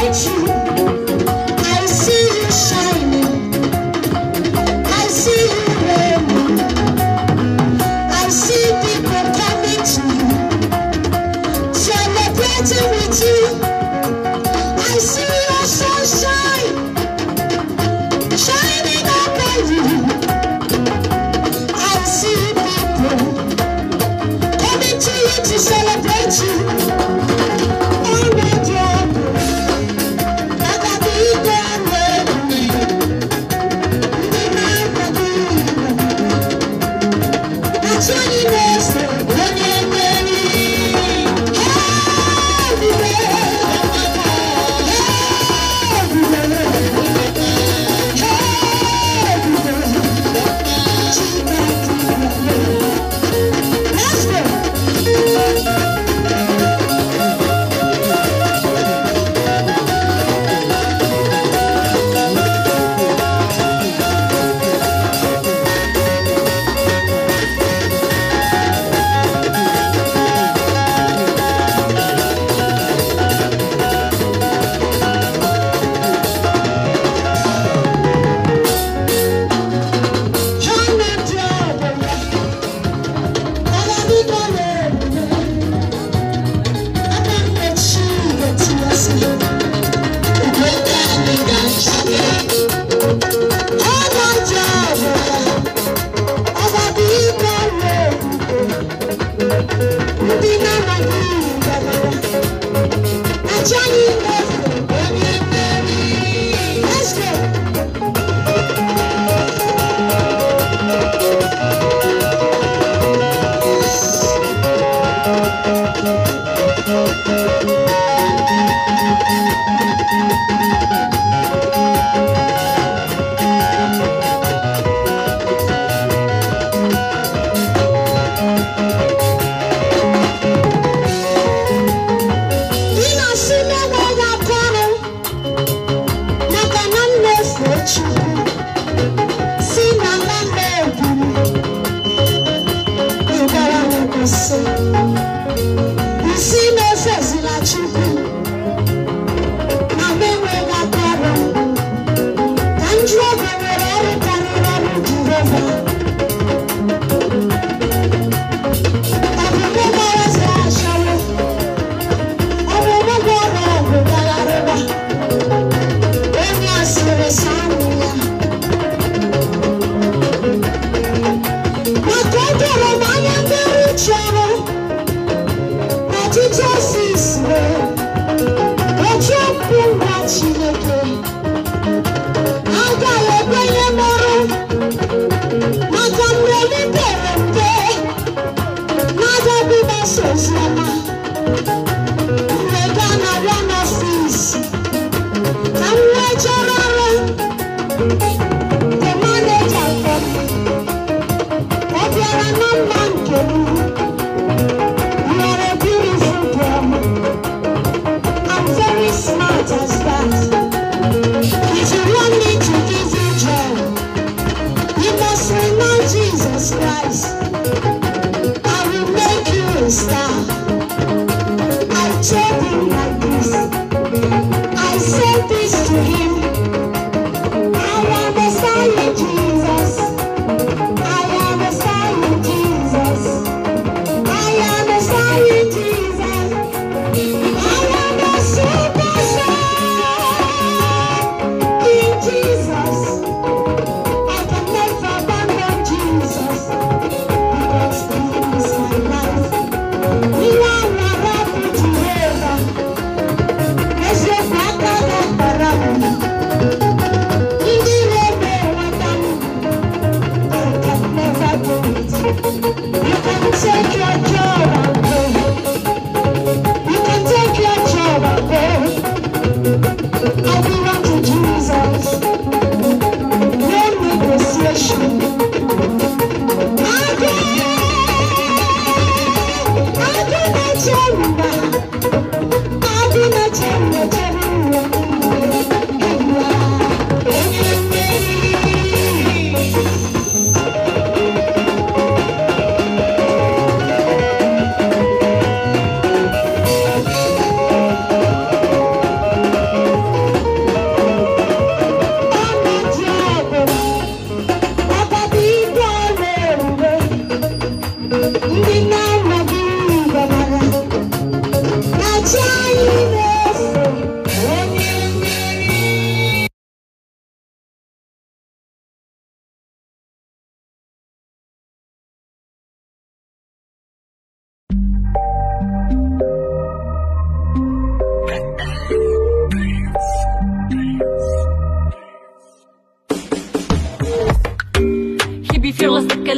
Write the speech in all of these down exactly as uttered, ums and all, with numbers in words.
Smart as that.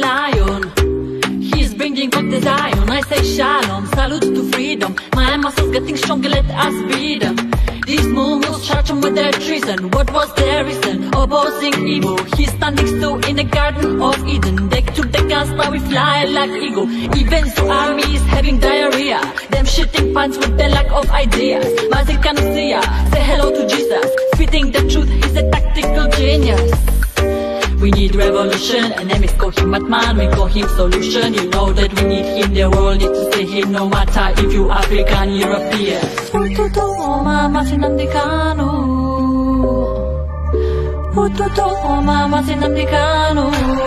lion. He's bringing back the Zion. I say shalom, salute to freedom. My muscles getting stronger, let us beat them. These movements charge them with their treason. What was their reason? Opposing evil. He's standing still in the Garden of Eden. They took the guns, now we fly like eagle. Even the army is having diarrhea. Them shitting pants with the lack of ideas. Mazi, Kanu, say hello to Jesus. Spitting the truth, he's a tactical genius. We need revolution, enemies call him Batman, we call him solution. You know that we need him, the world needs to see him, no matter if you African, European. Ututu oma Mazi Nnamdi Kanu. Ututu oma Mazi Nnamdi Kanu.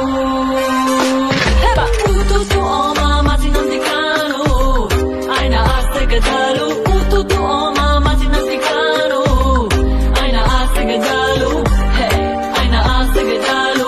Heba! Ututu oma Mazi Nnamdi Kanu. Aina ase gadalu. Ututu oma Mazi Nnamdi Kanu. Aina ase gadalu. Hey, aina ase gadalu.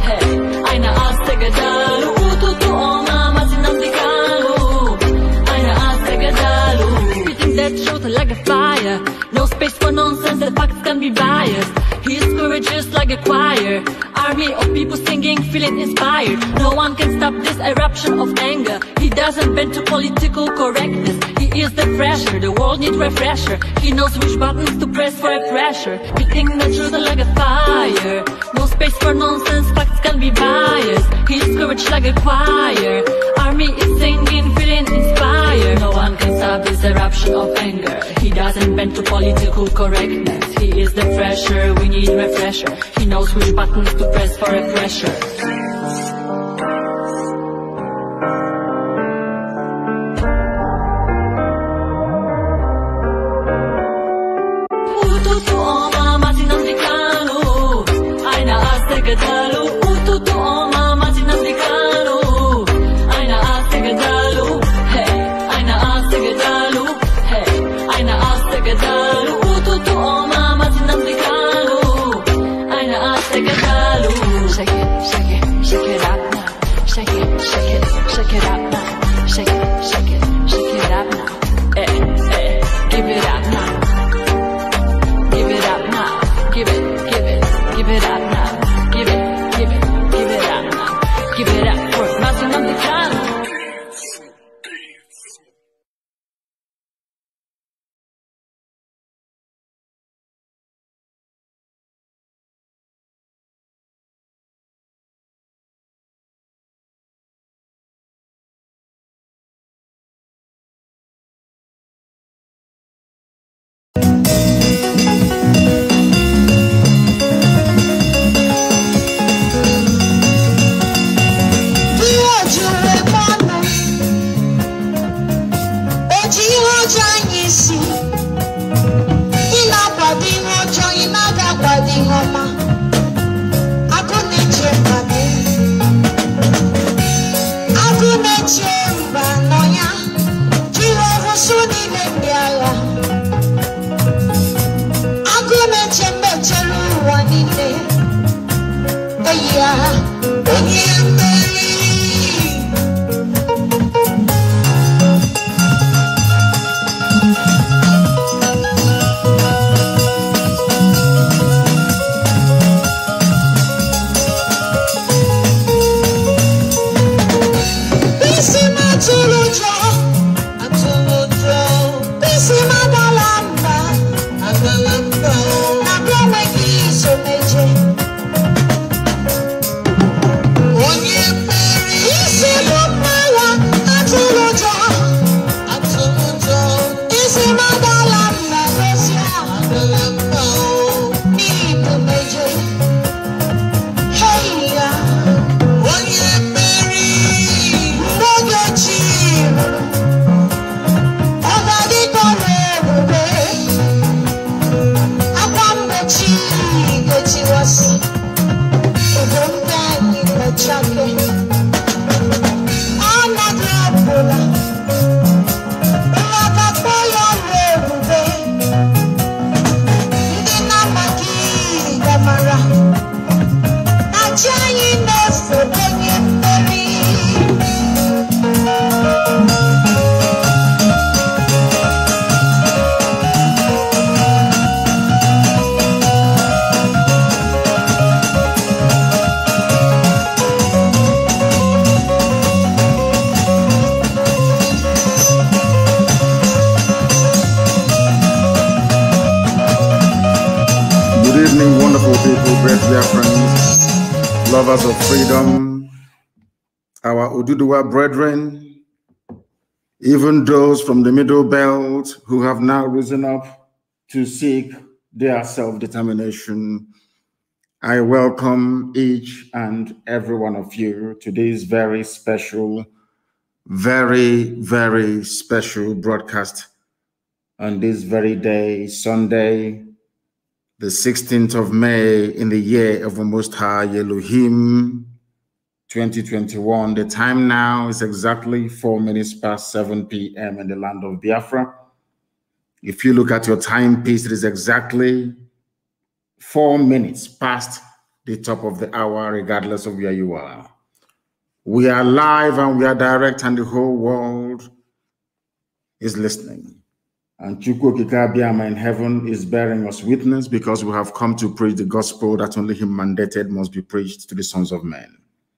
Like a fire, no space for nonsense, the facts can be biased. His courage is like a choir, army of people singing, feeling inspired. No one can stop this eruption of anger. He doesn't bend to political correctness. He is the fresher, the world needs refresher. He knows which buttons to press for a pressure. Beating the truth like a fire, no space for nonsense, facts can be biased. His courage like a choir, army is singing, feeling inspired. No one can stop this eruption of anger. He doesn't bend to political correctness. He is the fresher, we need refresher. He knows which buttons to press for a pressure. Ututu oma Mazi Nnamdi Kanu. Aina ase gadalu. Ututu oma Mazi Nnamdi Kanu. Aina ase gadalu. Hey, aina ase gadalu. Hey, aina ase gadalu. Ututu oma Mazi Nnamdi Kanu. Aina ase gadalu. Shake it, shake it, shake it up now. Shake it, shake it, shake it up now. Shake it, shake it, shake it up now. Eh, eh, give it up now. Give it up now. Give it, give it, give it up now. Give it, give it, give it up. evening, wonderful people, great dear friends, lovers of freedom, our Oduduwa brethren, even those from the Middle Belt who have now risen up to seek their self-determination. I welcome each and every one of you to this very special, very, very special broadcast on this very day, Sunday, the sixteenth of May in the year of the Most High Elohim, twenty twenty-one. The time now is exactly four minutes past seven p m in the land of Biafra. If you look at your timepiece, it is exactly four minutes past the top of the hour, regardless of where you are. We are live and we are direct, and the whole world is listening. And Chukwu Kikabiama in heaven is bearing us witness, because we have come to preach the gospel that only him mandated must be preached to the sons of men.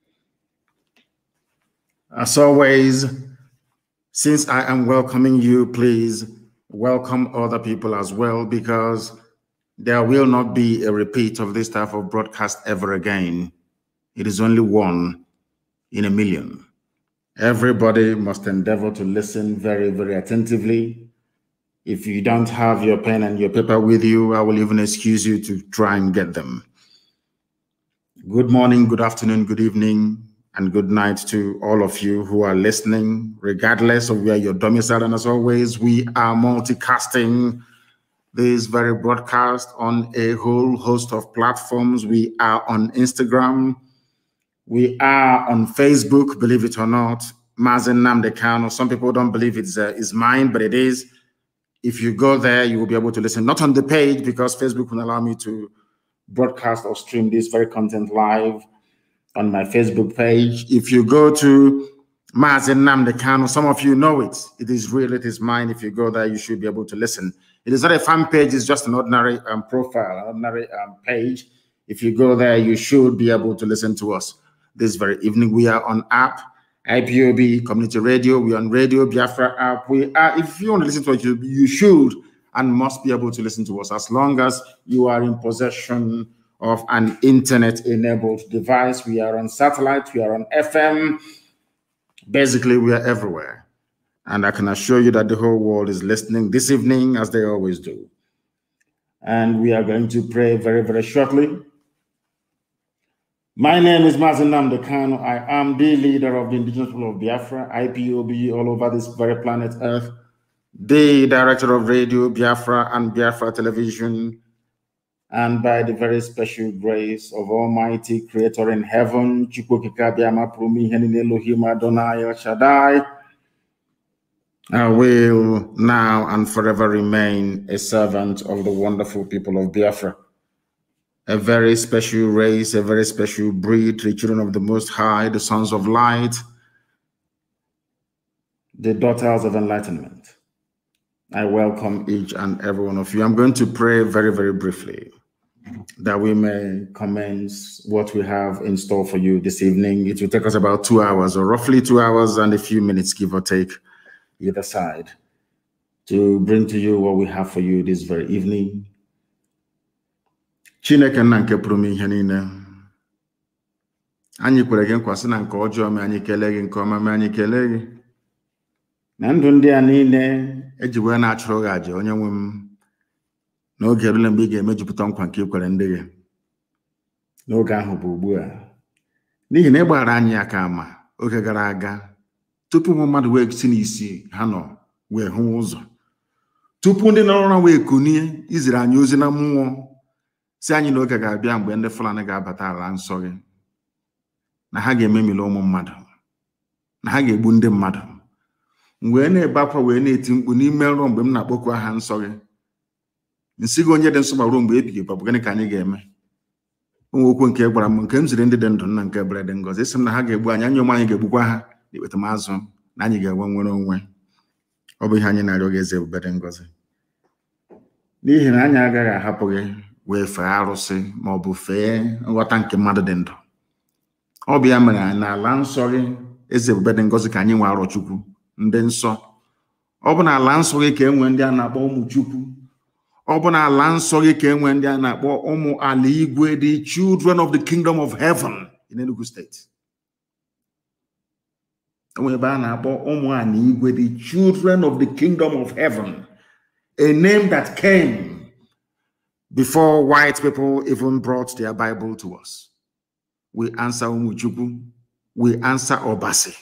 As always, since I am welcoming you, please welcome other people as well, because there will not be a repeat of this type of broadcast ever again. It is only one in a million. Everybody must endeavor to listen very, very attentively. If you don't have your pen and your paper with you, I will even excuse you to try and get them. Good morning, good afternoon, good evening, and good night to all of you who are listening, regardless of where you're domiciled. And as always, we are multicasting this very broadcast on a whole host of platforms. We are on Instagram. We are on Facebook, believe it or not. Mazi Nnamdi Kanu. Some people don't believe it's, uh, it's mine, but it is. If you go there, you will be able to listen, not on the page, because Facebook will allow me to broadcast or stream this very content live on my Facebook page. If you go to Mazi Nnamdi Kanu, some of you know it. It is real, it is mine. If you go there, you should be able to listen. It is not a fan page, it's just an ordinary um, profile, an ordinary um, page. If you go there, you should be able to listen to us this very evening. We are on app, I P O B Community Radio. We're on Radio Biafra app. We are, if you want to listen to us, you, you should and must be able to listen to us, as long as you are in possession of an internet-enabled device. We are on satellite, we are on F M. Basically, we are everywhere. And I can assure you that the whole world is listening this evening, as they always do. And we are going to pray very, very shortly. My name is Mazi Nnamdi Kanu. I am the leader of the indigenous people of Biafra, I P O B, all over this very planet Earth, the director of Radio Biafra and Biafra Television, and by the very special grace of Almighty Creator in heaven, Chukwu Kikabiama Prumi Henin Elohim Adonai El Shaddai, I will now and forever remain a servant of the wonderful people of Biafra. A very special race, a very special breed, the children of the Most High, the sons of light, the daughters of enlightenment. I welcome each and every one of you. I'm going to pray very, very briefly, that we may commence what we have in store for you this evening. It will take us about two hours, or roughly two hours and a few minutes, give or take, either side, to bring to you what we have for you this very evening. Chineke nna nke pụrụ m ihe niile, anyị kwere gị nkwa sị na nke ọjọọ ma anyị kelee gị, nke ọma ma anyị kelee gị, na ndụ ndị a niile eji wee na-achụrụ gị aja, onye nwe m, n'oge erule mgbe ị ga-emejupụta nkwa nke ikwere ndị gị. N'oge ahụ bụ ugbu a, n'ihi na ị gbara anyị aka ama oge gara aga, tupu ụmụ mmadụ wee si n'isi ha nọ wee hụ ụzọ, tupu ndị nọrọ na wee kunie, iziri anyị ozi na mmụọ si anyị na oge ga-abịa mgbe ndị Fulani ga-abata ala nsọ gị, na ha ga-ememili ụmụ mmadụ, na ha ga-egbu ndị mmadụ. Mgbe na-ebe akwa wee na-eti mkpu n'ime nrọ mgbe m na-akpọku aha nsọ gị, nsị gị onye dị nsọ gbara mgbe ebighị ebi, bụ gịnị ka anyị ga-eme? Onwe okwu nke gwara m, nke m ziri ndị dị ndụ nna nke ebere dị ngọzi, isi m na ha ga-egbu anyị, anyị onwe anyị ga-egbukwa ha n'ikpeta mazụ, na anyị ga-enwe nwere onwe. Ọ bụ ihe anyị na-arịọ gị, eze ebube dị ngọzi, n'ihi na anyị agaghị ahapụ gị wee fee arụsị ma ọ bụ fee nghọta nke mmadụ dị ndụ. Ọ bụ ya mere na ala nsọ gị, eze ebube dị ngọzi, ka anyị nwe arọ Chukwu ndị nsọ. Ọ bụ na ala nsọ gị ka e nwee ndị a na-akpọ ụmụ Chukwu. Obona Lansogi came when they are Omo Aligwe, the children of the kingdom of heaven in Enugu State. The children of the kingdom of heaven, a name that came before white people even brought their Bible to us. We answer Umuchubu, we answer Obasi,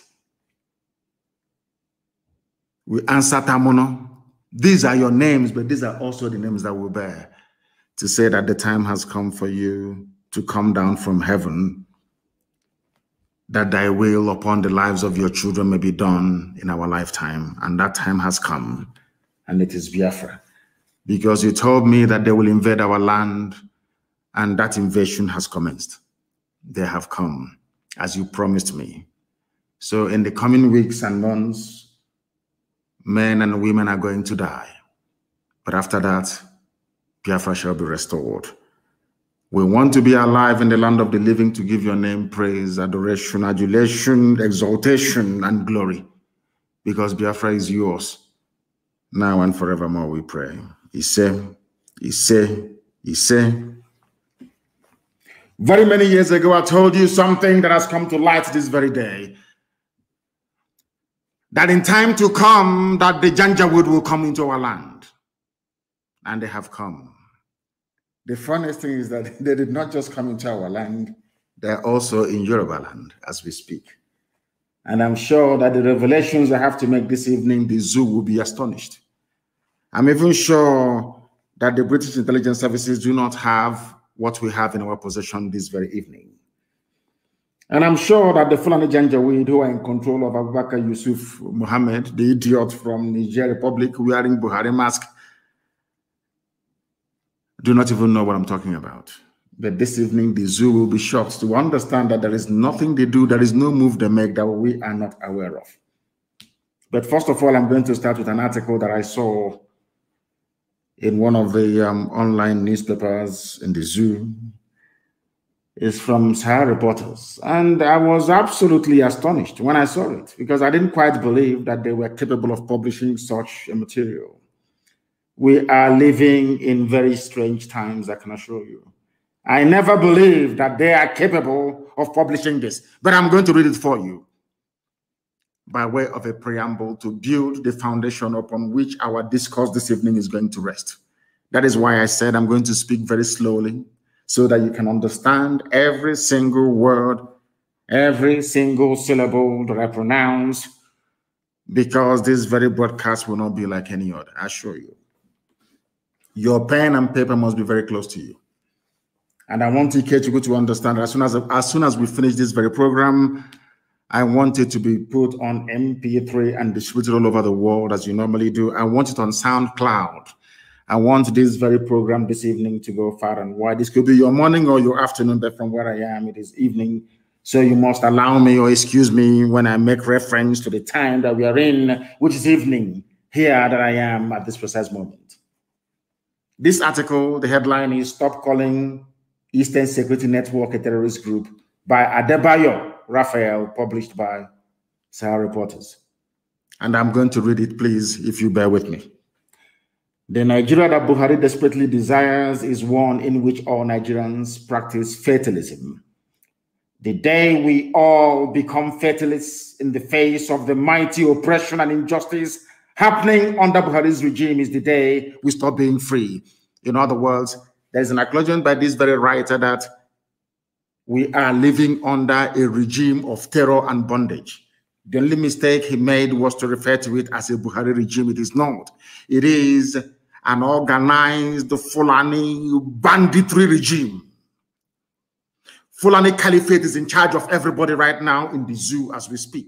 we answer Tamono. These are your names, but these are also the names that we bear to say that the time has come for you to come down from heaven, that thy will upon the lives of your children may be done in our lifetime. And that time has come, and it is Biafra. Because you told me that they will invade our land, and that invasion has commenced. They have come, as you promised me. So in the coming weeks and months, men and women are going to die. But after that, Biafra shall be restored. We want to be alive in the land of the living to give your name praise, adoration, adulation, exaltation, and glory. Because Biafra is yours. Now and forevermore we pray. Ise, Ise, Ise. Very many years ago, I told you something that has come to light this very day. That in time to come, that the Janjaweed will come into our land. And they have come. The funniest thing is that they did not just come into our land, they're also in Yoruba land as we speak. And I'm sure that the revelations I have to make this evening, the zoo will be astonished. I'm even sure that the British intelligence services do not have what we have in our possession this very evening. And I'm sure that the Fulani Janjaweed who are in control of Abubakar Yusuf Muhammad, the idiot from Niger Republic wearing Buhari mask, do not even know what I'm talking about. But this evening, the zoo will be shocked to understand that there is nothing they do, there is no move they make that we are not aware of. But first of all, I'm going to start with an article that I saw in one of the um, online newspapers in the zoo. It's from Sahara Reporters. And I was absolutely astonished when I saw it, because I didn't quite believe that they were capable of publishing such a material. We are living in very strange times, I can assure you. I never believed that they are capable of publishing this, but I'm going to read it for you by way of a preamble to build the foundation upon which our discourse this evening is going to rest. That is why I said I'm going to speak very slowly so that you can understand every single word, every single syllable that I pronounce, because this very broadcast will not be like any other, I assure you. Your pen and paper must be very close to you. And I want T K to go to understand as soon as, as soon as we finish this very program, I want it to be put on M P three and distributed all over the world as you normally do. I want it on SoundCloud. I want this very program this evening to go far and wide. This could be your morning or your afternoon, but from where I am, it is evening. So you must allow me or excuse me when I make reference to the time that we are in, which is evening, here that I am at this precise moment. This article, the headline is Stop Calling Eastern Security Network a Terrorist Group by Adebayo Raphael, published by Sahara Reporters. And I'm going to read it, please, if you bear with me. The Nigeria that Buhari desperately desires is one in which all Nigerians practice fatalism. The day we all become fatalists in the face of the mighty oppression and injustice happening under Buhari's regime is the day we stop being free. In other words, there's an acknowledgement by this very writer that we are living under a regime of terror and bondage. The only mistake he made was to refer to it as a Buhari regime. It is not. It is an organized Fulani banditry regime. Fulani Caliphate is in charge of everybody right now in the zoo as we speak.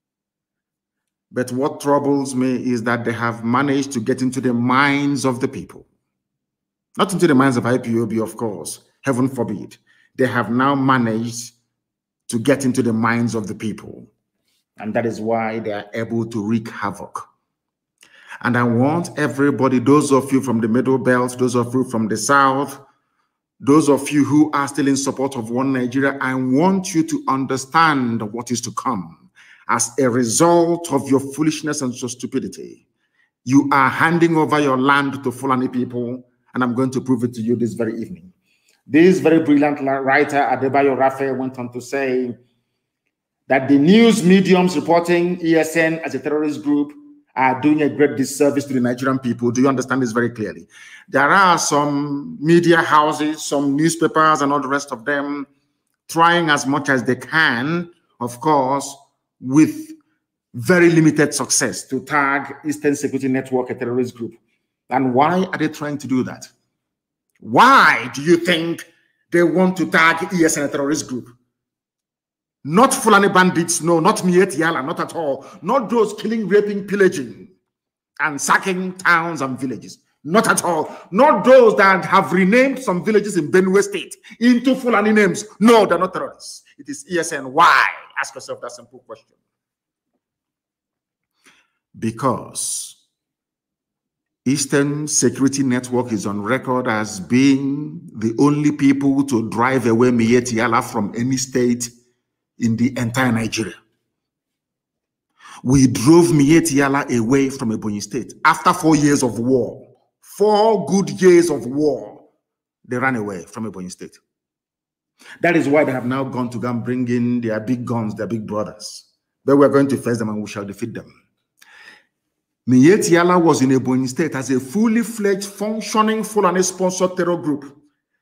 But what troubles me is that they have managed to get into the minds of the people. Not into the minds of I P O B, of course. Heaven forbid. They have now managed to get into the minds of the people. And that is why they are able to wreak havoc. And I want everybody, those of you from the Middle Belt, those of you from the South, those of you who are still in support of one Nigeria, I want you to understand what is to come. As a result of your foolishness and your stupidity, you are handing over your land to Fulani people, and I'm going to prove it to you this very evening. This very brilliant writer, Adebayo Raphael, went on to say that the news mediums reporting E S N as a terrorist group are doing a great disservice to the Nigerian people. Do you understand this very clearly? There are some media houses, some newspapers, and all the rest of them trying as much as they can, of course, with very limited success, to tag Eastern Security Network a terrorist group. And why are they trying to do that? Why do you think they want to tag E S N a terrorist group? Not Fulani bandits, no, not Miet Yala, not at all. Not those killing, raping, pillaging, and sacking towns and villages. Not at all. Not those that have renamed some villages in Benue State into Fulani names. No, they're not terrorists. It is E S N. Why? Ask yourself that simple question. Because Eastern Security Network is on record as being the only people to drive away Miet Yala from any state in the entire Nigeria. We drove Miet Yala away from Ebonyi State after four years of war. Four good years of war. They ran away from Ebonyi State. That is why they have now gone to go and bring in their big guns, their big brothers. But we're going to face them and we shall defeat them. Miet Yala was in Ebonyi State as a fully fledged, functioning, Fulani-sponsored terror group.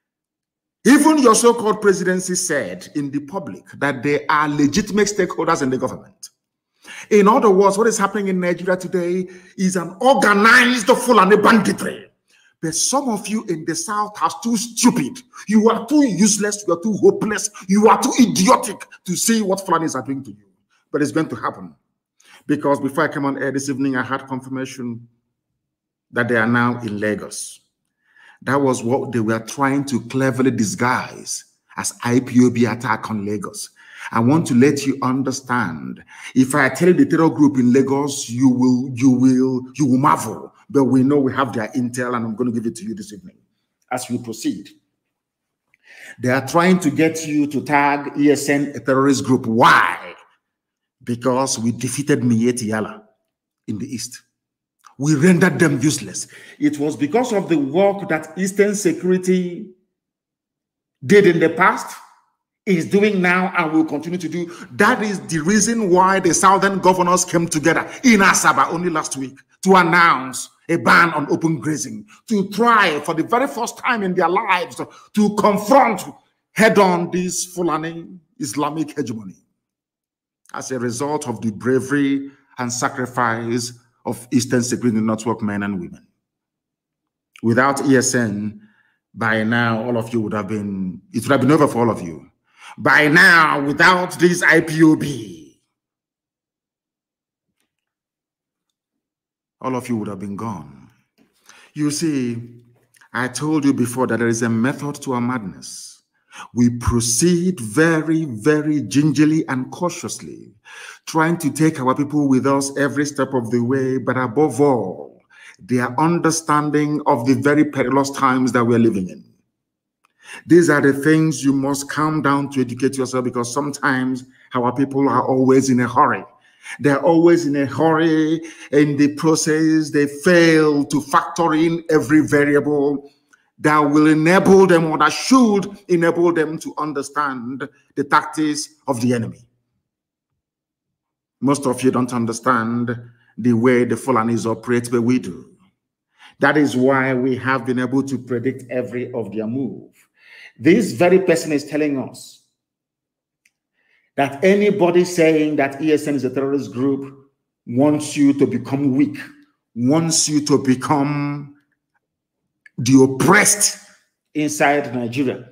Even your so-called presidency said in the public that they are legitimate stakeholders in the government. In other words, what is happening in Nigeria today is an organized Fulani banditry. But some of you in the South are too stupid. You are too useless. You are too hopeless. You are too idiotic to see what Fulanis are doing to you. But it's going to happen. Because before I came on air this evening, I had confirmation that they are now in Lagos. That was what they were trying to cleverly disguise as I P O B attack on Lagos. I want to let you understand. If I tell you the terror group in Lagos, you will, you will, you will marvel. But we know we have their intel, and I'm going to give it to you this evening as we proceed. They are trying to get you to tag E S N a terrorist group. Why? Because we defeated Miet Yala in the East. We rendered them useless. It was because of the work that Eastern Security did in the past, is doing now, and will continue to do. That is the reason why the Southern governors came together in Asaba only last week to announce a ban on open grazing, to try for the very first time in their lives to confront head-on this Fulani Islamic hegemony as a result of the bravery and sacrifice of Eastern Security Network men and women. Without E S N, by now, all of you would have been, it would have been over for all of you. By now, without this I P O B, all of you would have been gone. You see, I told you before that there is a method to our madness. We proceed very, very gingerly and cautiously, trying to take our people with us every step of the way, but above all, their understanding of the very perilous times that we're living in. These are the things you must calm down to educate yourself, because sometimes our people are always in a hurry. They're always in a hurry. In the process, they fail to factor in every variable that will enable them, or that should enable them, to understand the tactics of the enemy. Most of you don't understand the way the Fulanis operate, but we do. That is why we have been able to predict every of their move. This very person is telling us that anybody saying that E S N is a terrorist group wants you to become weak, wants you to become the oppressed inside Nigeria.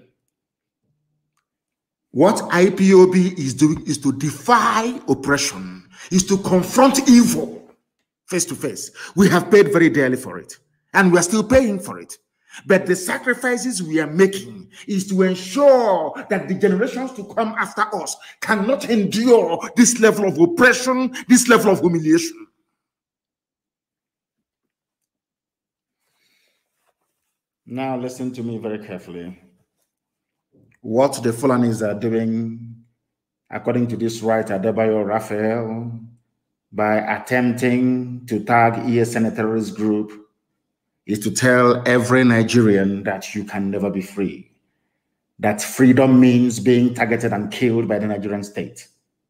What I P O B is doing is to defy oppression, is to confront evil face to face. We have paid very dearly for it, and we are still paying for it. But the sacrifices we are making is to ensure that the generations to come after us cannot endure this level of oppression, this level of humiliation. Now listen to me very carefully. What the Fulanis are doing, according to this writer, Adebayo Raphael, by attempting to tag E S N a terrorist group, is to tell every Nigerian that you can never be free. That freedom means being targeted and killed by the Nigerian state.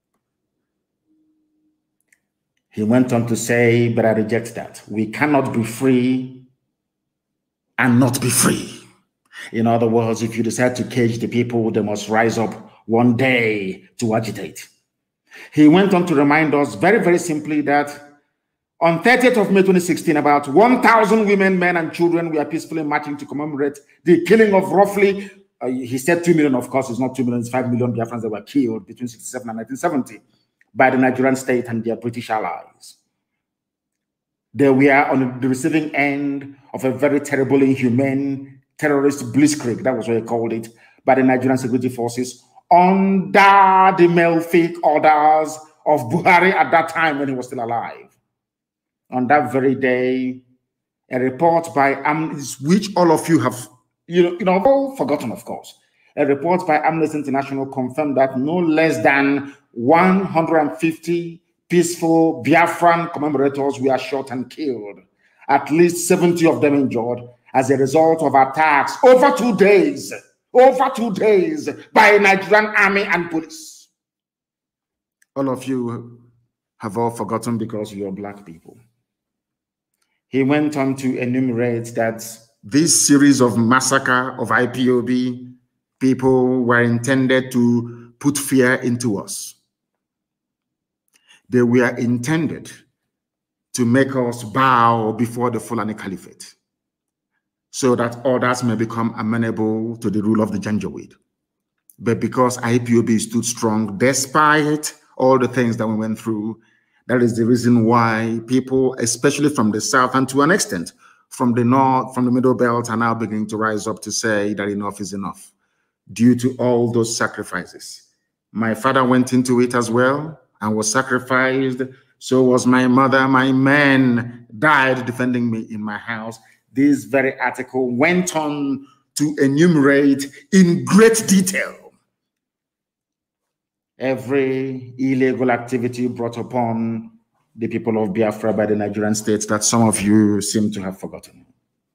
He went on to say, but I reject that. We cannot be free and not be free. In other words, if you decide to cage the people, they must rise up one day to agitate. He went on to remind us very, very simply that on thirtieth of May twenty sixteen, about one thousand women, men, and children were peacefully marching to commemorate the killing of roughly, uh, he said two million, of course, it's not two million, it's five million Biafrans that were killed between sixty-seven and nineteen seventy by the Nigerian state and their British allies. They were on the receiving end of a very terrible, inhumane terrorist blitzkrieg, that was what they called it, by the Nigerian security forces under the malefic orders of Buhari at that time when he was still alive. On that very day, a report by Amnesty, which all of you have, you know, you know, all forgotten, of course. A report by Amnesty International confirmed that no less than one hundred fifty peaceful Biafran commemorators were shot and killed. At least seventy of them injured as a result of attacks over two days, over two days by Nigerian army and police. All of you have all forgotten because you're black people. He went on to enumerate that this series of massacre of I P O B people were intended to put fear into us. They were intended to make us bow before the Fulani Caliphate so that others may become amenable to the rule of the Janjaweed. But because I P O B stood strong despite all the things that we went through, that is the reason why people, especially from the south and to an extent from the north, from the middle belt, are now beginning to rise up to say that enough is enough due to all those sacrifices. My father went into it as well and was sacrificed. So was my mother. My men died defending me in my house. This very article went on to enumerate in great detail every illegal activity brought upon the people of Biafra by the Nigerian state that some of you seem to have forgotten.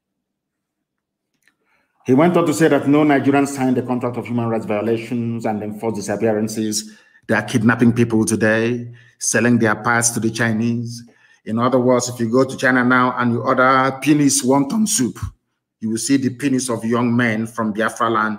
He went on to say that no Nigerians signed a contract of human rights violations and enforced disappearances. They are kidnapping people today, selling their parts to the Chinese. In other words, if you go to China now and you order penis wonton soup, you will see the penis of young men from Biafra land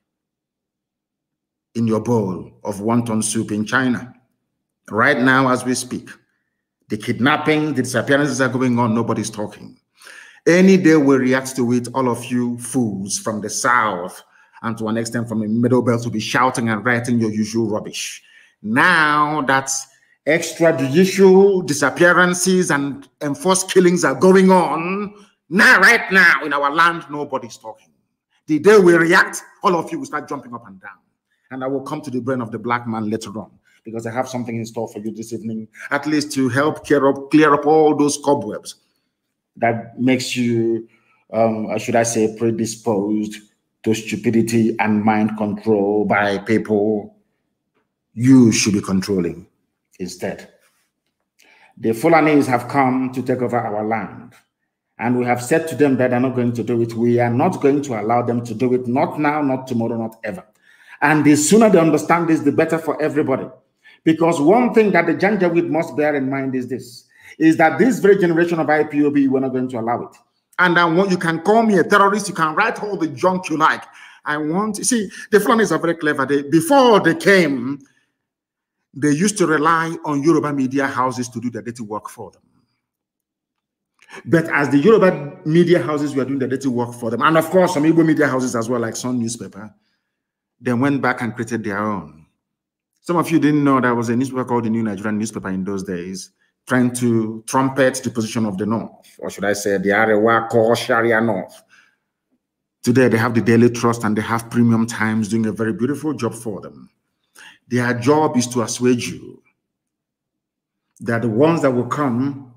in your bowl of wonton soup in China. Right now, as we speak, the kidnapping, the disappearances are going on, nobody's talking. Any day we react to it, all of you fools from the south and to an extent from the middle belt will be shouting and writing your usual rubbish. Now that extrajudicial disappearances and enforced killings are going on, now, right now, in our land, nobody's talking. The day we react, all of you will start jumping up and down. And I will come to the brain of the black man later on, because I have something in store for you this evening, at least to help clear up, clear up all those cobwebs that makes you, um, should I say, predisposed to stupidity and mind control by people you should be controlling instead. The Fulanis have come to take over our land, and we have said to them that they're not going to do it. We are not going to allow them to do it, not now, not tomorrow, not ever. And the sooner they understand this, the better for everybody. Because one thing that the Janjaweed must bear in mind is this, is that this very generation of I P O B, we're not going to allow it. And I want, you can call me a terrorist, you can write all the junk you like. I want, see, the Fulanis are very clever. They, before they came, they used to rely on Yoruba media houses to do the dirty work for them. But as the Yoruba media houses were doing the dirty work for them, and of course some Igbo media houses as well, like Sun newspaper, they went back and created their own. Some of you didn't know there was a newspaper called the New Nigerian Newspaper in those days, trying to trumpet the position of the North, or should I say the Arewa core Sharia North. Today they have the Daily Trust and they have Premium Times doing a very beautiful job for them. Their job is to assuage you. They are the ones that will come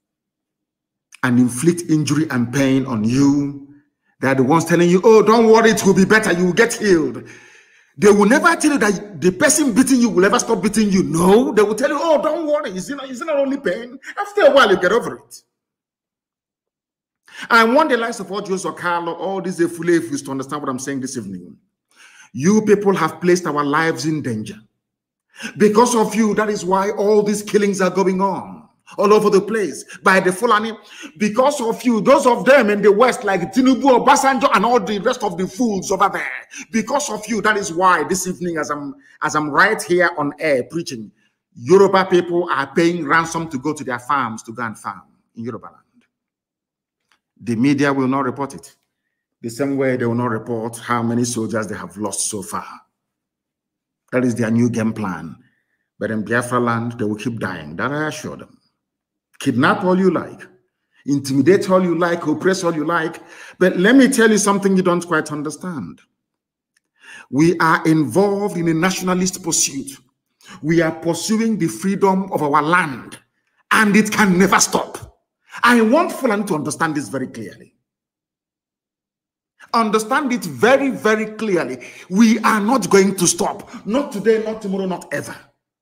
and inflict injury and pain on you. They are the ones telling you, oh, don't worry, it will be better, you will get healed. They will never tell you that the person beating you will ever stop beating you. No, they will tell you, oh, don't worry, it's not, it's not only pain. After a while, you get over it. I want the likes of Joseph Carlo, all these Efulefus to understand what I'm saying this evening. You people have placed our lives in danger. Because of you, that is why all these killings are going on all over the place by the Fulani. Because of you, those of them in the West, like Tinubu, Obasanjo, and all the rest of the fools over there. Because of you, that is why this evening, as I'm as I'm right here on air preaching, Yoruba people are paying ransom to go to their farms to go and farm in Yoruba land. The media will not report it. The same way they will not report how many soldiers they have lost so far. That is their new game plan. But in Biafra land, they will keep dying. That I assure them. Kidnap all you like. Intimidate all you like. Oppress all you like. But let me tell you something you don't quite understand. We are involved in a nationalist pursuit. We are pursuing the freedom of our land. And it can never stop. I want Fulani to understand this very clearly. Understand it very, very clearly. We are not going to stop. Not today, not tomorrow, not ever.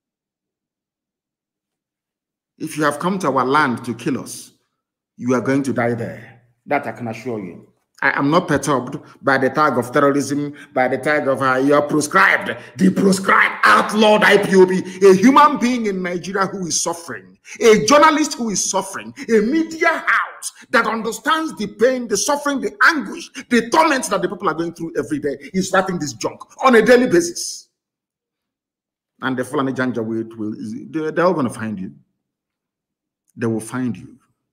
If you have come to our land to kill us, you are going to die there. That I can assure you. I am not perturbed by the tag of terrorism, by the tag of uh, you are proscribed, the proscribed, outlawed I P O B, a human being in Nigeria who is suffering, a journalist who is suffering, a media house that understands the pain, the suffering, the anguish, the torments that the people are going through every day is writing this junk on a daily basis. And the Fulani Janja will, will they're all going to find you. They will find you.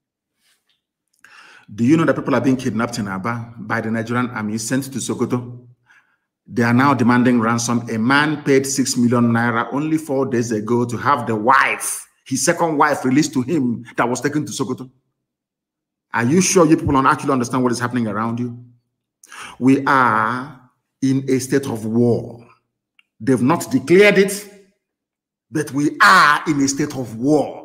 Do you know that people are being kidnapped in Aba by the Nigerian army, sent to Sokoto? They are now demanding ransom. A man paid six million naira only four days ago to have the wife, his second wife, released to him that was taken to Sokoto. Are you sure you people don't actually understand what is happening around you? We are in a state of war. They've not declared it, but we are in a state of war.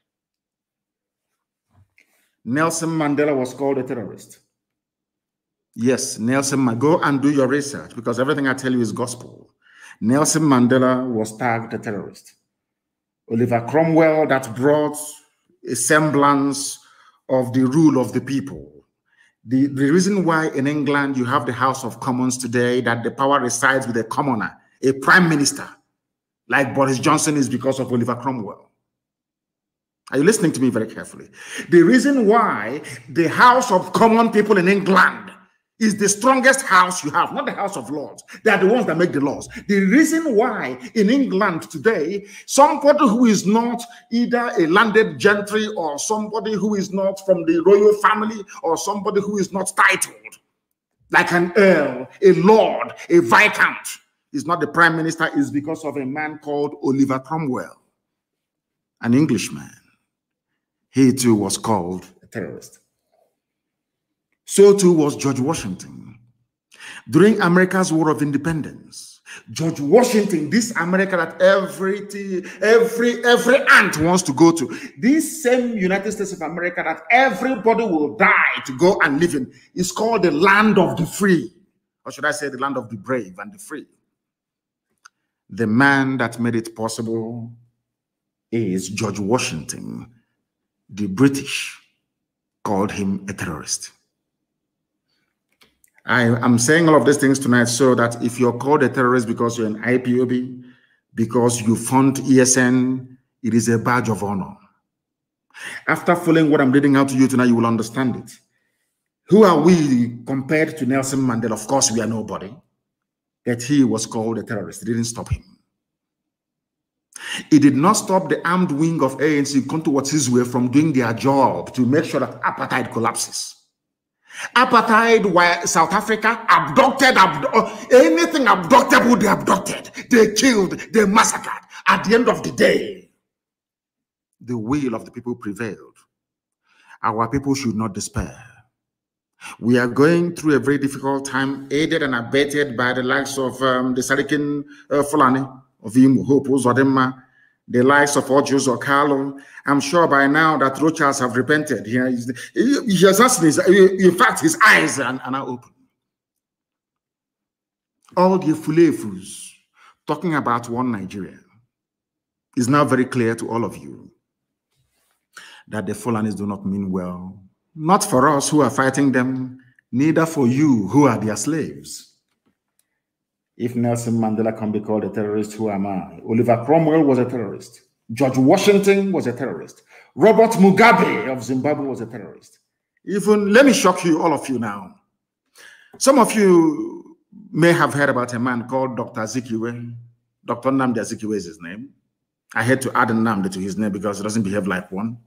Nelson Mandela was called a terrorist. Yes, Nelson, go and do your research because everything I tell you is gospel. Nelson Mandela was tagged a terrorist. Oliver Cromwell, that brought a semblance of the rule of the people. The, the reason why in England you have the House of Commons today, that the power resides with a commoner, a prime minister, like Boris Johnson, is because of Oliver Cromwell. Are you listening to me very carefully? The reason why the House of Common People in England is the strongest house you have, not the House of Lords. They are the ones that make the laws. The reason why in England today, somebody who is not either a landed gentry or somebody who is not from the royal family or somebody who is not titled, like an earl, a lord, a viscount, is not the prime minister, is because of a man called Oliver Cromwell, an Englishman. He too was called a terrorist. So too was George Washington. During America's War of Independence, George Washington, this America that every, every, every ant wants to go to, this same United States of America that everybody will die to go and live in, is called the land of the free. Or should I say the land of the brave and the free. The man that made it possible is George Washington. The British called him a terrorist. I am saying all of these things tonight so that if you're called a terrorist because you're an I P O B, because you fund E S N, it is a badge of honor. After following what I'm reading out to you tonight, you will understand it. Who are we compared to Nelson Mandela? Of course, we are nobody. That he was called a terrorist. It didn't stop him. It did not stop the armed wing of A N C, towards his way, from doing their job to make sure that apartheid collapses. Apartheid, where South Africa abducted, abdu anything abductable, they abducted, they killed, they massacred. At the end of the day, the will of the people prevailed. Our people should not despair. We are going through a very difficult time, aided and abetted by the likes of um, the Sarikin uh, Fulani, of him, Hope, Zodema, the likes of Ojus or Carlo. I'm sure by now that Rochas have repented. He has, he has asked his, in fact, his eyes are, are now open. All the fulefus talking about one Nigeria is now very clear to all of you that the Fulanis do not mean well Not for us who are fighting them, neither for you who are their slaves. If Nelson Mandela can be called a terrorist, who am I? Oliver Cromwell was a terrorist. George Washington was a terrorist. Robert Mugabe of Zimbabwe was a terrorist. Even, let me shock you, all of you now. Some of you may have heard about a man called Doctor Azikiwe. Doctor Nnamdi Azikiwe is his name. I had to add Nnamdi to his name because he doesn't behave like one.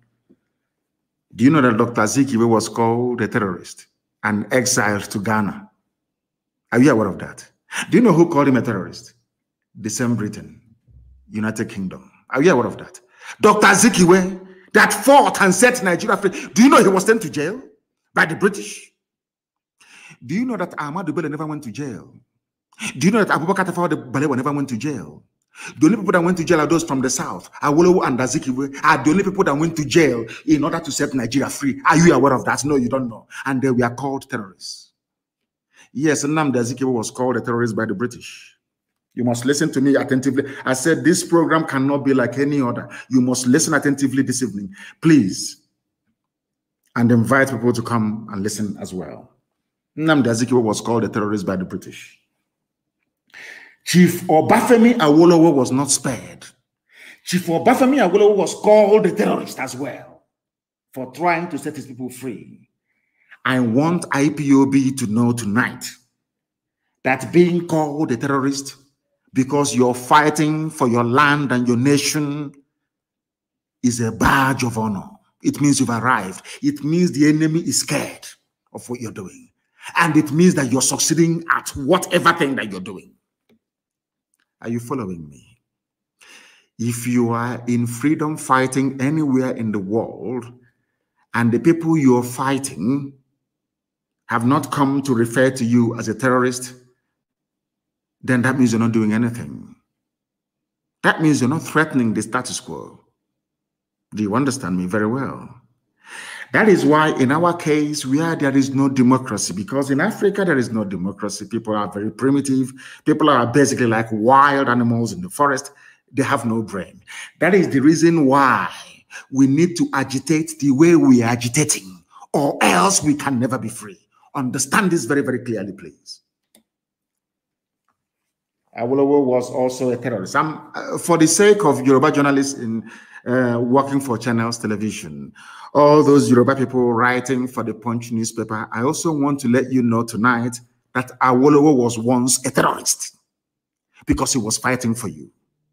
Do you know that Doctor Azikiwe was called a terrorist and exiled to Ghana? Are you aware of that? Do you know who called him a terrorist? The same Britain, United Kingdom. Are you aware of that? Doctor Azikiwe, that fought and set Nigeria free. Do you know he was sent to jail by the British? Do you know that Ahmadu Bello never went to jail? Do you know that Abubakar Tafawa Balewa never went to jail? The only people that went to jail are those from the south. Awolowo and Azikiwe are the only people that went to jail in order to set Nigeria free. Are you aware of that? No, you don't know. And they were called terrorists. Yes, Nnamdi Azikiwe was called a terrorist by the British. You must listen to me attentively. I said this program cannot be like any other. You must listen attentively this evening, please. And invite people to come and listen as well. Nnamdi Azikiwe was called a terrorist by the British. Chief Obafemi Awolowo was not spared. Chief Obafemi Awolowo was called a terrorist as well for trying to set his people free. I want I P O B to know tonight that being called a terrorist because you're fighting for your land and your nation is a badge of honor. It means you've arrived. It means the enemy is scared of what you're doing. And it means that you're succeeding at whatever thing that you're doing. Are you following me? If you are in freedom fighting anywhere in the world and the people you're fighting have not come to refer to you as a terrorist, then that means you're not doing anything. That means you're not threatening the status quo. Do you understand me very well? That is why in our case, where there is no democracy, because in Africa, there is no democracy. People are very primitive. People are basically like wild animals in the forest. They have no brain. That is the reason why we need to agitate the way we are agitating, or else we can never be free. Understand this very, very clearly, please. Awolowo was also a terrorist. I'm, uh, for the sake of Yoruba journalists in uh, working for Channels Television, all those Yoruba people writing for the Punch newspaper, I also want to let you know tonight that Awolowo was once a terrorist because he was fighting for you.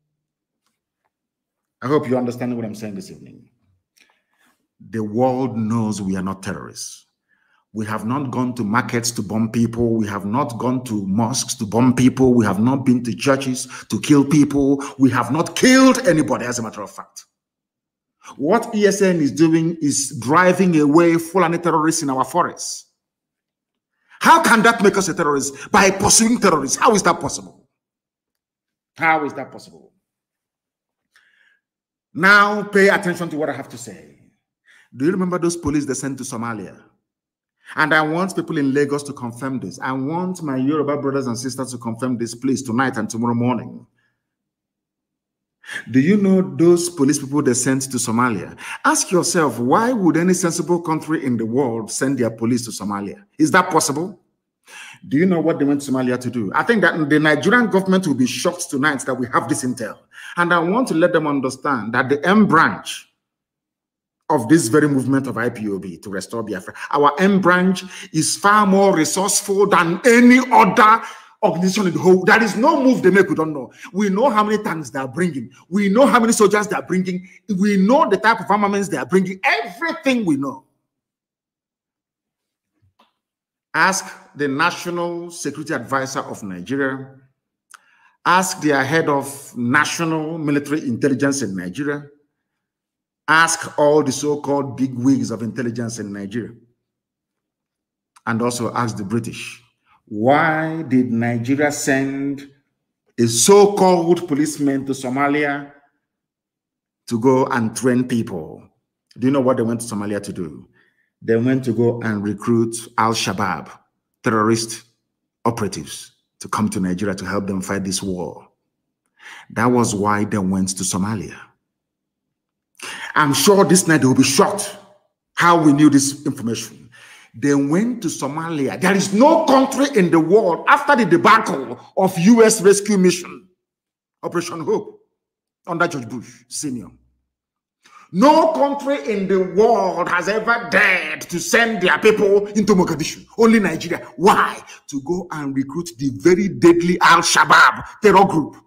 I hope you understand what I'm saying this evening. The world knows we are not terrorists. We have not gone to markets to bomb people. We have not gone to mosques to bomb people. We have not been to churches to kill people. We have not killed anybody, as a matter of fact. What E S N is doing is driving away Fulani terrorists in our forests. How can that make us a terrorist? By pursuing terrorists. How is that possible? How is that possible? Now pay attention to what I have to say. Do you remember those police they sent to Somalia? And I want people in Lagos to confirm this. I want my Yoruba brothers and sisters to confirm this, please, tonight and tomorrow morning. Do you know those police people they sent to Somalia? Ask yourself, why would any sensible country in the world send their police to Somalia? Is that possible? Do you know what they went to Somalia to do? I think that the Nigerian government will be shocked tonight that we have this intel. And I want to let them understand that the M branch of this very movement of I P O B to restore Biafra, our M branch is far more resourceful than any other organization in the whole. There is no move they make we don't know. We know how many tanks they are bringing. We know how many soldiers they are bringing. We know the type of armaments they are bringing. Everything we know. Ask the National Security Advisor of Nigeria. Ask their head of National Military Intelligence in Nigeria. Ask all the so-called big wigs of intelligence in Nigeria. And also ask the British. Why did Nigeria send a so-called policeman to Somalia to go and train people? Do you know what they went to Somalia to do? They went to go and recruit Al-Shabaab, terrorist operatives, to come to Nigeria to help them fight this war. That was why they went to Somalia. I'm sure this night they will be shocked how we knew this information. They went to Somalia. There is no country in the world after the debacle of U S rescue mission, Operation Hope, under George Bush Senior. No country in the world has ever dared to send their people into Mogadishu. Only Nigeria. Why? To go and recruit the very deadly Al-Shabaab terror group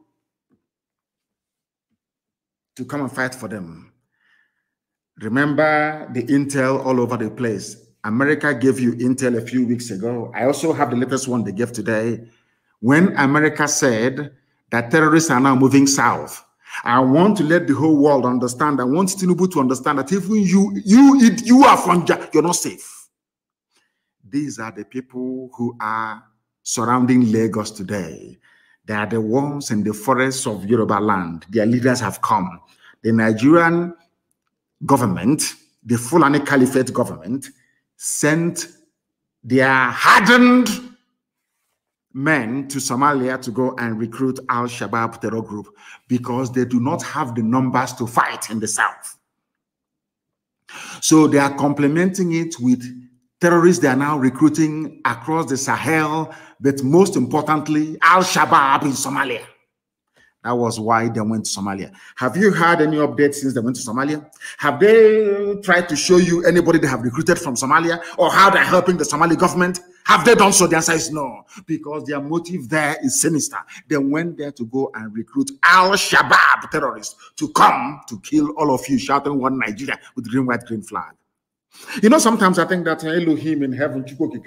to come and fight for them. Remember the intel all over the place. America gave you intel a few weeks ago. I also have the latest one they gave today. When America said that terrorists are now moving south, I want to let the whole world understand. I want Tinubu to understand that even you, you, you are from, you're not safe. These are the people who are surrounding Lagos today. They are the ones in the forests of Yoruba land. Their leaders have come. The Nigerian government, the Fulani Caliphate government, sent their hardened men to Somalia to go and recruit Al-Shabaab terror group because they do not have the numbers to fight in the south. So they are complementing it with terrorists they are now recruiting across the Sahel, but most importantly, Al-Shabaab in Somalia. That was why they went to Somalia. Have you had any updates since they went to Somalia? Have they tried to show you anybody they have recruited from Somalia or how they're helping the Somali government? Have they done so? The answer is no, because their motive there is sinister. They went there to go and recruit Al-Shabaab terrorists to come to kill all of you, shouting one Nigeria with green, white, green flag. You know, sometimes I think that Elohim in heaven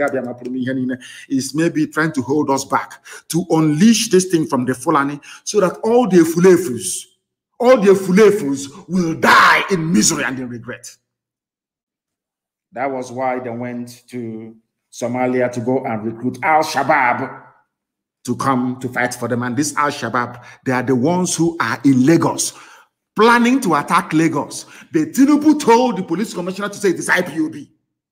is maybe trying to hold us back, to unleash this thing from the Fulani so that all the Fulefus, all the Fulefus will die in misery and in regret. That was why they went to Somalia to go and recruit Al-Shabaab to come to fight for them. And this Al-Shabaab, they are the ones who are in Lagos, planning to attack Lagos. The Tinubu told the police commissioner to say it is I P O B.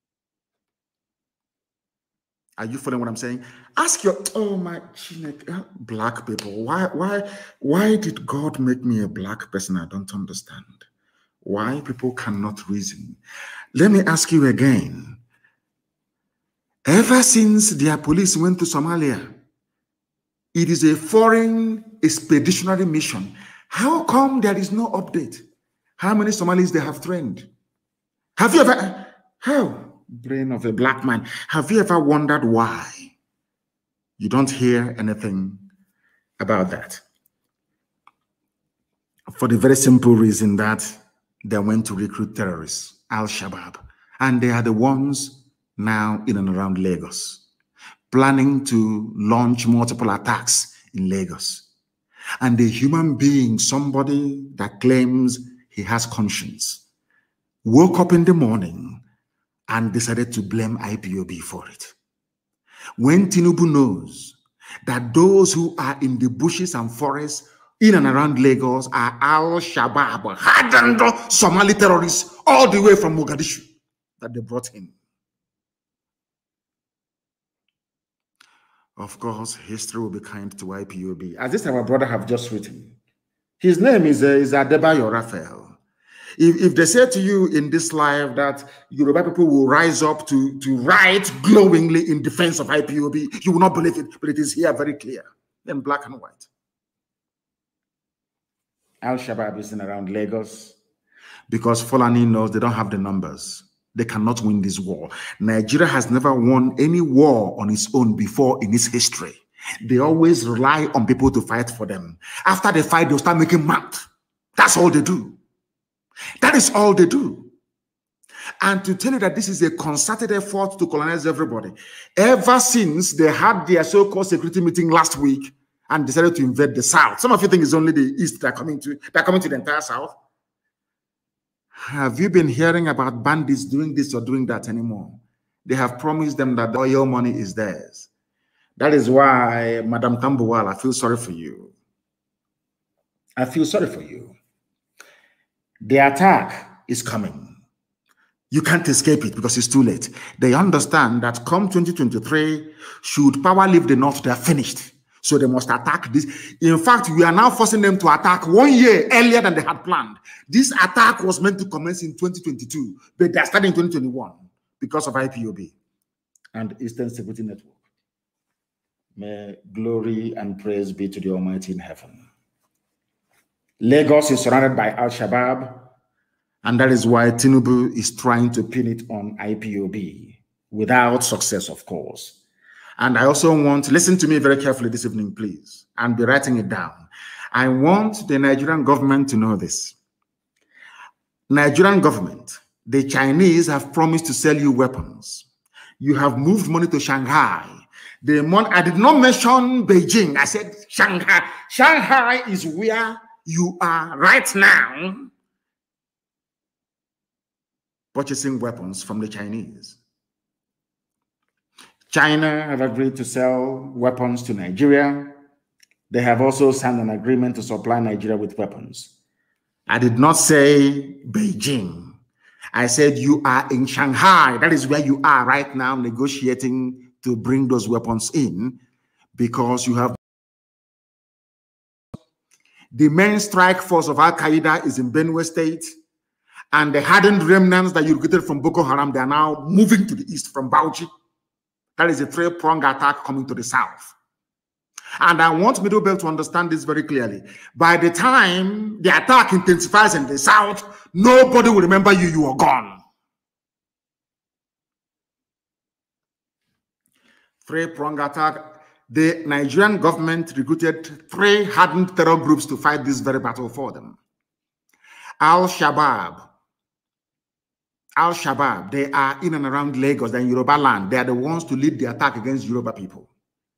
Are you following what I'm saying? Ask your, oh my, black people, why, why, why did God make me a black person? I don't understand. Why people cannot reason. Let me ask you again. Ever since their police went to Somalia, it is a foreign expeditionary mission. How come there is no update? How many Somalis they have trained? Have you ever, how? Brain of a black man. Have you ever wondered why? You don't hear anything about that. For the very simple reason that they went to recruit terrorists, Al-Shabaab. And they are the ones now in and around Lagos, planning to launch multiple attacks in Lagos. And a human being, somebody that claims he has conscience, woke up in the morning and decided to blame I P O B for it. When Tinubu knows that those who are in the bushes and forests in and around Lagos are Al-Shabaab, hardened Somali terrorists all the way from Mogadishu that they brought in. Of course, history will be kind to I P O B. As this our brother have just written, his name is, uh, is Adebayo Raphael. If, if they say to you in this life that Yoruba people will rise up to, to write glowingly in defense of I P O B, you will not believe it, but it is here very clear, in black and white. Al-Shabaab is in around Lagos because Fulani knows they don't have the numbers. They cannot win this war. Nigeria has never won any war on its own before in its history. They always rely on people to fight for them. After they fight, they'll start making math. That's all they do. That is all they do. And to tell you that this is a concerted effort to colonize everybody, ever since they had their so-called security meeting last week and decided to invade the South. Some of you think it's only the East that are coming to, that are coming to the entire South. Have you been hearing about bandits doing this or doing that anymore? They have promised them that the oil money is theirs. That is why, Madam Tambuwal, I feel sorry for you. I feel sorry for you. The attack is coming. You can't escape it because it's too late. They understand that come twenty twenty-three, should power leave the North, they are finished. So they must attack this. In fact, we are now forcing them to attack one year earlier than they had planned. This attack was meant to commence in twenty twenty-two, but they are starting in twenty twenty-one because of I P O B and Eastern Security Network. May glory and praise be to the Almighty in heaven. Lagos is surrounded by Al-Shabaab, and that is why Tinubu is trying to pin it on I P O B, without success, of course. And I also want, listen to me very carefully this evening, please, and be writing it down. I want the Nigerian government to know this. Nigerian government, the Chinese have promised to sell you weapons. You have moved money to Shanghai. The mon I did not mention Beijing. I said Shanghai. Shanghai is where you are right now purchasing weapons from the Chinese. China have agreed to sell weapons to Nigeria. They have also signed an agreement to supply Nigeria with weapons. I did not say Beijing. I said you are in Shanghai. That is where you are right now negotiating to bring those weapons in, because you have the main strike force of Al-Qaeda is in Benue State, and the hardened remnants that you recruited from Boko Haram, they are now moving to the east from Bauchi. That is a three-pronged attack coming to the south. And I want Middle Belt to understand this very clearly. By the time the attack intensifies in the south, nobody will remember you, you are gone. Three-pronged attack. The Nigerian government recruited three hardened terror groups to fight this very battle for them. Al-Shabaab. Al-Shabaab, they are in and around Lagos, they're in Yoruba land. They are the ones to lead the attack against Yoruba people.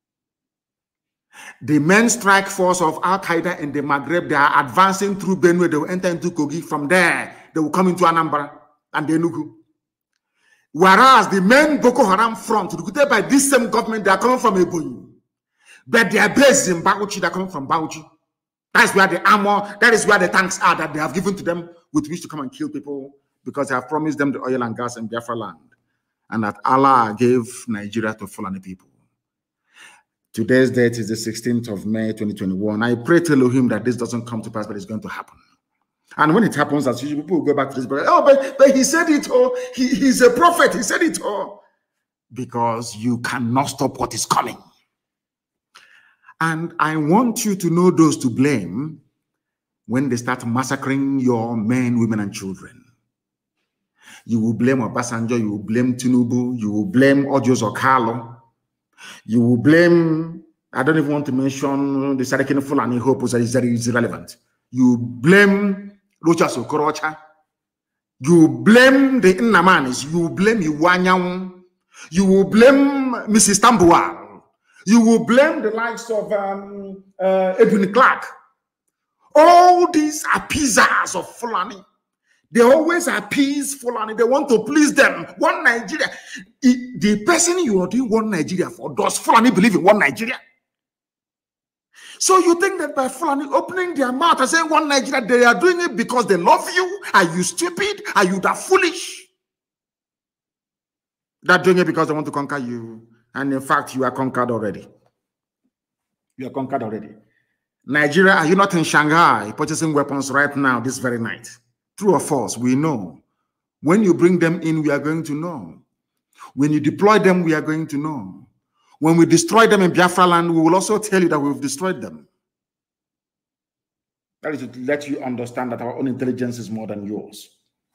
The main strike force of Al-Qaeda in the Maghreb, they are advancing through Benue. They will enter into Kogi. From there, they will come into Anambra and Enugu. Whereas the main Boko Haram front, recruited by this same government, they are coming from Ebonyi. But they are based in Bauchi, they are coming from Bauchi. That's where the armor, that is where the tanks are that they have given to them with which to come and kill people, because they have promised them the oil and gas in Biafra land, and that Allah gave Nigeria to Fulani people. Today's date is the sixteenth of May, twenty twenty-one. I pray to Elohim that this doesn't come to pass, but it's going to happen. And when it happens, as usual, people will go back to this, but oh, but, but he said it, oh, he, he's a prophet, he said it, oh. Because you cannot stop what is coming. And I want you to know those to blame when they start massacring your men, women, and children. You will blame Obasanjo, you will blame Tinubu, you will blame Odios Okalo, you will blame, I don't even want to mention the Sarikini Fulani Hope, that is very irrelevant. You blame Rochas Okorocha, you blame the Nnamdi, you blame Iwanyang, you will blame Missus Tambuwal, you will blame the likes of um, uh, Edwin Clark. All these appeasers of Fulani. They always appease Fulani. They want to please them. One Nigeria. The person you are doing one Nigeria for, does Fulani believe in one Nigeria? So you think that by Fulani opening their mouth and saying one Nigeria, they are doing it because they love you? Are you stupid? Are you that foolish? They're doing it because they want to conquer you. And in fact, you are conquered already. You are conquered already. Nigeria, are you not in Shanghai purchasing weapons right now, this very night? True or false, we know. When you bring them in, we are going to know. When you deploy them, we are going to know. When we destroy them in Biafra land, we will also tell you that we've destroyed them. That is to let you understand that our own intelligence is more than yours.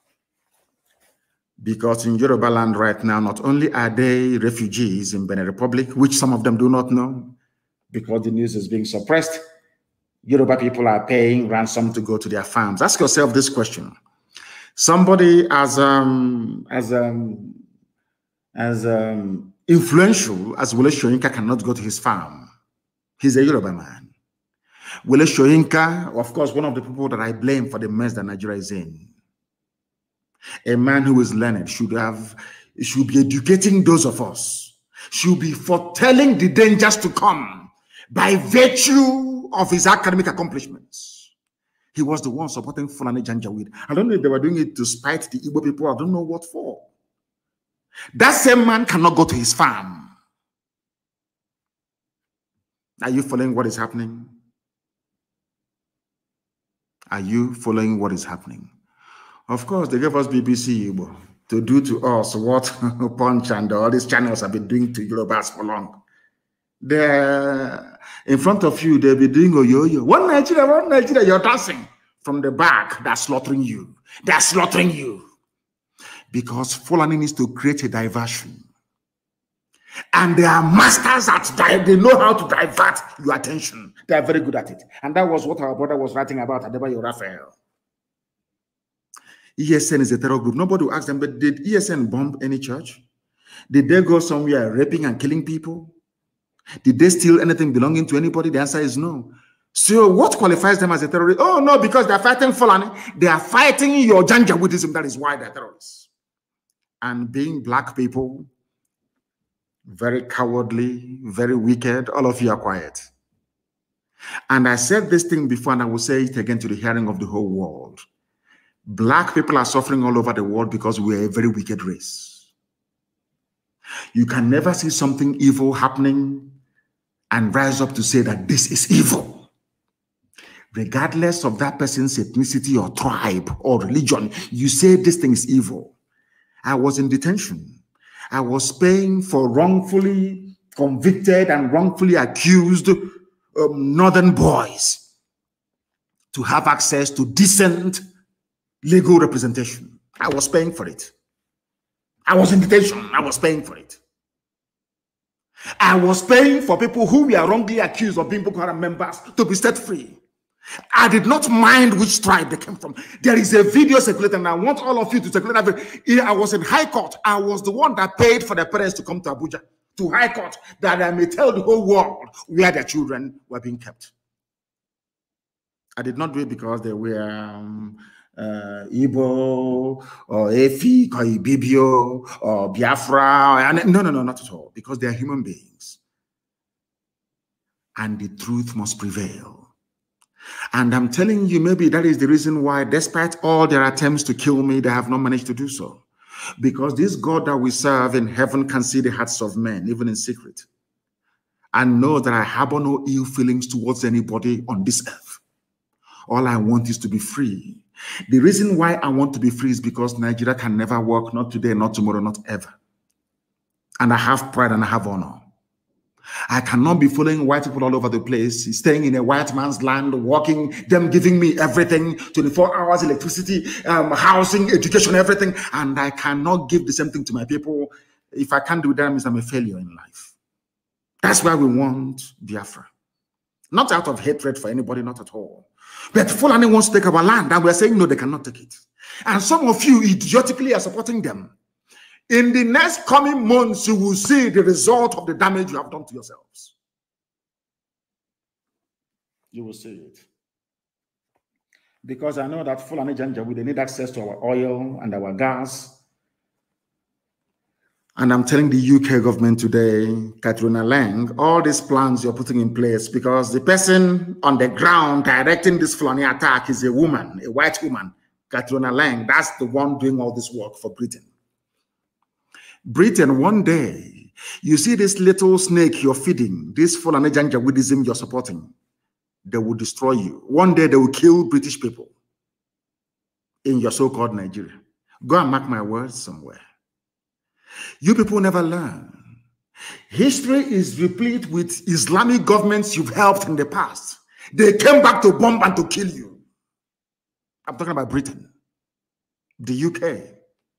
Because in Yoruba land right now, not only are they refugees in Benin Republic, which some of them do not know, because the news is being suppressed, Yoruba people are paying ransom to go to their farms. Ask yourself this question. Somebody as um as um as um influential as Wole Soyinka cannot go to his farm. He's a Yoruba man. Wole Soyinka, of course, one of the people that I blame for the mess that Nigeria is in. A man who is learned should have should be educating those of us, should be foretelling the dangers to come by virtue of his academic accomplishments. He was the one supporting Fulani Janjaweed. I don't know if they were doing it to spite the Igbo people. I don't know what for. That same man cannot go to his farm. Are you following what is happening? Are you following what is happening? Of course, they gave us B B C to do to us what Punch and all these channels have been doing to Yorubas for long. They're in front of you, they'll be doing a yo-yo. One Nigeria, one Nigeria, you're dancing. From the back, they're slaughtering you. They're slaughtering you. Because Fulani needs to create a diversion. And they are masters at that. They know how to divert your attention. They are very good at it. And that was what our brother was writing about at Adebayo Raphael. E S N is a terror group. Nobody will ask them, but did E S N bomb any church? Did they go somewhere raping and killing people? Did they steal anything belonging to anybody? The answer is no. So what qualifies them as a terrorist? Oh, no, because they're fighting Fulani. They are fighting your Janjaweedism. That is why they're terrorists. And being black people, very cowardly, very wicked, all of you are quiet. And I said this thing before, and I will say it again to the hearing of the whole world. Black people are suffering all over the world because we are a very wicked race. You can never see something evil happening and rise up to say that this is evil. Regardless of that person's ethnicity or tribe or religion, you say this thing is evil. I was in detention. I was paying for wrongfully convicted and wrongfully accused um, northern boys to have access to decent legal representation. I was paying for it. I was in detention. I was paying for it. I was paying for people who were wrongly accused of being Boko Haram members to be set free. I did not mind which tribe they came from. There is a video circulating, and I want all of you to circulate that. I was in High Court. I was the one that paid for their parents to come to Abuja, to High Court, that I may tell the whole world where their children were being kept. I did not do it because they were um, uh, Igbo or Efik or Ibibio or Biafra. No, no, no, not at all. Because they are human beings. And the truth must prevail. And I'm telling you, maybe that is the reason why, despite all their attempts to kill me, they have not managed to do so. Because this God that we serve in heaven can see the hearts of men, even in secret. And know that I harbor no ill feelings towards anybody on this earth. All I want is to be free. The reason why I want to be free is because Nigeria can never work, not today, not tomorrow, not ever. And I have pride and I have honor. I cannot be following white people all over the place, staying in a white man's land, working, them giving me everything, twenty-four hours, electricity, um, housing, education, everything. And I cannot give the same thing to my people. If I can't do that, it means I'm a failure in life. That's why we want Biafra. Not out of hatred for anybody, not at all. But Fulani wants to take our land, and we're saying, no, they cannot take it. And some of you idiotically are supporting them. In the next coming months, you will see the result of the damage you have done to yourselves. You will see it. Because I know that Fulani Janjaweed, they need access to our oil and our gas. And I'm telling the U K government today, Katrina Lang, all these plans you're putting in place, because the person on the ground directing this Fulani attack is a woman, a white woman, Katrina Lang. That's the one doing all this work for Britain. Britain, one day, you see this little snake you're feeding, this Fulani Janjaweedism you're supporting, they will destroy you. One day, they will kill British people in your so-called Nigeria. Go and mark my words somewhere. You people never learn. History is replete with Islamic governments you've helped in the past. They came back to bomb and to kill you. I'm talking about Britain, the U K.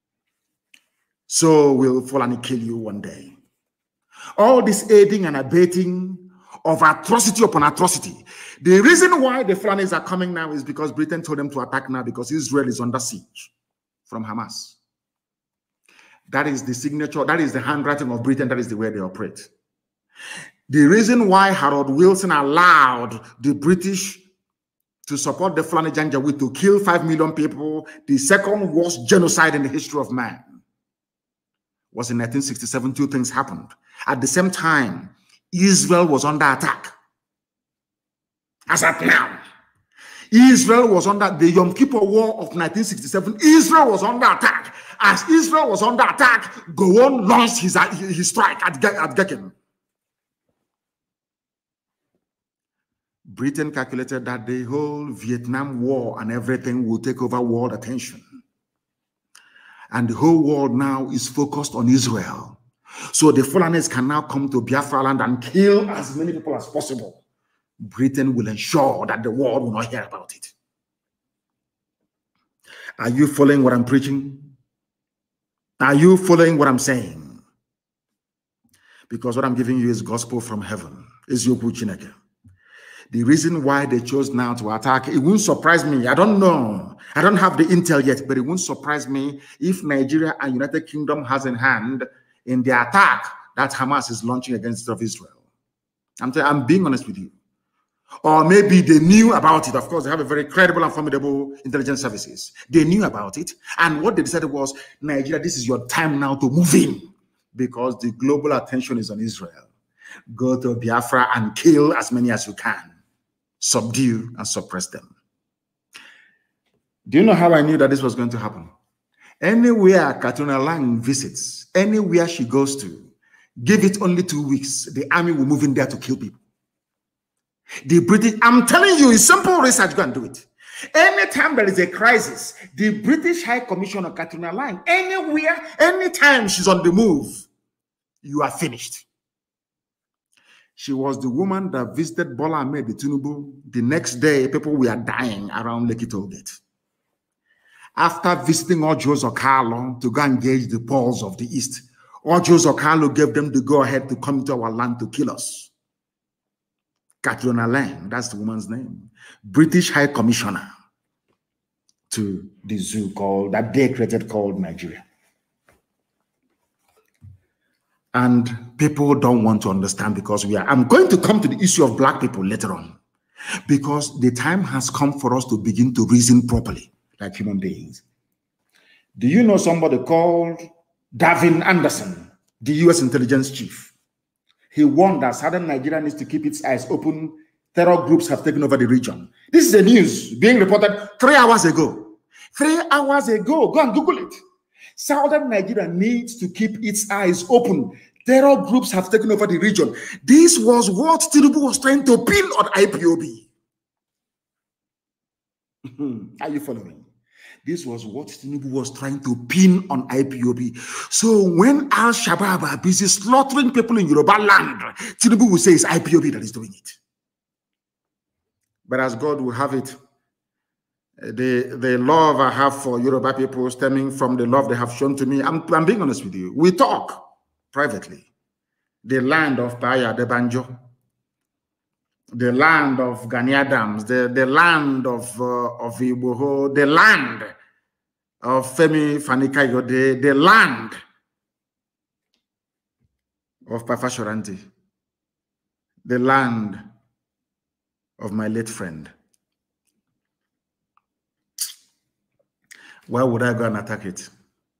So will Fulani kill you one day. All this aiding and abetting of atrocity upon atrocity. The reason why the Fulanis are coming now is because Britain told them to attack now, because Israel is under siege from Hamas. That is the signature, that is the handwriting of Britain, that is the way they operate. The reason why Harold Wilson allowed the British to support the Fulani Janjaweed to kill five million people, the second worst genocide in the history of man, was in nineteen sixty-seven. Two things happened. At the same time, Israel was under attack. As at now, Israel was under the Yom Kippur War of nineteen sixty-seven. Israel was under attack. As Israel was under attack, Gowon launched his, his strike at, at Gekken. Britain calculated that the whole Vietnam War and everything will take over world attention. And the whole world now is focused on Israel. So the Fulanis can now come to Biafra land and kill as many people as possible. Britain will ensure that the world will not hear about it. Are you following what I'm preaching? Are you following what I'm saying? Because what I'm giving you is gospel from heaven. Is your Chineke. The reason why they chose now to attack, it won't surprise me. I don't know. I don't have the intel yet, but it won't surprise me if Nigeria and United Kingdom has in hand in the attack that Hamas is launching against the state of Israel. I'm, I'm being honest with you. Or maybe they knew about it. Of course, they have a very credible and formidable intelligence services. They knew about it. And what they decided was, Nigeria, this is your time now to move in. Because the global attention is on Israel. Go to Biafra and kill as many as you can. Subdue and suppress them. Do you know how I knew that this was going to happen? Anywhere Katuna Lang visits, anywhere she goes to, give it only two weeks, the army will move in there to kill people. The British, I'm telling you, it's simple research, go and do it. Anytime there is a crisis, the British High Commissioner Katuna Lang, anywhere, anytime she's on the move, you are finished. She was the woman that visited Bola Ahmed Tinubu. The next day, people were dying around Lekki Tollgate. After visiting Ojo Zokalo to go engage the Poles of the East, Ojo Zokalo gave them the go-ahead to come to our land to kill us. Katrina Lang, that's the woman's name. British High Commissioner to the zoo called, that they created called Nigeria. And people don't want to understand because we are, I'm going to come to the issue of black people later on. Because the time has come for us to begin to reason properly like human beings. Do you know somebody called Davin Anderson, the U S intelligence chief? He warned that southern Nigeria needs to keep its eyes open. Terror groups have taken over the region. This is the news being reported three hours ago. Three hours ago. Go and Google it. Southern Nigeria needs to keep its eyes open. Terror groups have taken over the region. This was what Tinubu was trying to pin on I P O B. Are you following? This was what Tinubu was trying to pin on I P O B. So when Al-Shabaab are busy slaughtering people in Yoruba land, Tinubu will say it's I P O B that is doing it. But as God will have it, the, the love I have for Yoruba people stemming from the love they have shown to me, I'm, I'm being honest with you. We talk privately. The land of Baya de Banjo, the land of Gani Adams, the, the land of, uh, of Iboho, the land of Femi Fanikayode, the land of Papa Shoranti, the land of my late friend. Why would I go and attack it?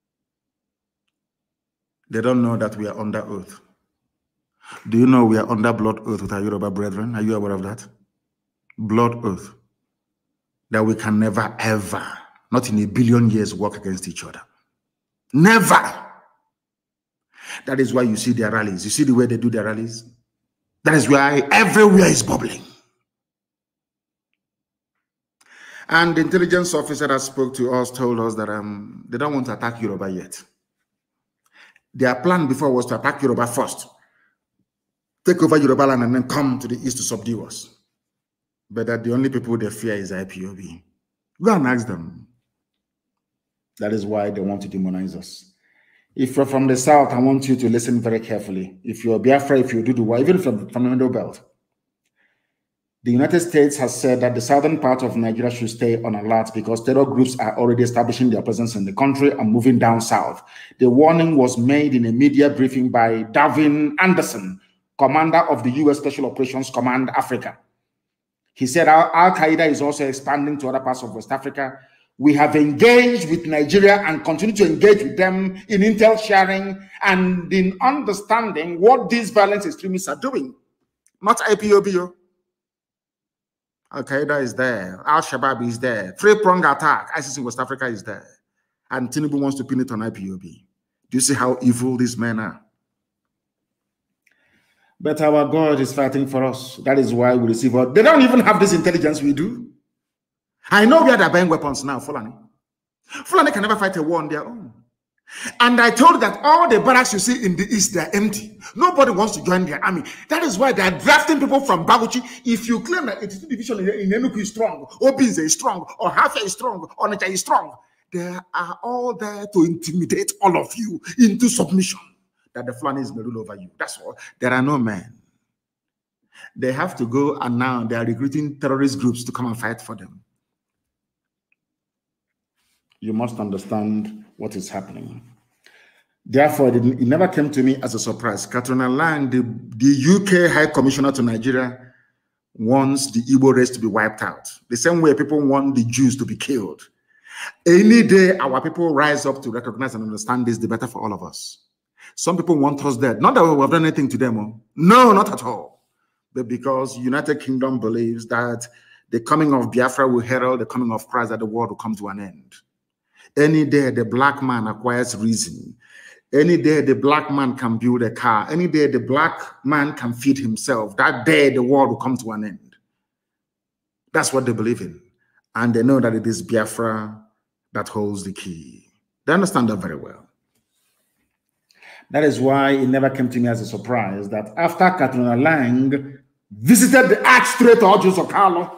They don't know that we are under oath. Do you know we are under blood oath with our Yoruba brethren? Are you aware of that? Blood oath. That we can never, ever, not in a billion years, work against each other. Never. That is why you see their rallies. You see the way they do their rallies? That is why everywhere is bubbling. And the intelligence officer that spoke to us told us that um, they don't want to attack Yoruba yet. Their plan before was to attack Yoruba first. Take over Yoruba land and then come to the east to subdue us. But that the only people they fear is I P O B. Go and ask them. That is why they want to demonize us. If you're from the south, I want you to listen very carefully. If you're Biafra, if you do the war, even from, from the Middle Belt, the United States has said that the southern part of Nigeria should stay on alert because terror groups are already establishing their presence in the country and moving down south. The warning was made in a media briefing by Davin Anderson, commander of the U S Special Operations Command Africa. He said Al-Qaeda is also expanding to other parts of West Africa. We have engaged with Nigeria and continue to engage with them in intel sharing and in understanding what these violent extremists are doing. Not I P O B. Al-Qaeda is there. Al-Shabaab is there. Three-pronged attack. ISIS in West Africa is there. And Tinubu wants to pin it on I P O B. Do you see how evil these men are? But our God is fighting for us. That is why we receive. They don't even have this intelligence we do. I know we are buying weapons now, Fulani. Fulani can never fight a war on their own. And I told that all the barracks you see in the east, they're empty. Nobody wants to join their army. That is why they're drafting people from Baguchi. If you claim that eighty-two division in Enugu is strong, Obinze is strong, or Hafia is strong, or Onitsha is strong, they are all there to intimidate all of you into submission, that the Fulanis may rule over you. That's all. There are no men. They have to go, and now they are recruiting terrorist groups to come and fight for them. You must understand what is happening. Therefore, it, it never came to me as a surprise. Katrina Lang, the, the U K High Commissioner to Nigeria, wants the Igbo race to be wiped out. The same way people want the Jews to be killed. Any day our people rise up to recognize and understand this, the better for all of us. Some people want us dead. Not that we have done anything to them. Oh. No, not at all. But because United Kingdom believes that the coming of Biafra will herald the coming of Christ, that the world will come to an end. Any day the black man acquires reason. Any day the black man can build a car. Any day the black man can feed himself. That day the world will come to an end. That's what they believe in. And they know that it is Biafra that holds the key. They understand that very well. That is why it never came to me as a surprise that after Katrina Lang visited the arch-traitor Joseph Carlo,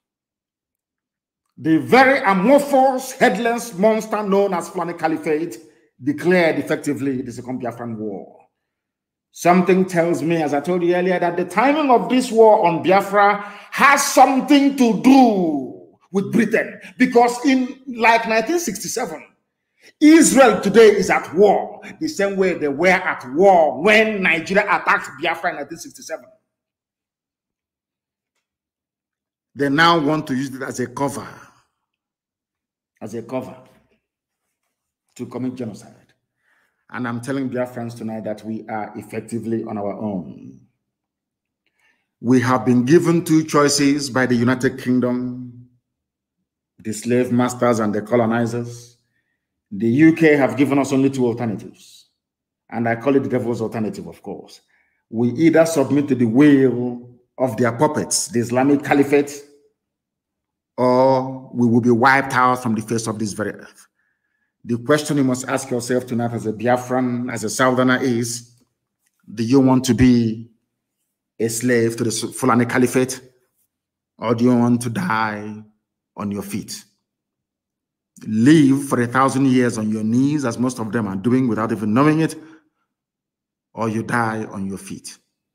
the very amorphous, headless monster known as Fulani Caliphate declared effectively the Second Biafran War. Something tells me, as I told you earlier, that the timing of this war on Biafra has something to do with Britain. Because in like nineteen sixty-seven, Israel today is at war the same way they were at war when Nigeria attacked Biafra in nineteen sixty-seven. They now want to use it as a cover. As a cover to commit genocide. And I'm telling Biafrans tonight that we are effectively on our own. We have been given two choices by the United Kingdom, the slave masters and the colonizers. The U K have given us only two alternatives. And I call it the devil's alternative, of course. We either submit to the will of their puppets, the Islamic Caliphate, or we will be wiped out from the face of this very earth. The question you must ask yourself tonight as a Biafran, as a Southerner is, do you want to be a slave to the Fulani Caliphate, or do you want to die on your feet? Live for a thousand years on your knees, as most of them are doing without even knowing it, or you die on your feet.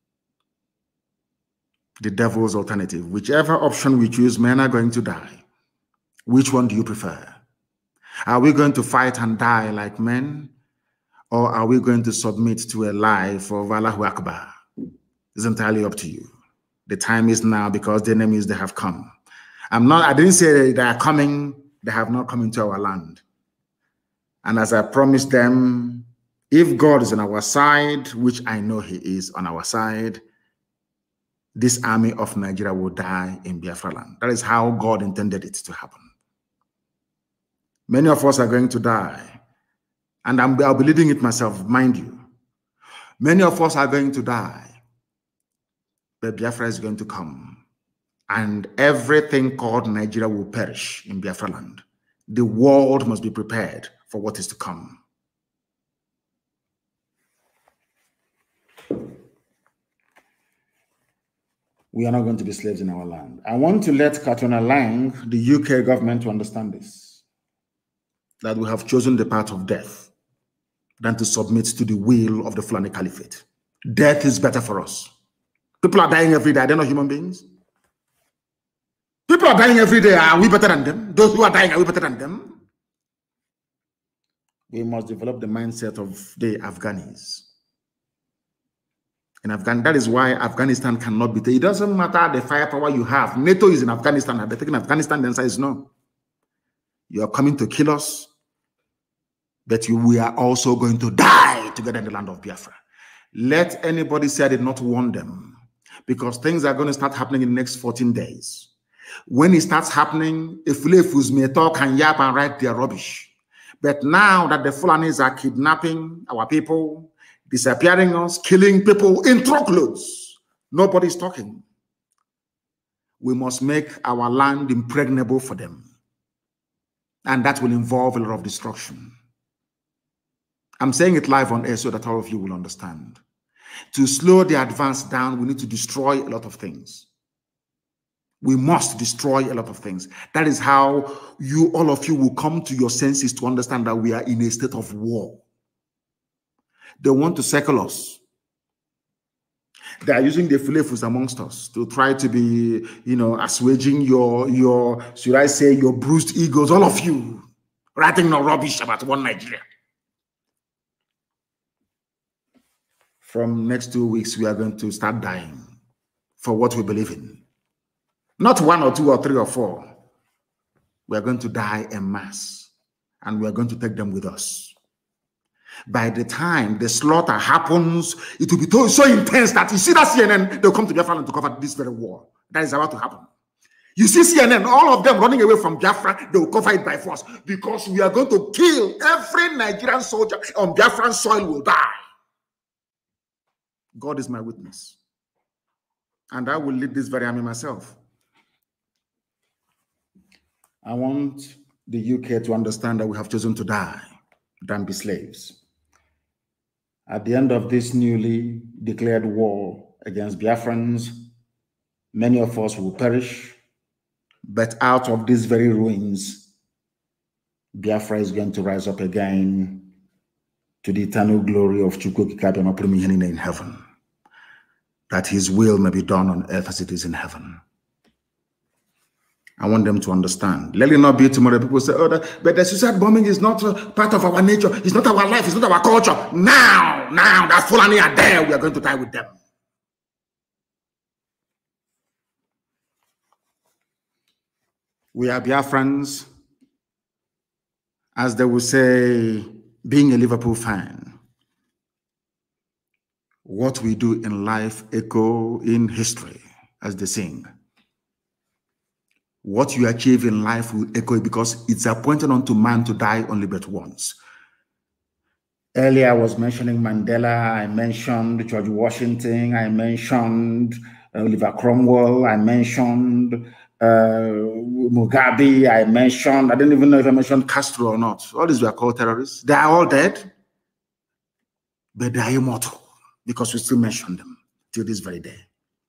The devil's alternative. Whichever option we choose, men are going to die. Which one do you prefer? Are we going to fight and die like men? Or are we going to submit to a life of Allahu Akbar? It's entirely up to you. The time is now because the enemies, they have come. I'm not, I didn't say they are coming, they have not come into our land. And as I promised them, if God is on our side, which I know he is on our side, this army of Nigeria will die in Biafra land. That is how God intended it to happen. Many of us are going to die. And I'm, I'll be leading it myself, mind you. Many of us are going to die. But Biafra is going to come. And everything called Nigeria will perish in Biafra land. The world must be prepared for what is to come. We are not going to be slaves in our land. I want to let Katrina Lang, the U K government, to understand this. That we have chosen the path of death than to submit to the will of the Fulani Caliphate. Death is better for us. People are dying every day. Are they not human beings? People are dying every day. Are we better than them? Those who are dying, are we better than them? We must develop the mindset of the Afghanis. In Afghanistan, that is why Afghanistan cannot be taken. It doesn't matter the firepower you have. NATO is in Afghanistan. Have they taken Afghanistan? The answer is no. You are coming to kill us, but you, we are also going to die together in the land of Biafra. Let anybody say I did not warn them, because things are going to start happening in the next fourteen days. When it starts happening, if Fulefus may talk and yap and write their rubbish. But now that the Fulanis are kidnapping our people, disappearing us, killing people in truckloads. Nobody's talking. We must make our land impregnable for them. And that will involve a lot of destruction. I'm saying it live on air so that all of you will understand. To slow the advance down, we need to destroy a lot of things. We must destroy a lot of things. That is how you, all of you, will come to your senses to understand that we are in a state of war. They want to circle us. They are using the filefus amongst us to try to be, you know, assuaging your, your, should I say, your bruised egos, all of you, writing no rubbish about one Nigeria. From next two weeks, we are going to start dying for what we believe in. Not one or two or three or four. We are going to die en masse, and we are going to take them with us. By the time the slaughter happens, it will be so intense that you see that C N N, they'll come to Biafra to cover this very war. That is about to happen. You see C N N, all of them running away from Biafra, they will cover it by force because we are going to kill every Nigerian soldier on Biafran soil will die. God is my witness. And I will lead this very army myself. I want the U K to understand that we have chosen to die than be slaves. At the end of this newly declared war against Biafrans, many of us will perish, but out of these very ruins, Biafra is going to rise up again to the eternal glory of Chukwu in heaven, that his will may be done on earth as it is in heaven. I want them to understand. Let it not be tomorrow. People say, oh, that, but the suicide bombing is not uh, part of our nature. It's not our life. It's not our culture. Now, now that Fulani are there, we are going to die with them. We are Biafrans, as they will say, being a Liverpool fan. What we do in life echo in history, as they sing. What you achieve in life will echo because it's appointed unto man to die only but once. Earlier, I was mentioning Mandela, I mentioned George Washington, I mentioned Oliver Cromwell, I mentioned uh, Mugabe, I mentioned, I don't even know if I mentioned Castro or not. All these were called terrorists. They are all dead, but they are immortal because we still mention them till this very day.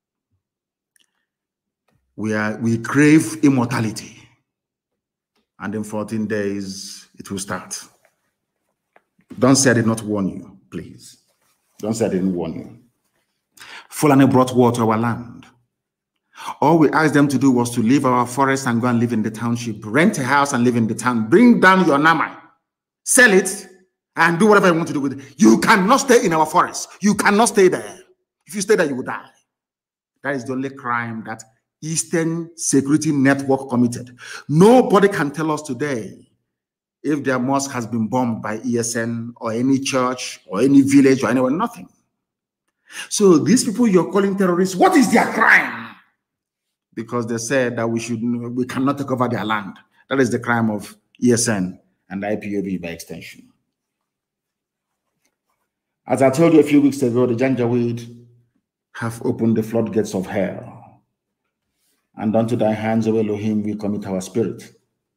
We are we crave immortality, and in fourteen days it will start. Don't say I did not warn you, please. Don't say I didn't warn you. Fulani brought war to our land. All we asked them to do was to leave our forest and go and live in the township, rent a house and live in the town, bring down your nama, sell it, and do whatever you want to do with it. You cannot stay in our forest. You cannot stay there. If you stay there, you will die. That is the only crime that Eastern Security Network committed. Nobody can tell us today if their mosque has been bombed by E S N or any church or any village or anywhere, nothing. So these people you're calling terrorists, what is their crime? Because they said that we should, we cannot take over their land. That is the crime of E S N and I P O B by extension. As I told you a few weeks ago, the Janjaweed have opened the floodgates of hell. And unto thy hands, O Elohim, we commit our spirit.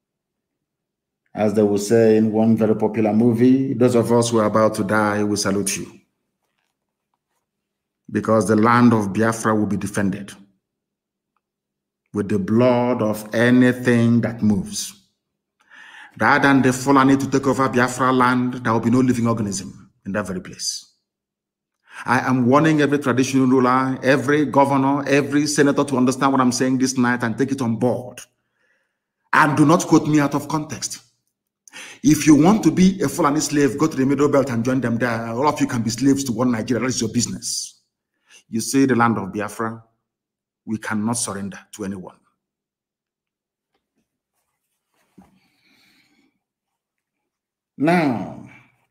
As they will say in one very popular movie, those of us who are about to die, we salute you. Because the land of Biafra will be defended with the blood of anything that moves. Rather than the Fulani to take over Biafra land, there will be no living organism in that very place. I am warning every traditional ruler, every governor, every senator to understand what I'm saying this night and take it on board. And do not quote me out of context. If you want to be a Fulani slave, go to the Middle Belt and join them there. All of you can be slaves to one Nigeria. That is your business. You say the land of Biafra, we cannot surrender to anyone. Now,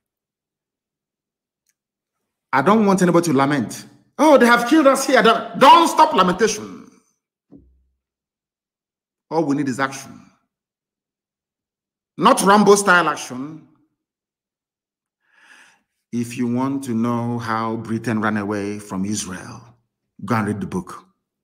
I don't want anybody to lament. Oh, they have killed us here. Don't, don't stop lamentation. All we need is action. Not Rambo style action. If you want to know how Britain ran away from Israel, go and read the book.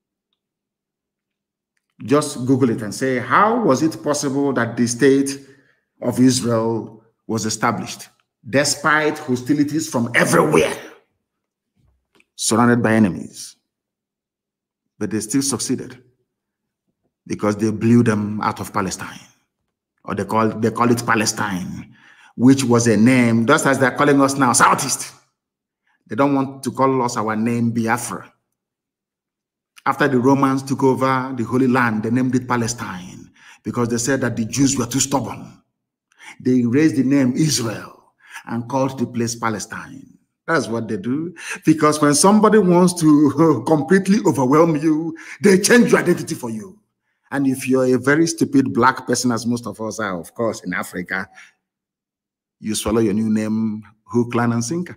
Just Google it and say, how was it possible that the state of Israel was established despite hostilities from everywhere, surrounded by enemies? But they still succeeded because they blew them out of Palestine, or they call, they call it Palestine, which was a name, just as they're calling us now, Southeast. They don't want to call us our name Biafra. After the Romans took over the Holy Land, they named it Palestine because they said that the Jews were too stubborn. They raised the name Israel and called the place Palestine. That's what they do. Because when somebody wants to completely overwhelm you, they change your identity for you. And if you're a very stupid black person, as most of us are, of course, in Africa, you swallow your new name, hook, line, and sinker.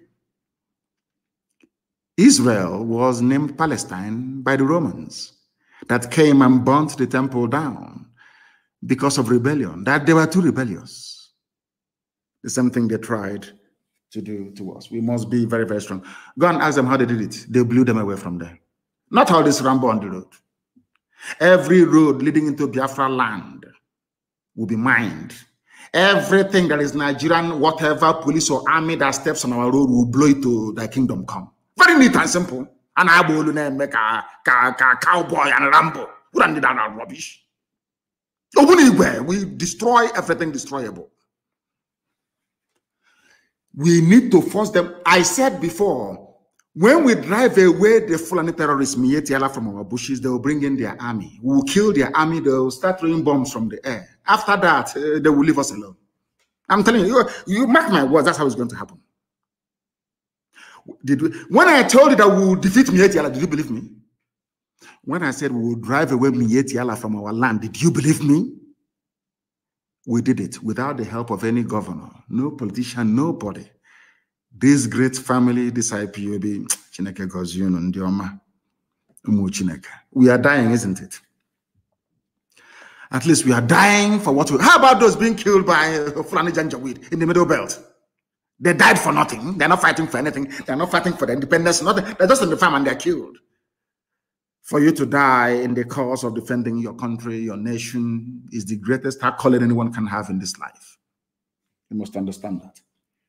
Israel was named Palestine by the Romans that came and burnt the temple down because of rebellion, that they were too rebellious. The same thing they tried to do to us. We must be very, very strong. Go and ask them how they did it. They blew them away from there. Not all this Rambo on the road. Every road leading into Biafra land will be mined. Everything that is Nigerian, whatever police or army that steps on our road will blow it to thy kingdom come. Very neat and simple. And I will make a cowboy and Rambo. We don't need that rubbish. We destroy everything destroyable. We need to force them. I said before, when we drive away the Fulani terrorists, Mietiala, from our bushes, they will bring in their army. We will kill their army. They will start throwing bombs from the air. After that, uh, they will leave us alone. I'm telling you, you, you mark my words, that's how it's going to happen. Did we, when I told you that we will defeat Mietiala, did you believe me? When I said we will drive away Mietiala from our land, did you believe me? We did it without the help of any governor, no politician, nobody. This great family, this I P O B, we are dying, isn't it? At least we are dying for what we... How about those being killed by uh, Fulani Janjaweed in the Middle Belt? They died for nothing. They're not fighting for anything. They're not fighting for the independence. Nothing. They're just in the farm and they're killed. For you to die in the cause of defending your country, your nation, is the greatest accolade anyone can have in this life. You must understand that.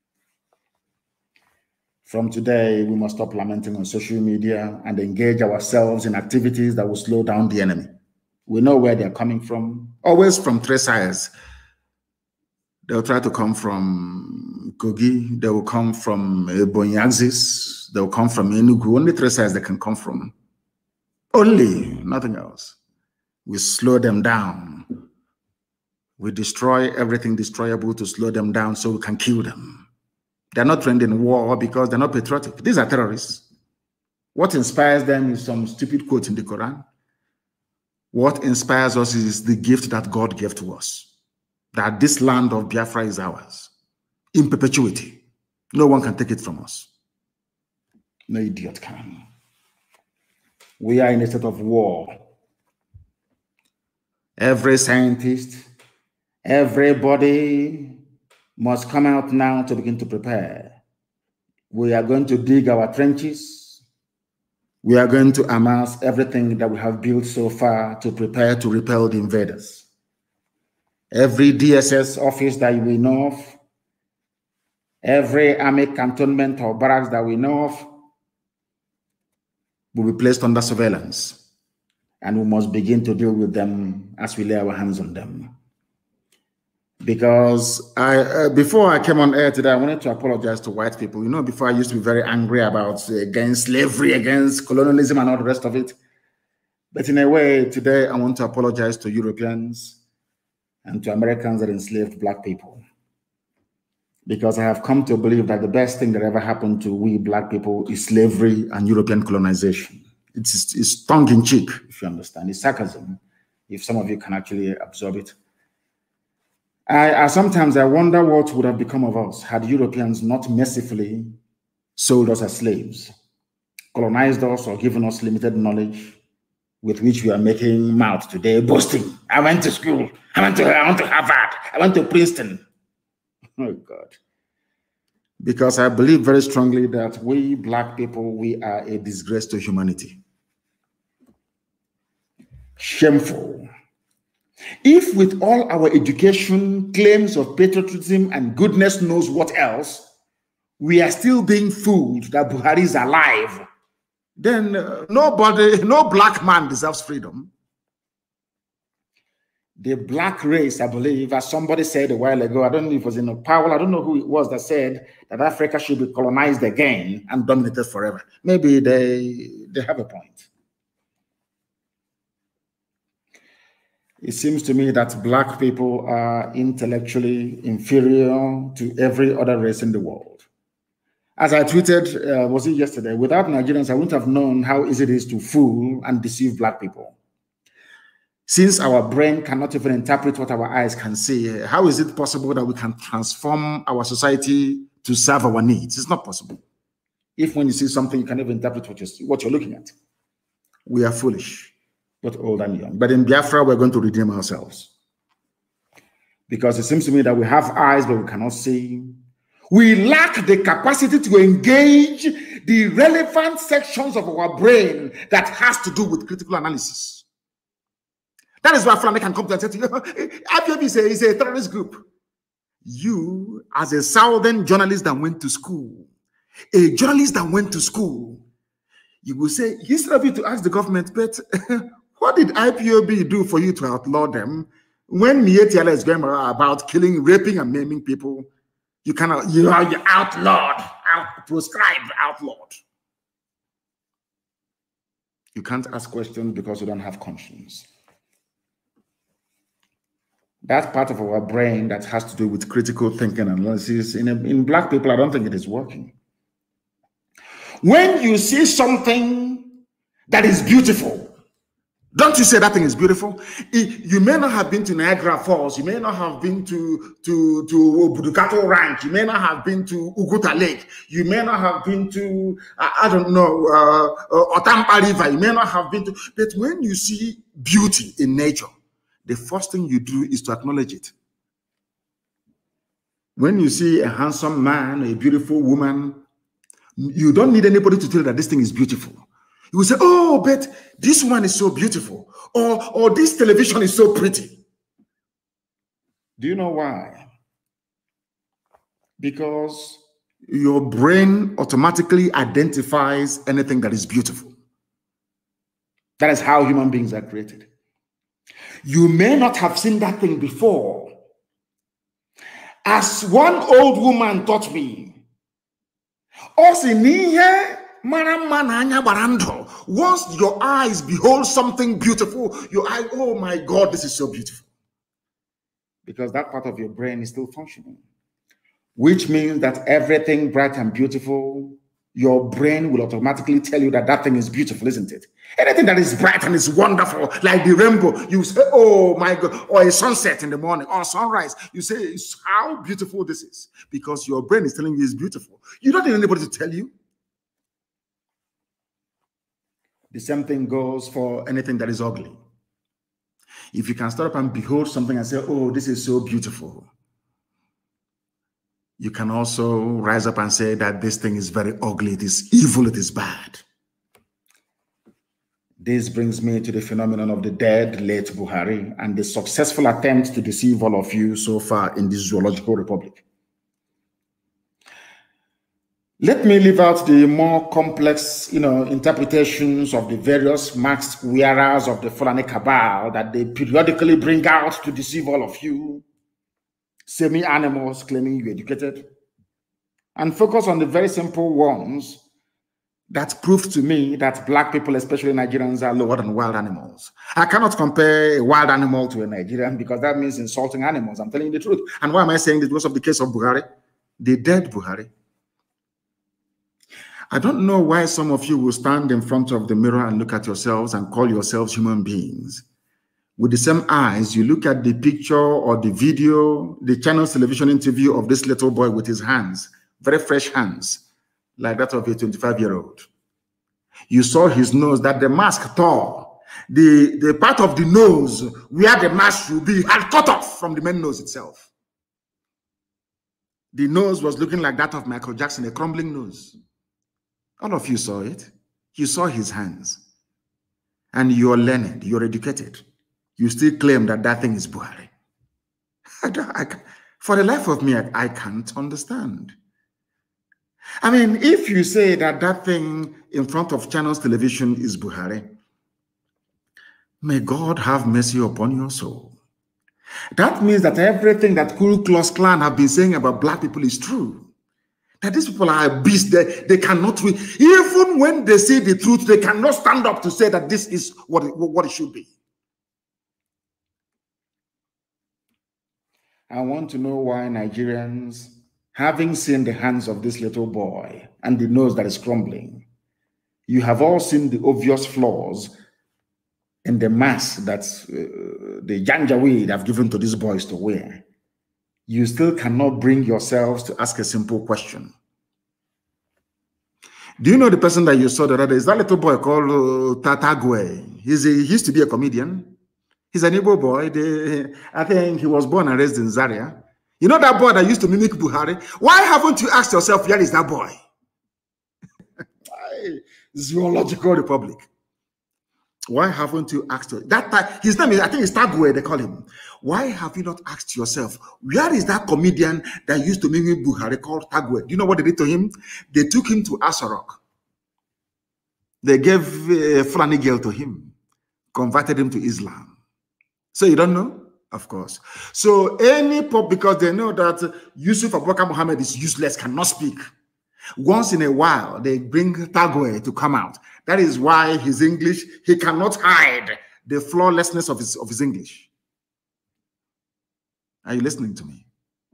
From today, we must stop lamenting on social media and engage ourselves in activities that will slow down the enemy. We know where they're coming from, always from three sides. They'll try to come from Kogi, they will come from Ebonyi, they will come from Enugu. Only three sides they can come from. Only, nothing else. We slow them down. We destroy everything destroyable to slow them down so we can kill them. They're not trained in war because they're not patriotic. These are terrorists. What inspires them is some stupid quote in the Quran. What inspires us is the gift that God gave to us. That this land of Biafra is ours. In perpetuity. No one can take it from us. No idiot can. We are in a state of war. Every scientist, everybody must come out now to begin to prepare. We are going to dig our trenches. We are going to amass everything that we have built so far to prepare to repel the invaders. Every D S S office that we know of, every army cantonment or barracks that we know of, will be placed under surveillance. And we must begin to deal with them as we lay our hands on them. Because I, uh, before I came on air today, I wanted to apologize to white people. You know, before I used to be very angry about uh, against slavery, against colonialism and all the rest of it. But in a way, today I want to apologize to Europeans and to Americans that enslaved black people. Because I have come to believe that the best thing that ever happened to we black people is slavery and European colonization. It's, it's tongue-in-cheek, if you understand. It's sarcasm, if some of you can actually absorb it. I, I sometimes I wonder what would have become of us had Europeans not mercifully sold us as slaves, colonized us, or given us limited knowledge with which we are making mouth today, boasting. I went to school. I went to, I went to Harvard. I went to Princeton. Oh, God. Because I believe very strongly that we black people, we are a disgrace to humanity. Shameful. If with all our education, claims of patriotism and goodness knows what else, we are still being fooled that Buhari is alive, then uh, nobody, no black man deserves freedom. The black race, I believe, as somebody said a while ago, I don't know if it was in Powell, I don't know who it was that said that Africa should be colonized again and dominated forever. Maybe they, they have a point. It seems to me that black people are intellectually inferior to every other race in the world. As I tweeted, uh, was it yesterday, without Nigerians, I wouldn't have known how easy it is to fool and deceive black people. Since our brain cannot even interpret what our eyes can see, how is it possible that we can transform our society to serve our needs? It's not possible. If when you see something, you can even interpret what you're, what you're looking at. We are foolish, both old and young. But in Biafra, we're going to redeem ourselves. Because it seems to me that we have eyes, but we cannot see. We lack the capacity to engage the relevant sections of our brain that has to do with critical analysis. That is why Fulani can come to and say to you, I P O B is a, is a terrorist group. You, as a southern journalist that went to school, a journalist that went to school, you will say, instead of you to ask the government, but what did I P O B do for you to outlaw them? When Mietiala is going about killing, raping, and maiming people, you cannot, you are you outlawed, out, proscribed, outlawed. You can't ask questions because you don't have conscience. That part of our brain that has to do with critical thinking and analysis, in, a, in black people, I don't think it is working. When you see something that is beautiful, don't you say that thing is beautiful? It, you may not have been to Niagara Falls, you may not have been to, to, to Budukato Ranch, you may not have been to Uguta Lake, you may not have been to, uh, I don't know, uh, uh, Otampa River, you may not have been to, but when you see beauty in nature, the first thing you do is to acknowledge it. When you see a handsome man, a beautiful woman, you don't need anybody to tell you that this thing is beautiful. You will say, oh, but this one is so beautiful, or, or this television is so pretty. Do you know why? Because your brain automatically identifies anything that is beautiful. That is how human beings are created. You may not have seen that thing before. As one old woman taught me, once your eyes behold something beautiful, your eye, oh my God, this is so beautiful. Because that part of your brain is still functioning. Which means that everything bright and beautiful, your brain will automatically tell you that that thing is beautiful, isn't it? Anything that is bright and is wonderful, like the rainbow, you say, oh my God, or a sunset in the morning, or sunrise, you say, how beautiful this is. Because your brain is telling you it's beautiful. You don't need anybody to tell you. The same thing goes for anything that is ugly. If you can start up and behold something and say, oh, this is so beautiful, you can also rise up and say that this thing is very ugly, it is evil, it is bad. This brings me to the phenomenon of the dead, late Buhari, and the successful attempt to deceive all of you so far in this zoological republic. Let me leave out the more complex, you know, interpretations of the various masked wearers of the Fulani cabal that they periodically bring out to deceive all of you, semi-animals claiming you educated, and focus on the very simple ones that prove to me that black people, especially Nigerians, are lower than wild animals. I cannot compare a wild animal to a Nigerian because that means insulting animals. I'm telling you the truth. And why am I saying this? Because of the case of Buhari, the dead Buhari. I don't know why some of you will stand in front of the mirror and look at yourselves and call yourselves human beings. With the same eyes, you look at the picture or the video, the channel's television interview of this little boy with his hands, very fresh hands, like that of a twenty-five-year-old. You saw his nose, that the mask tore. The, the part of the nose where the mask should be had cut off from the main nose itself. The nose was looking like that of Michael Jackson, a crumbling nose. All of you saw it. You saw his hands. And you're learned, you're educated. You still claim that that thing is Buhari. I don't, I, for the life of me, I, I can't understand. I mean, if you say that that thing in front of Channels Television is Buhari, may God have mercy upon your soul. That means that everything that Ku Klux Klan have been saying about black people is true. That these people are beasts. They, they cannot, even when they say the truth, they cannot stand up to say that this is what it, what it should be. I want to know why Nigerians, having seen the hands of this little boy and the nose that is crumbling, you have all seen the obvious flaws in the mask that uh, the Janjaweed have given to these boys to wear. You still cannot bring yourselves to ask a simple question. Do you know the person that you saw the other day? Is that little boy called uh, Tatagwe? He's a, he used to be a comedian. He's an Igbo boy. They, I think he was born and raised in Zaria. You know that boy that used to mimic Buhari? Why haven't you asked yourself, where is that boy? Zoological Republic. Why haven't you asked her? That time, his name is, I think it's Tagwe, they call him. Why have you not asked yourself, where is that comedian that used to mimic Buhari called Tagwe? Do you know what they did to him? They took him to Asarok. They gave a Fulani girl to him, converted him to Islam. So you don't know? Of course. So any pop, because they know that Yusuf Abubakar Muhammad is useless, cannot speak. Once in a while, they bring Tagwe to come out. That is why his English, he cannot hide the flawlessness of his, of his English. Are you listening to me?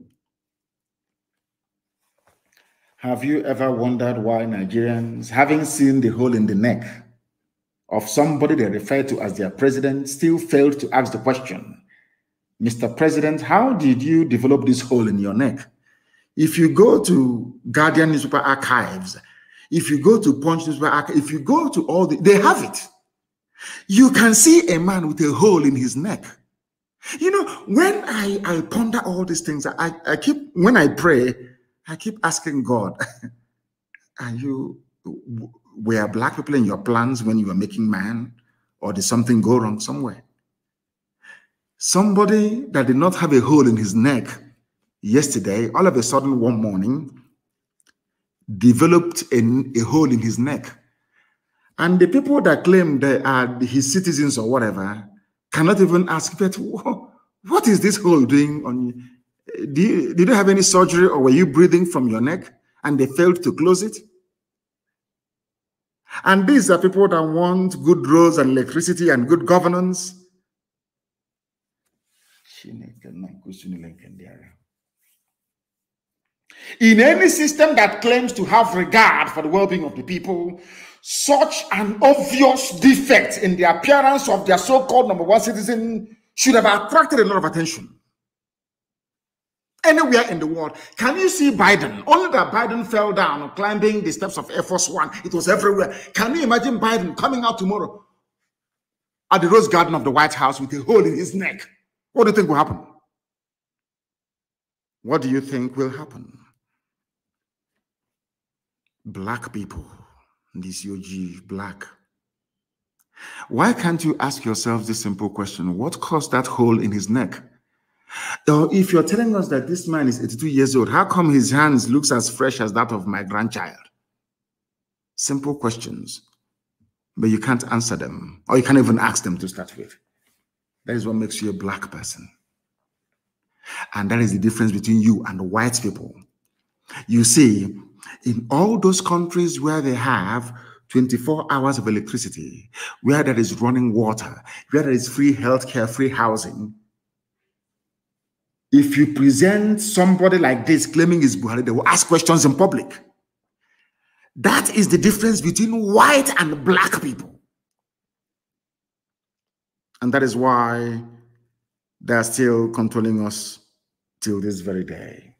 Have you ever wondered why Nigerians, having seen the hole in the neck of somebody they refer to as their president, still failed to ask the question, Mister President, how did you develop this hole in your neck? If you go to Guardian newspaper archives, if you go to Punch newspaper archives, if you go to all the, they have it. You can see a man with a hole in his neck. You know, when I, I ponder all these things, I, I keep, when I pray, I keep asking God, are you, were black people in your plans when you were making man? Or did something go wrong somewhere? Somebody that did not have a hole in his neck yesterday, all of a sudden one morning, developed a, a hole in his neck. And the people that claim they are his citizens or whatever cannot even ask, but what is this hole doing on you? Do you, did you have any surgery or were you breathing from your neck and they failed to close it? And these are people that want good roads and electricity and good governance. In any system that claims to have regard for the well-being of the people, such an obvious defect in the appearance of their so-called number one citizen should have attracted a lot of attention. Anywhere in the world. Can you see Biden? Only that Biden fell down climbing the steps of Air Force One. It was everywhere. Can you imagine Biden coming out tomorrow at the Rose Garden of the White House with a hole in his neck? What do you think will happen? What do you think will happen? Black people, this U G, black. Why can't you ask yourself this simple question? What caused that hole in his neck? Or if you're telling us that this man is eighty-two years old, how come his hands looks as fresh as that of my grandchild? Simple questions, but you can't answer them, or you can't even ask them to start with. That is what makes you a black person. And that is the difference between you and the white people. You see, in all those countries where they have twenty-four hours of electricity, where there is running water, where there is free healthcare, free housing, if you present somebody like this claiming he's Buhari, they will ask questions in public. That is the difference between white and black people. And that is why they are still controlling us till this very day.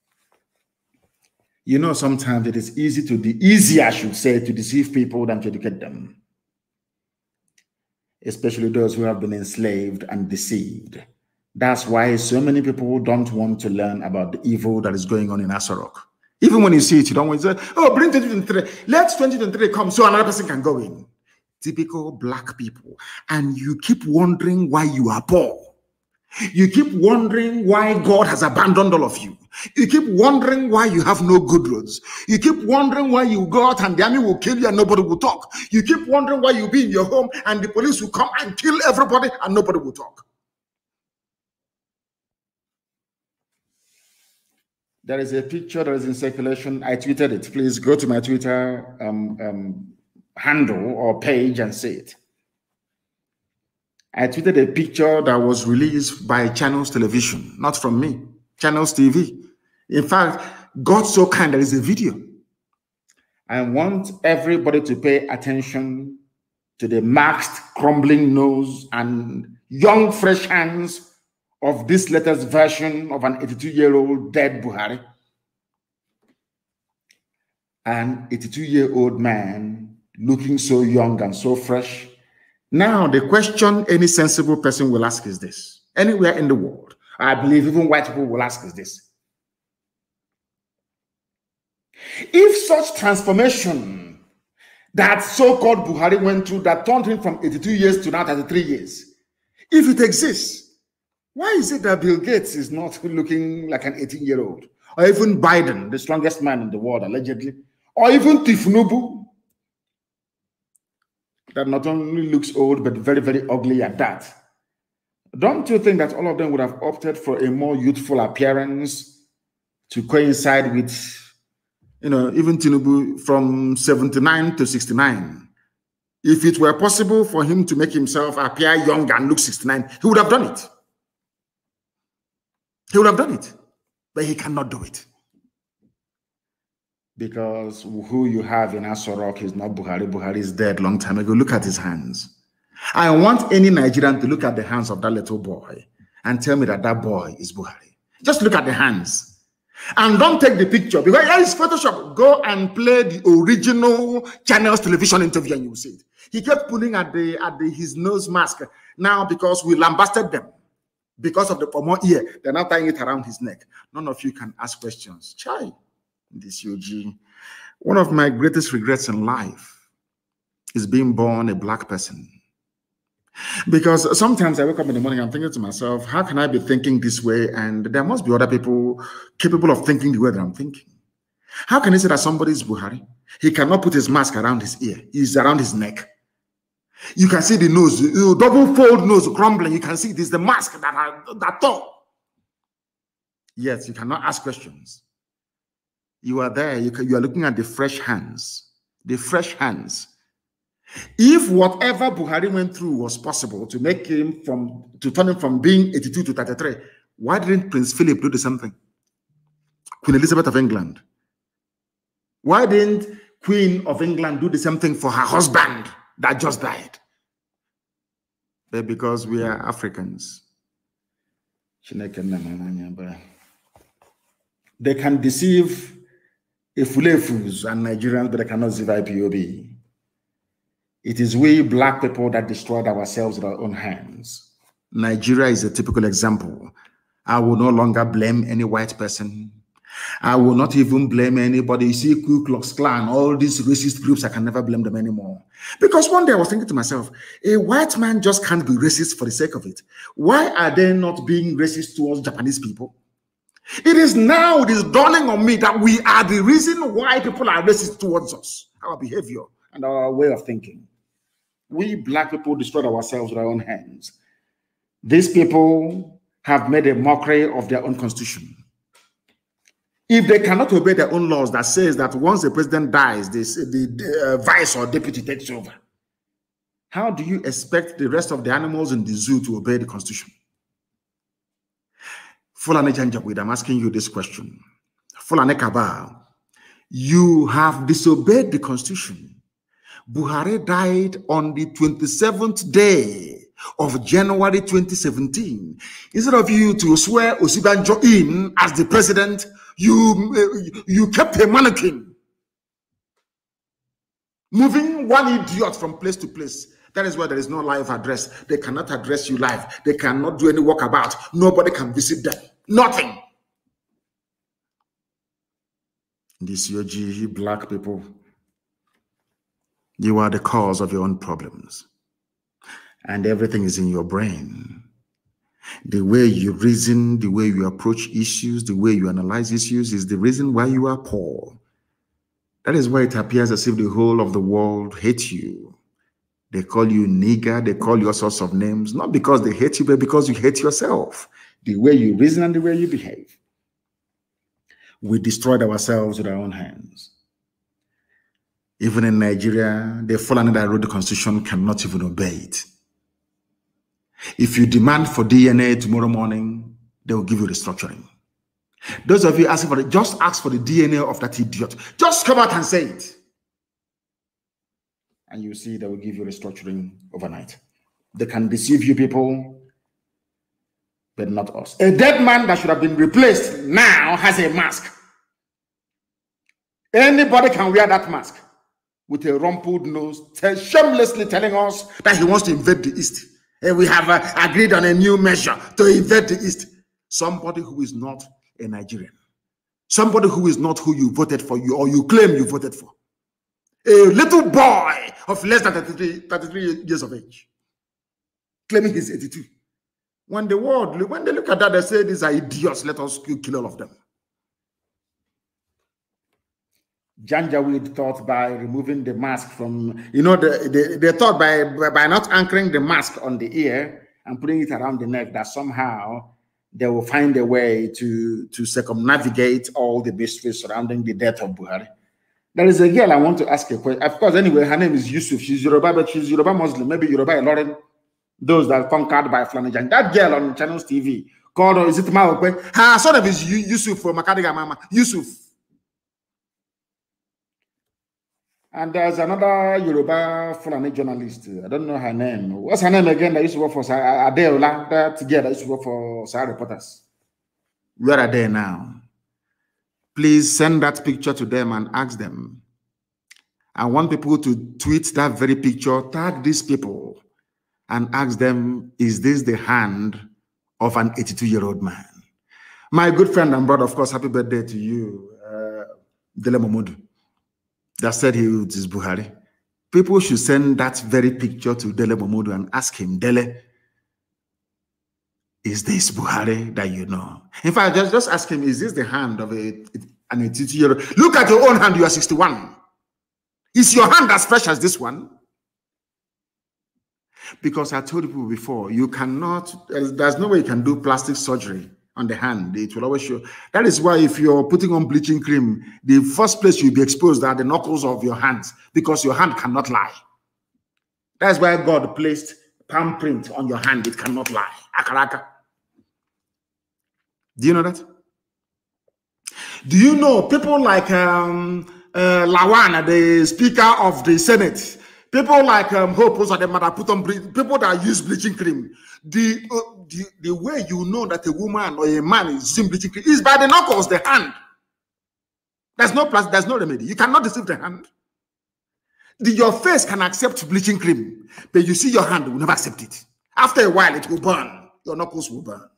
You know, sometimes it is easy to be easier, I should say, to deceive people than to educate them. Especially those who have been enslaved and deceived. That's why so many people don't want to learn about the evil that is going on in Asorok. Even when you see it, you don't want to say, oh, bring twenty twenty-three. Let twenty twenty-three come so another person can go in. Typical black people. And you keep wondering why you are poor. You keep wondering why God has abandoned all of you. You keep wondering why you have no good roads. You keep wondering why you go out and the army will kill you and nobody will talk. You keep wondering why you'll be in your home and the police will come and kill everybody and nobody will talk. There is a picture that is in circulation. I tweeted it. Please go to my Twitter um, um, handle or page and see it. I tweeted a picture that was released by Channels Television, not from me, Channels T V. In fact, God so kind, there is a video. I want everybody to pay attention to the masked, crumbling nose and young, fresh hands of this latest version of an eighty-two-year-old dead Buhari. An eighty-two-year-old man looking so young and so fresh. Now, the question any sensible person will ask is this. Anywhere in the world, I believe even white people will ask is this. If such transformation that so-called Buhari went through that turned him from eighty-two years to now thirty-three years, if it exists, why is it that Bill Gates is not looking like an eighteen-year-old? Or even Biden, the strongest man in the world, allegedly? Or even Tifunubu, that not only looks old, but very, very ugly at that? Don't you think that all of them would have opted for a more youthful appearance to coincide with, you know, even Tinubu from seventy-nine to sixty-nine? If it were possible for him to make himself appear young and look sixty-nine, he would have done it. He would have done it, but he cannot do it. Because who you have in Asorok is not Buhari. Buhari is dead long time ago. Look at his hands. I want any Nigerian to look at the hands of that little boy and tell me that that boy is Buhari. Just look at the hands. And don't take the picture, because yeah, it's Photoshop. Go and play the original Channels Television interview and you will see it. He kept pulling at the at the, his nose mask. Now, because we lambasted them, because of the pomo ear, they're not tying it around his neck. None of you can ask questions. Chai, this U G. One of my greatest regrets in life is being born a black person. Because sometimes I wake up in the morning, I'm thinking to myself, how can I be thinking this way? And there must be other people capable of thinking the way that I'm thinking. How can you say that somebody is Buhari? He cannot put his mask around his ear. He's around his neck. You can see the nose, double fold nose crumbling. You can see it is the mask that are, that tall. Yes, you cannot ask questions. You are there. You, can, you are looking at the fresh hands. The fresh hands. If whatever Buhari went through was possible to make him from, to turn him from being eighty-two to thirty-three, why didn't Prince Philip do the same thing? Queen Elizabeth of England. Why didn't Queen of England do the same thing for her husband that just died? But because we are Africans, they can deceive Ifulefus and Nigerians, but they cannot deceive I P O B. It is we black people that destroyed ourselves with our own hands. Nigeria is a typical example. I will no longer blame any white person. I will not even blame anybody. You see, Ku Klux Klan, all these racist groups, I can never blame them anymore. Because one day I was thinking to myself, a white man just can't be racist for the sake of it. Why are they not being racist towards Japanese people? It is now, it is dawning on me that we are the reason why people are racist towards us. Our behavior and our way of thinking. We black people destroyed ourselves with our own hands. These people have made a mockery of their own constitution. If they cannot obey their own laws that says that once the president dies, this, the, the uh, vice or deputy takes over, how do you expect the rest of the animals in the zoo to obey the constitution? Fulani Janjaweed, I'm asking you this question. Fulani Kabal, you have disobeyed the constitution. Buhari died on the twenty-seventh day of January twenty seventeen. Instead of you to swear Osibanjo in as the president, you, you kept a mannequin, moving one idiot from place to place, That is why there is no live address. They cannot address you live. They cannot do any walkabout. Nobody can visit them. Nothing. This your G, black people. You are the cause of your own problems. And everything is in your brain. The way you reason, the way you approach issues, the way you analyze issues is the reason why you are poor. That is why it appears as if the whole of the world hates you. They call you nigger, they call you all sorts of names, not because they hate you, but because you hate yourself. The way you reason and the way you behave. We destroyed ourselves with our own hands. Even in Nigeria, the Fulani that wrote the constitution cannot even obey it. If you demand for D N A tomorrow morning, they will give you restructuring. Those of you asking for it, just ask for the D N A of that idiot. Just come out and say it. And you see they will give you restructuring overnight. They can deceive you people, but not us. A dead man that should have been replaced now has a mask. Anybody can wear that mask with a rumpled nose, shamelessly telling us that he wants to invade the East. And we have uh, agreed on a new measure to invade the East. Somebody who is not a Nigerian. Somebody who is not who you voted for, you or you claim you voted for. A little boy of less than thirty-three, thirty-three years of age, claiming he's eighty-two. When the world, when they look at that, they say these are idiots, let us kill all of them. Janjaweed thought by removing the mask from, you know, the, the, they thought by, by not anchoring the mask on the ear and putting it around the neck that somehow they will find a way to, to circumnavigate all the mysteries surrounding the death of Buhari. There is a girl I want to ask a question. Of course, anyway, her name is Yusuf. She's Yoruba, but she's Yoruba Muslim. Maybe Yoruba Lauren, those that are conquered by Flanagan. That girl on Channels T V called, is it Maokwe? Her son of is Yusuf from Makadiga Mama. Yusuf. And there's another Yoruba Fulani journalist. I don't know her name. What's her name again? That used to work for Adeola. That girl that used to work for Sahara Reporters. Where are they now? Please send that picture to them and ask them. I want people to tweet that very picture, tag these people, and ask them, is this the hand of an eighty-two-year-old man? My good friend and brother, of course, happy birthday to you, uh, Dele Momodu, that said he is Buhari. People should send that very picture to Dele Momodu and ask him, Dele, is this Buhari that you know? In fact, just, just ask him, is this the hand of a, an eighty-two-year-old? Look at your own hand, you are sixty-one. Is your hand as fresh as this one? Because I told you before, you cannot, there's no way you can do plastic surgery on the hand. It will always show. That is why if you're putting on bleaching cream, the first place you'll be exposed are the knuckles of your hands, because your hand cannot lie. That's why God placed palm print on your hand. It cannot lie. Akaraka. Do you know that? Do you know people like um, uh, Lawan, the Speaker of the Senate, people like um, Hope, that put on people that use bleaching cream, the, uh, the the way you know that a woman or a man is using bleaching cream is by the knuckles, the hand. There's no plus, there's no remedy. You cannot deceive the hand. The, your face can accept bleaching cream, but you see your hand will never accept it. After a while, it will burn. Your knuckles will burn.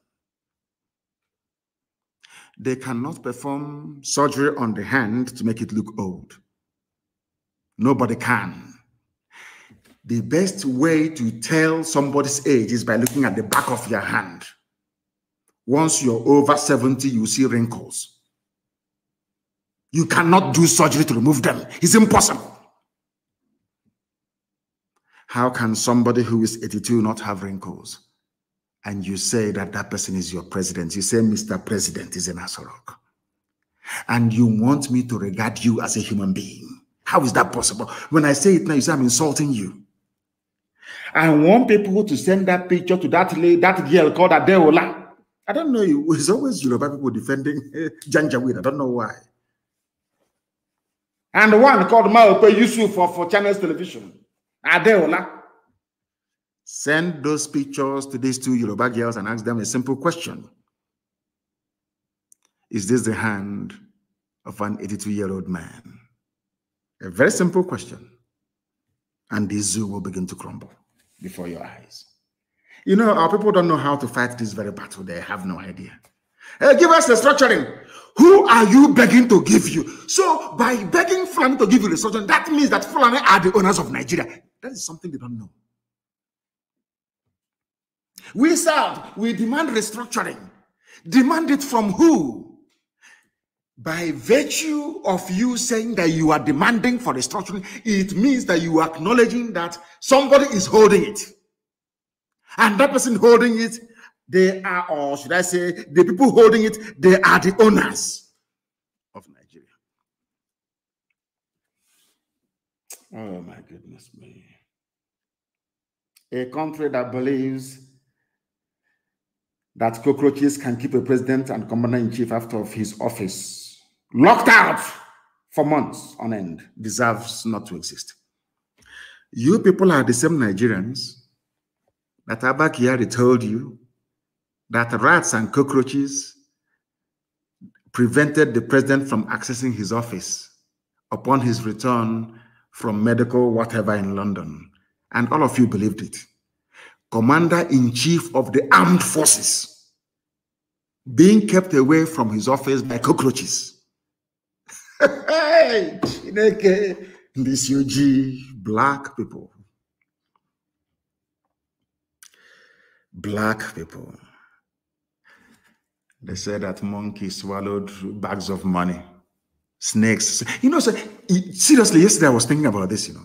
They cannot perform surgery on the hand to make it look old. Nobody can. The best way to tell somebody's age is by looking at the back of your hand. Once you're over seventy, you see wrinkles. You cannot do surgery to remove them. It's impossible. How can somebody who is eighty-two not have wrinkles? And you say that that person is your president. You say Mister President is an Asorok. And you want me to regard you as a human being. How is that possible? When I say it now, you say I'm insulting you. I want people to send that picture to that lady, that girl called Adeola. I don't know. It's always Yoruba people defending Janjaweed. I don't know why. And the one called Maokwe Yusuf for, for Channels Television. Adeola. Send those pictures to these two Yoruba girls and ask them a simple question. Is this the hand of an eighty-two-year-old man? A very simple question. And the zoo will begin to crumble. before your eyes. You know, our people don't know how to fight this very battle. They have no idea. Hey, give us the structuring. Who are you begging to give you? So by begging Fulani to give you the structuring, that means that Fulani are the owners of Nigeria. That is something they don't know. We serve, we demand restructuring. Demand it from who? By virtue of you saying that you are demanding for restructuring, it means that you are acknowledging that somebody is holding it. And that person holding it, they are, or should I say, the people holding it, they are the owners of Nigeria. Oh my goodness me. A country that believes that cockroaches can keep a president and commander-in-chief out of his office locked out for months on end deserves not to exist. You people are the same Nigerians that Abba Kyari told you that rats and cockroaches prevented the president from accessing his office upon his return from medical whatever in London. And all of you believed it. Commander-in-chief of the armed forces being kept away from his office by cockroaches. Hey, this U G, black people. Black people. They said that monkeys swallowed bags of money. Snakes. You know, so, seriously, yesterday I was thinking about this, you know.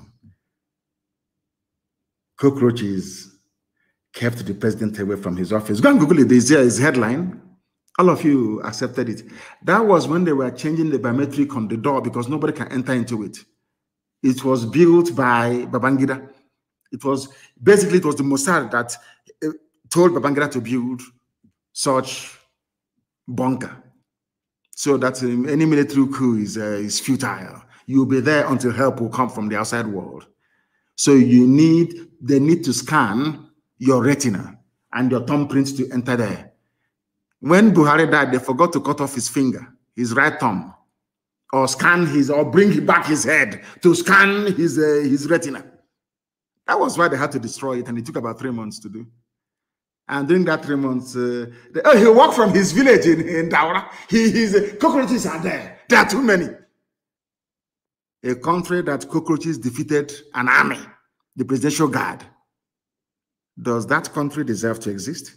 Cockroaches kept the president away from his office. Go and Google it. There's his headline. All of you accepted it. That was when they were changing the biometric on the door because nobody can enter into it. It was built by Babangida. It was, basically, it was the Mossad that told Babangida to build such bunker. So that um, any military coup is, uh, is futile. You'll be there until help will come from the outside world. So you need, they need to scan your retina and your thumbprints to enter there. When Buhari died, they forgot to cut off his finger, his right thumb, or scan his, or bring back his head to scan his, uh, his retina. That was why they had to destroy it, and it took about three months to do. And during that three months, uh, they, oh, he walked from his village in, in Daura. He, his uh, cockroaches are there. There are too many. A country that cockroaches defeated an army, the presidential guard. Does that country deserve to exist?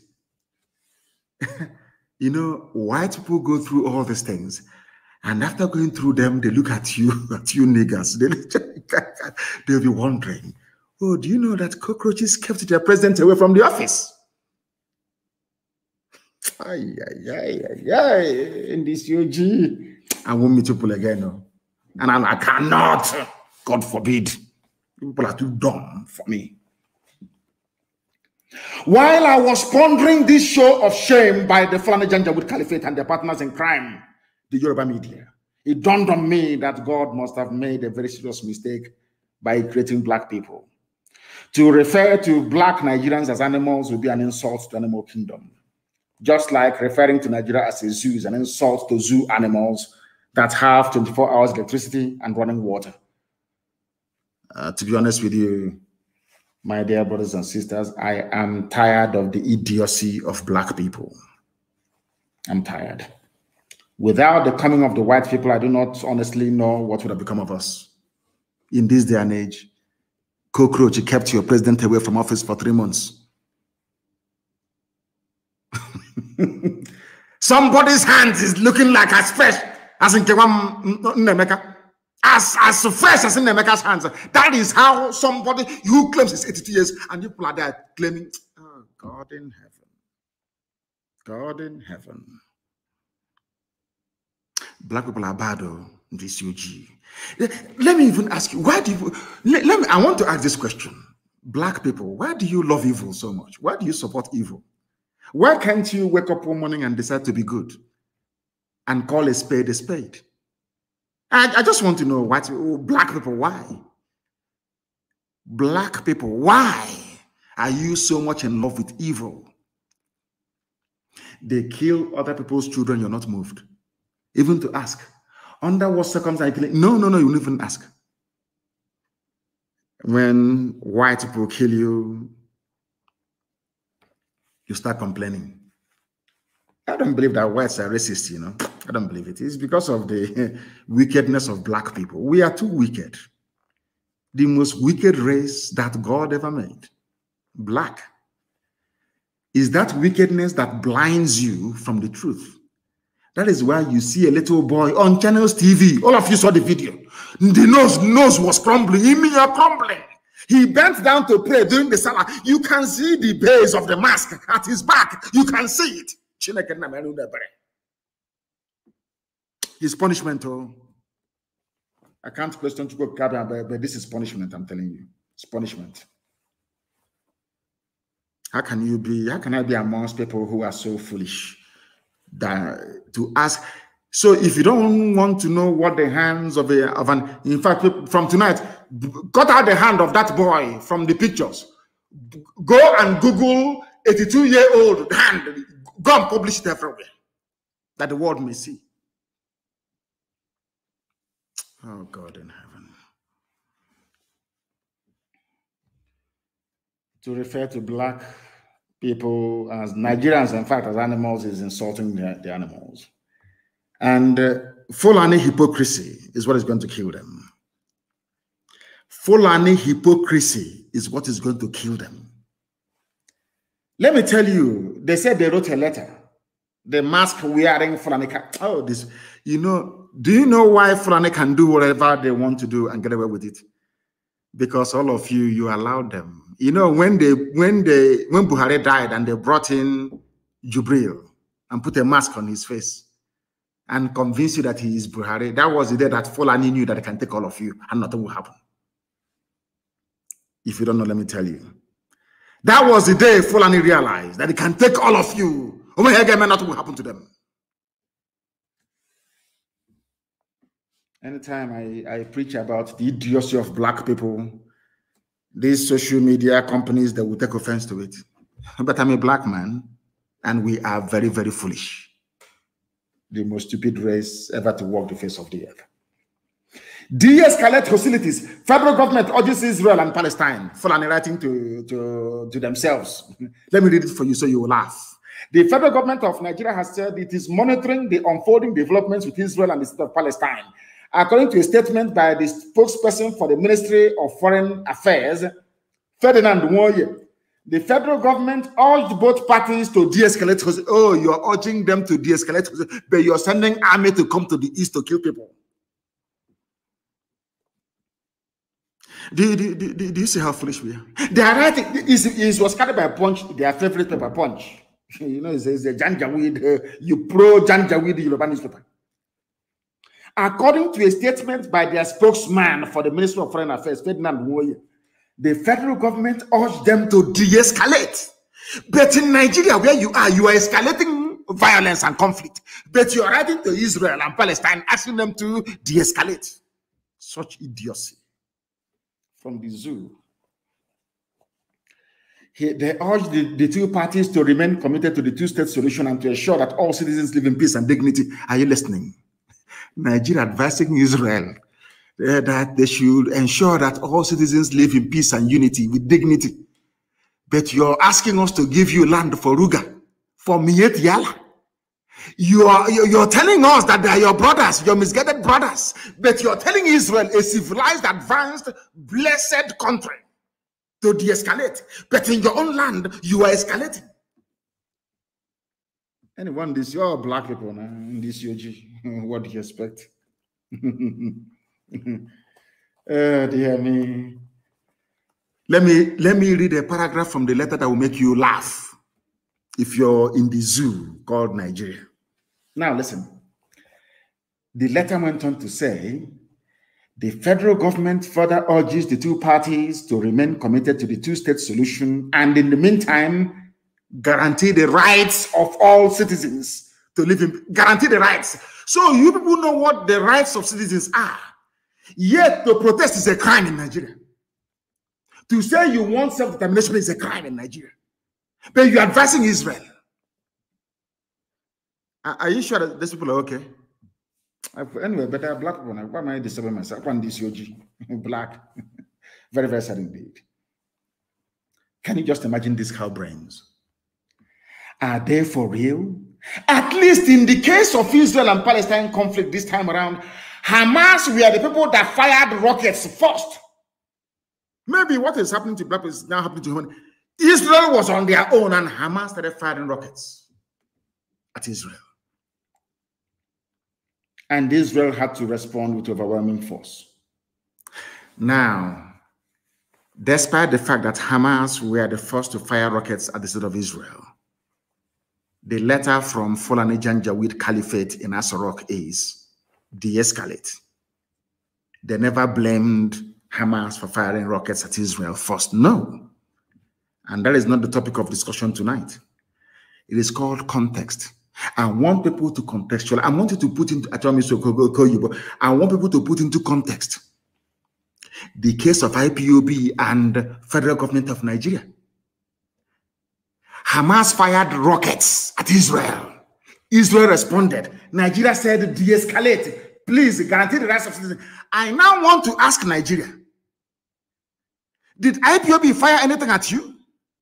You know, white people go through all these things, and after going through them, they look at you, at you niggers. They, they'll be wondering, oh, do you know that cockroaches kept their president away from the office? Ay, ay, ay, ay, ay, in this U G. I won't meet people again, no. And I, I cannot, God forbid. People are too dumb for me. While I was pondering this show of shame by the Fulani Janjaweed Caliphate and their partners in crime, the Yoruba media, it dawned on me that God must have made a very serious mistake by creating black people. To refer to black Nigerians as animals would be an insult to the animal kingdom. Just like referring to Nigeria as a zoo is an insult to zoo animals that have twenty-four hours electricity and running water. Uh, to be honest with you, my dear brothers and sisters, I am tired of the idiocy of black people. I'm tired. Without the coming of the white people, I do not honestly know what would have become of us. In this day and age, cockroach, you kept your president away from office for three months. Somebody's hands is looking like as fresh as in Nnamdi. As, as fresh as in Nnamdi's hands. That is how somebody who claims is eighty-two years and people are there claiming, oh, God in heaven. God in heaven. Black people are bad, oh, this U G. Let me even ask you, why do you, let, let me, I want to ask this question. Black people, why do you love evil so much? Why do you support evil? Why can't you wake up one morning and decide to be good and call a spade a spade? I, I just want to know, what, oh, black people, why? Black people, why are you so much in love with evil? They kill other people's children, you're not moved. Even to ask, under what circumstances? No, no, no, you won't even ask. When white people kill you, you start complaining. I don't believe that whites are racist, you know. I don't believe it. It's because of the wickedness of black people. We are too wicked. The most wicked race that God ever made. Black. Is that wickedness that blinds you from the truth. That is why you see a little boy on Channels T V. All of you saw the video. The nose, nose was crumbling. He mean you're crumbling. He bent down to pray during the salah. You can see the base of the mask at his back. You can see it. His punishment, oh. I can't question to go, but this is punishment, I'm telling you. It's punishment. How can you be, how can I be amongst people who are so foolish that to ask? So if you don't want to know what the hands of a of an, in fact, from tonight, cut out the hand of that boy from the pictures. Go and Google eighty-two year old hand. Go and publish it everywhere that the world may see. Oh God in heaven. To refer to black people as Nigerians, in fact, as animals, is insulting the, the animals. And uh, Fulani hypocrisy is what is going to kill them. Fulani hypocrisy is what is going to kill them. Let me tell you, they said they wrote a letter. The mask wearing Fulani. Oh, this, you know, do you know why Fulani can do whatever they want to do and get away with it? Because all of you, you allowed them. You know, when they, when they, when Buhari died and they brought in Jubril and put a mask on his face and convinced you that he is Buhari, that was the day that Fulani knew that they can take all of you and nothing will happen. If you don't know, let me tell you. That was the day Fulani realized that he can take all of you. Oh my God, nothing will happen to them. Anytime I, I preach about the idiocy of black people, these social media companies, they will take offense to it. But I'm a black man, and we are very, very foolish. The most stupid race ever to walk the face of the earth. De-escalate hostilities. Federal government urges Israel and Palestine. Fulani writing to, to, to themselves. Let me read it for you so you will laugh. The federal government of Nigeria has said it is monitoring the unfolding developments with Israel and the state of Palestine. According to a statement by the spokesperson for the Ministry of Foreign Affairs, Ferdinand Nwoye, the federal government urged both parties to de-escalate. Oh, you're urging them to de-escalate, but you're sending army to come to the east to kill people. Do, do, do, do you see how foolish we are? They are writing, it was carried by Punch, their favorite paper, Punch. You know, it's, it's a Janjaweed, uh, you pro Janjaweed Yoruba newspaper. According to a statement by their spokesman for the Ministry of Foreign Affairs, Ferdinand Nwoye, the federal government urged them to de-escalate. But in Nigeria, where you are, you are escalating violence and conflict. But you are writing to Israel and Palestine, asking them to de-escalate. Such idiocy. From the zoo. He, they urged the, the two parties to remain committed to the two-state solution and to ensure that all citizens live in peace and dignity. Are you listening? Nigeria advising Israel uh, that they should ensure that all citizens live in peace and unity with dignity. But you're asking us to give you land for Ruga, for Miet Yala. You are, you're telling us that they are your brothers, your misguided brothers, but you're telling Israel, a civilized, advanced, blessed country, to de-escalate. But in your own land, you are escalating. Anyone, this, you're black people now, in this U G. What do you expect? Oh, dear me. Let me, let me read a paragraph from the letter that will make you laugh if you're in the zoo called Nigeria. Now, listen. The letter went on to say, the federal government further urges the two parties to remain committed to the two-state solution and in the meantime, guarantee the rights of all citizens to live in, guarantee the rights. So you people know what the rights of citizens are. Yet to protest is a crime in Nigeria. To say you want self-determination is a crime in Nigeria. But you're advising Israel. Are you sure that these people are okay? Anyway, but they're black people. Why am I disturbing myself? One this O G, black. Very, very sad indeed. Can you just imagine these cow brains? Are they for real? At least in the case of Israel and Palestine conflict this time around, Hamas were the people that fired rockets first. Maybe what is happening to black people is now happening to human. Israel was on their own and Hamas started firing rockets at Israel. And Israel had to respond with overwhelming force. Now, despite the fact that Hamas were the first to fire rockets at the state of Israel, the letter from Fulani Janjaweed Caliphate in Asarok is de-escalate. They never blamed Hamas for firing rockets at Israel first. No. And that is not the topic of discussion tonight. It is called context. I want people to contextualize. I want you to put into, I want people to put into context the case of I P O B and federal government of Nigeria. Hamas fired rockets at Israel. Israel responded. Nigeria said, de-escalate. Please guarantee the rights of citizens. I now want to ask Nigeria, did I P O B fire anything at you?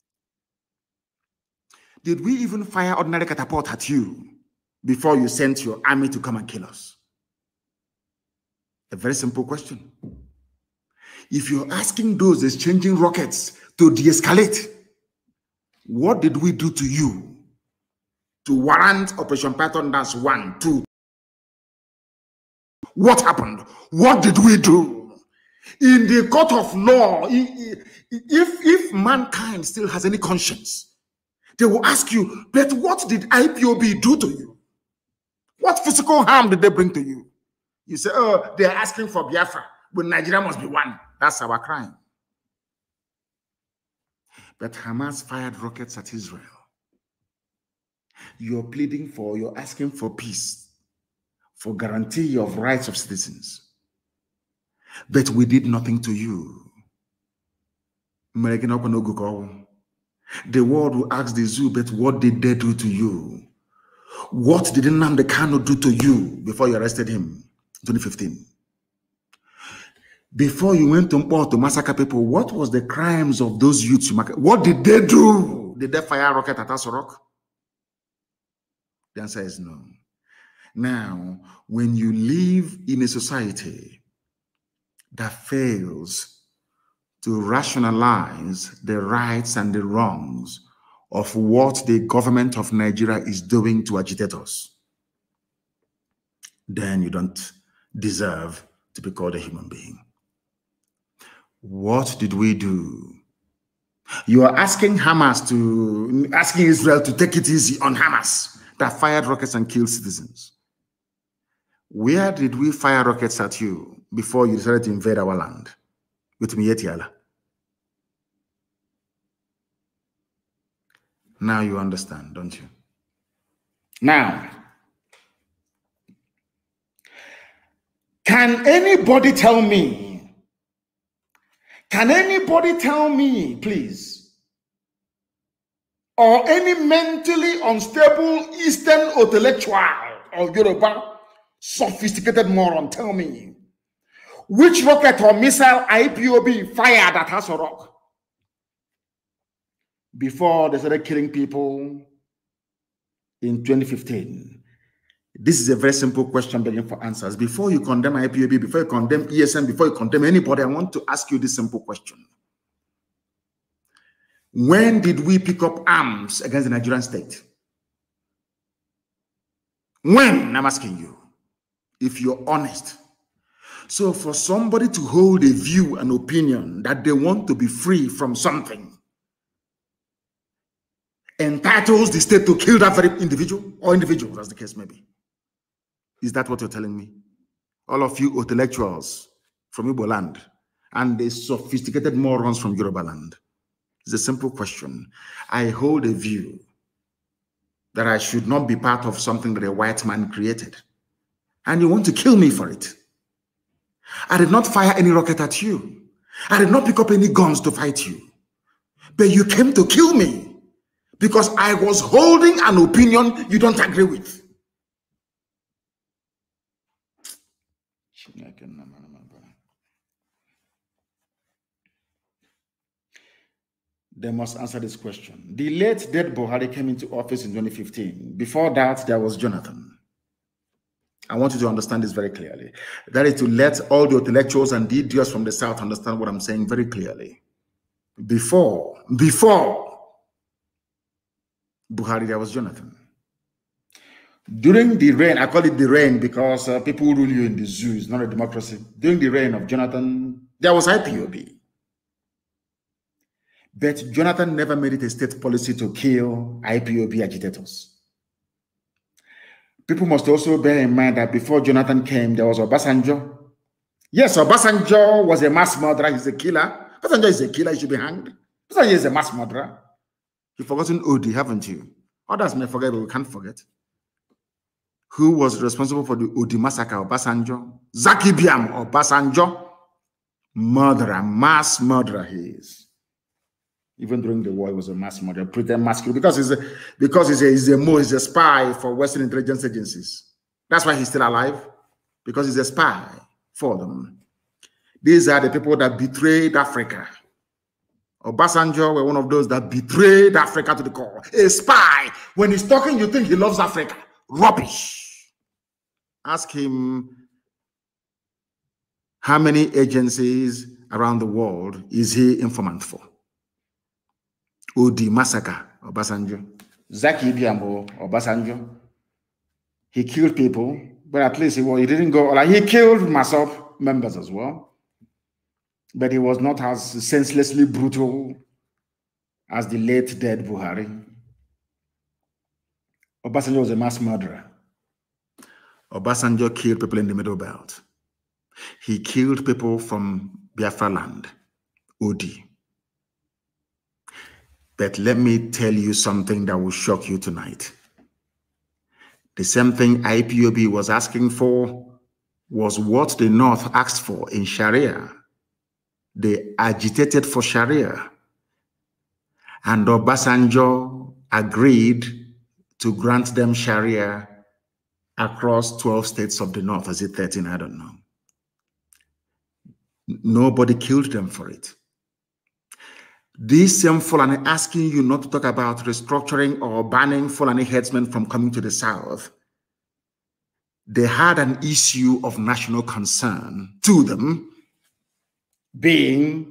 Did we even fire ordinary catapult at you before you sent your army to come and kill us? A very simple question. If you're asking those exchanging rockets to de-escalate, what did we do to you to warrant Operation Python Dance one, two? What happened? What did we do? In the court of law, if, if mankind still has any conscience, they will ask you, but what did I P O B do to you? What physical harm did they bring to you? You say, oh, they're asking for Biafra, but Nigeria must be one. That's our crime. But Hamas fired rockets at Israel. You're pleading for, you're asking for peace, for guarantee of rights of citizens. But we did nothing to you. The world will ask the zoo, but what did they do to you? What did Nnamdi Kanu do to you before you arrested him in twenty fifteen? Before you went to Mpo to massacre people, what was the crimes of those youths? What did they do? Did they fire a rocket at Asorok? The answer is no. Now, when you live in a society that fails to rationalize the rights and the wrongs of what the government of Nigeria is doing to agitators, then you don't deserve to be called a human being. What did we do? You are asking Hamas to, asking Israel to take it easy on Hamas that fired rockets and killed citizens. Where did we fire rockets at you before you decided to invade our land with Mietiala? Now you understand, don't you? Now, can anybody tell me, can anybody tell me, please, or any mentally unstable Eastern intellectual or Yoruba sophisticated moron, tell me, which rocket or missile I P O B fired at Asorok before they started killing people in twenty fifteen? This is a very simple question begging for answers. Before you condemn I P O B, before you condemn E S M, before you condemn anybody, I want to ask you this simple question. When did we pick up arms against the Nigerian state? When? I'm asking you, if you're honest. So for somebody to hold a view, an opinion that they want to be free from something entitles the state to kill that very individual or individuals, as the case may be. Is that what you're telling me? All of you intellectuals from Igbo land and the sophisticated morons from Yoruba land. It's a simple question. I hold a view that I should not be part of something that a white man created. And you want to kill me for it. I did not fire any rocket at you. I did not pick up any guns to fight you. But you came to kill me because I was holding an opinion you don't agree with. They must answer this question. The late dead Buhari came into office in twenty fifteen. Before that, there was Jonathan. I want you to understand this very clearly. That is to let all the intellectuals and the idiots from the South understand what I'm saying very clearly. Before, before Buhari, there was Jonathan. During the reign, I call it the reign because uh, people rule you in the zoo. It's not a democracy. During the reign of Jonathan, there was I P O B. But Jonathan never made it a state policy to kill I P O B agitators. People must also bear in mind that before Jonathan came, there was Obasanjo. Yes, Obasanjo was a mass murderer. He's a killer. Obasanjo is a killer. He should be hanged. Obasanjo is a mass murderer. You've forgotten Odi, haven't you? Others may forget, but we can't forget. Who was responsible for the Odi massacre? Obasanjo. Zaki Biam, Obasanjo. Murderer, mass murderer he is. Even during the war, he was a mass murderer, pretend masculine, because he's a, because he's a, he's a, he's a spy for Western intelligence agencies. That's why he's still alive, because he's a spy for them. These are the people that betrayed Africa. Obasanjo were one of those that betrayed Africa to the core. A spy. When he's talking, you think he loves Africa. Rubbish. Ask him how many agencies around the world is he informant for. Odi massacre, Obasanjo. Zaki Biambo, Obasanjo. He killed people, but at least he, well, he didn't go, like he killed myself members as well. But he was not as senselessly brutal as the late dead Buhari. Obasanjo was a mass murderer. Obasanjo killed people in the Middle Belt. He killed people from Biafra land, Odi. But let me tell you something that will shock you tonight. The same thing I P O B was asking for was what the North asked for in Sharia. They agitated for Sharia. And Obasanjo agreed to grant them Sharia across twelve states of the North. Is it thirteen? I don't know. Nobody killed them for it. This same Fulani asking you not to talk about restructuring or banning Fulani headsmen from coming to the South. They had an issue of national concern to them, being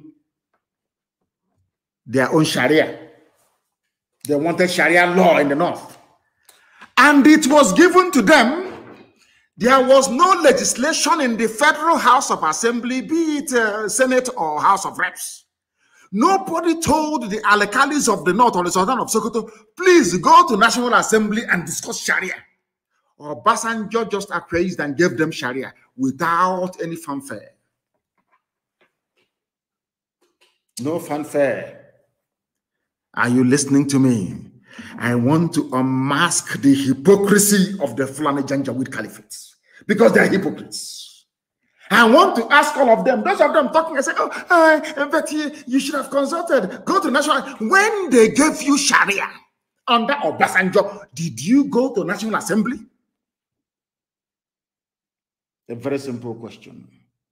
their own Sharia. They wanted Sharia law in the North. And it was given to them. There was no legislation in the Federal House of Assembly, be it uh, Senate or House of Reps. Nobody told the Alekalis of the North or the Sultan of Sokoto, please go to National Assembly and discuss Sharia. Or Obasanjo just acquiesced and gave them Sharia without any fanfare. No fanfare. Are you listening to me? I want to unmask the hypocrisy of the Fulani Janjaweed Caliphates, because they are hypocrites. I want to ask all of them, those of them talking, I say, oh, uh, but you, you should have consulted, go to National. When they gave you Sharia under Obasanjo, did you go to National Assembly? A very simple question.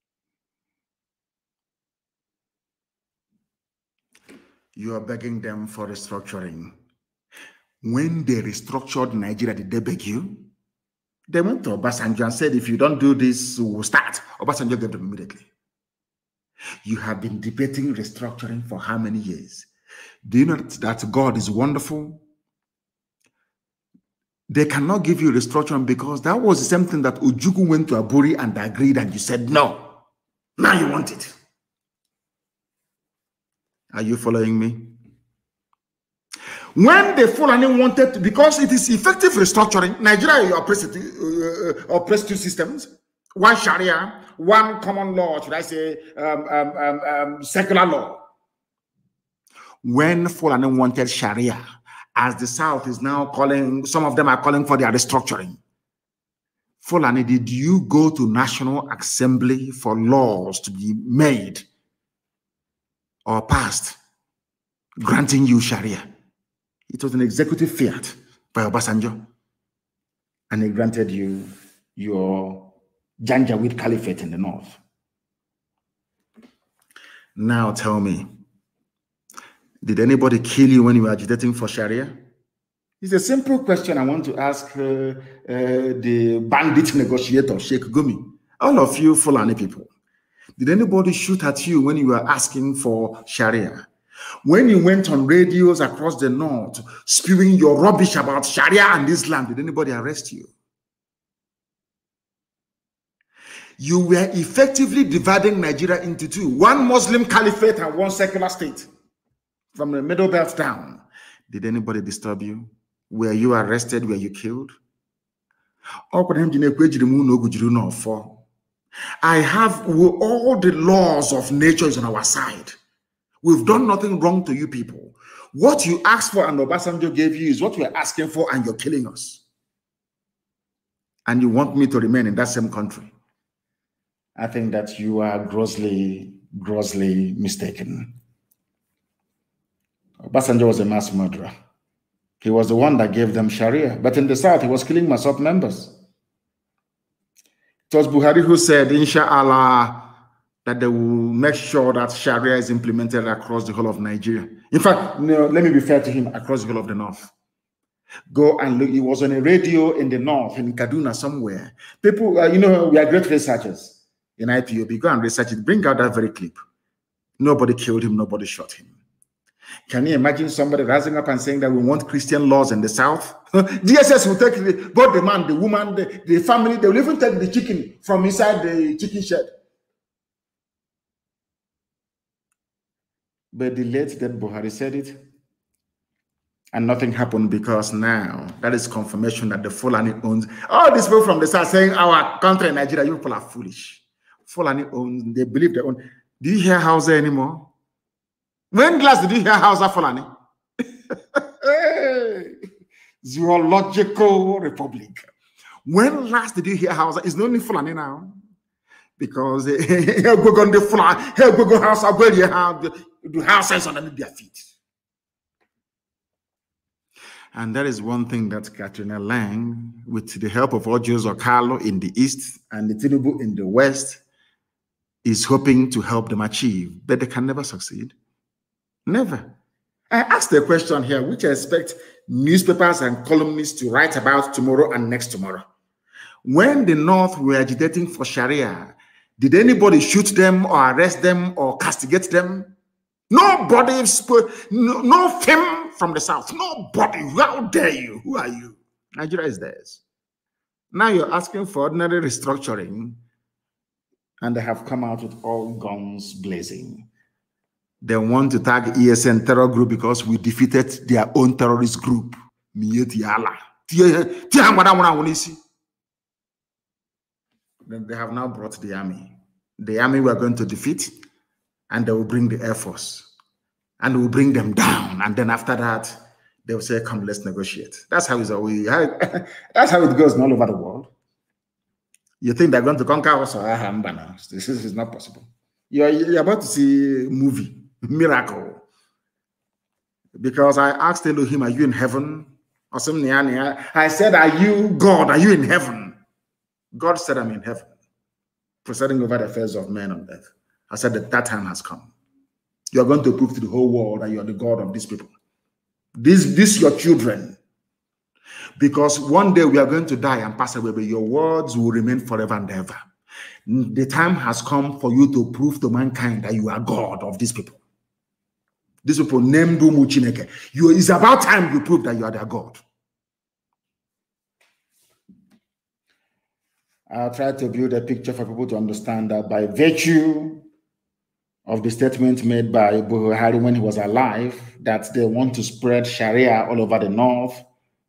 You are begging them for restructuring. When they restructured Nigeria, did they beg you? They went to Obasanjo and said, if you don't do this, we'll start. Obasanjo gave them immediately. You have been debating restructuring for how many years? Do you know that God is wonderful? They cannot give you restructuring because that was the same thing that Ojukwu went to Aburi and agreed, and you said no. Now you want it. Are you following me? When the Fulani wanted to, because it is effective restructuring, Nigeria oppressed, uh, oppressed two systems, one Sharia, one common law, should I say, um, um, um, um, secular law. When Fulani wanted Sharia, as the South is now calling, some of them are calling for their restructuring. Fulani, did you go to National Assembly for laws to be made or passed granting you Sharia? It was an executive fiat by Obasanjo, and he granted you your Janjaweed Caliphate in the North. Now tell me, Did anybody kill you when you were agitating for Sharia? It's a simple question I want to ask uh, uh, the bandit negotiator, Sheikh Gumi. All of you Fulani people. Did anybody shoot at you when you were asking for Sharia? When you went on radios across the north, spewing your rubbish about Sharia and Islam, did anybody arrest you? You were effectively dividing Nigeria into two, one Muslim caliphate and one secular state, from the middle belt down. Did anybody disturb you? Were you arrested? Were you killed? I have all the laws of nature is on our side. We've done nothing wrong to you people. What you asked for and Obasanjo gave you is what we're asking for, and you're killing us. And you want me to remain in that same country. I think that you are grossly, grossly mistaken. Obasanjo was a mass murderer. He was the one that gave them Sharia. But in the South, he was killing Masop members. It was Buhari who said, Inshallah, that they will make sure that Sharia is implemented across the whole of Nigeria. In fact, no, let me be fair to him, across the whole of the North. Go and look. He was on a radio in the North, in Kaduna somewhere. People, uh, you know, we are great researchers in I P O B. Go and research it. Bring out that very clip. Nobody killed him. Nobody shot him. Can you imagine somebody rising up and saying that we want Christian laws in the South? D S S will take the, both the man, the woman, the, the family. They will even take the chicken from inside the chicken shed. But the late dead Buhari said it, and nothing happened, because now that is confirmation that the Fulani owns. All these people from the South saying our country, Nigeria, you people are foolish. Fulani owns, they believe they own. Do you hear Hausa anymore? When last did you hear Hausa Fulani? Zoological Republic. When last did you hear Hausa? It's not only Fulani now. Because here we go on the Fulani, here we go Hausa, where you have the Hausa is underneath their feet. And that is one thing that Katrina Lang, with the help of Ojos Okalo in the east and the Tinubu in the west, is hoping to help them achieve, but they can never succeed. Never. I asked a question here, which I expect newspapers and columnists to write about tomorrow and next tomorrow. When the North were agitating for Sharia, did anybody shoot them or arrest them or castigate them? Nobody spoke, no, no fame from the South. Nobody. How dare you? Who are you? Nigeria is theirs. Now you're asking for ordinary restructuring, and they have come out with all guns blazing. They want to tag E S N terror group because we defeated their own terrorist group. Then they have now brought the army. The army we are going to defeat, and they will bring the Air Force, and we'll bring them down. And then after that, they will say, come, let's negotiate. That's how, it's always, that's how it goes all over the world. You think they're going to conquer us? This is not possible. You're, you're about to see a movie, miracle. Because I asked Elohim, are you in heaven? Or something. I said, are you God? Are you in heaven? God said, I'm in heaven, presiding over the affairs of men on earth. I said that that time has come. You are going to prove to the whole world that you are the God of these people. These, these your children. Because one day we are going to die and pass away, but your words will remain forever and ever. The time has come for you to prove to mankind that you are God of these people. These people named Umuchineke. You, it's about time you prove that you are their God. I'll try to build a picture for people to understand that by virtue of the statement made by Buhari when he was alive, that they want to spread Sharia all over the North,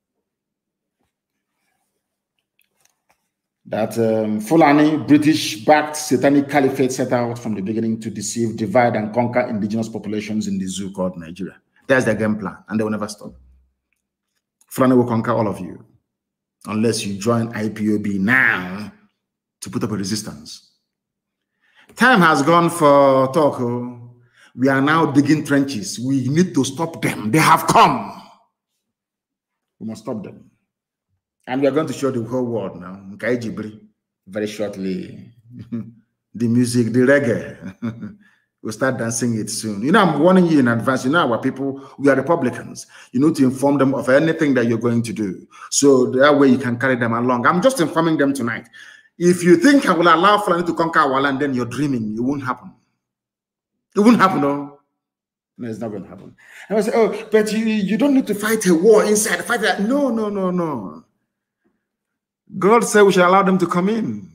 that um, Fulani, British-backed satanic caliphate set out from the beginning to deceive, divide, and conquer indigenous populations in the zoo called Nigeria. That's their game plan, and they will never stop. Fulani will conquer all of you, unless you join I P O B now to put up a resistance. Time has gone for talk. We are now digging trenches. We need to stop them. They have come. We must stop them. And we are going to show the whole world now, very shortly, the music, the reggae. We'll start dancing it soon. You know, I'm warning you in advance. You know, our people, we are Republicans. You need to inform them of anything that you're going to do. So that way you can carry them along. I'm just informing them tonight. If you think I will allow Fulani to conquer our land, then you're dreaming. It won't happen. It won't happen, no. No, it's not going to happen. And I say, oh, but you, you don't need to fight a war inside. Fight that. No, no, no, no. God said we shall allow them to come in.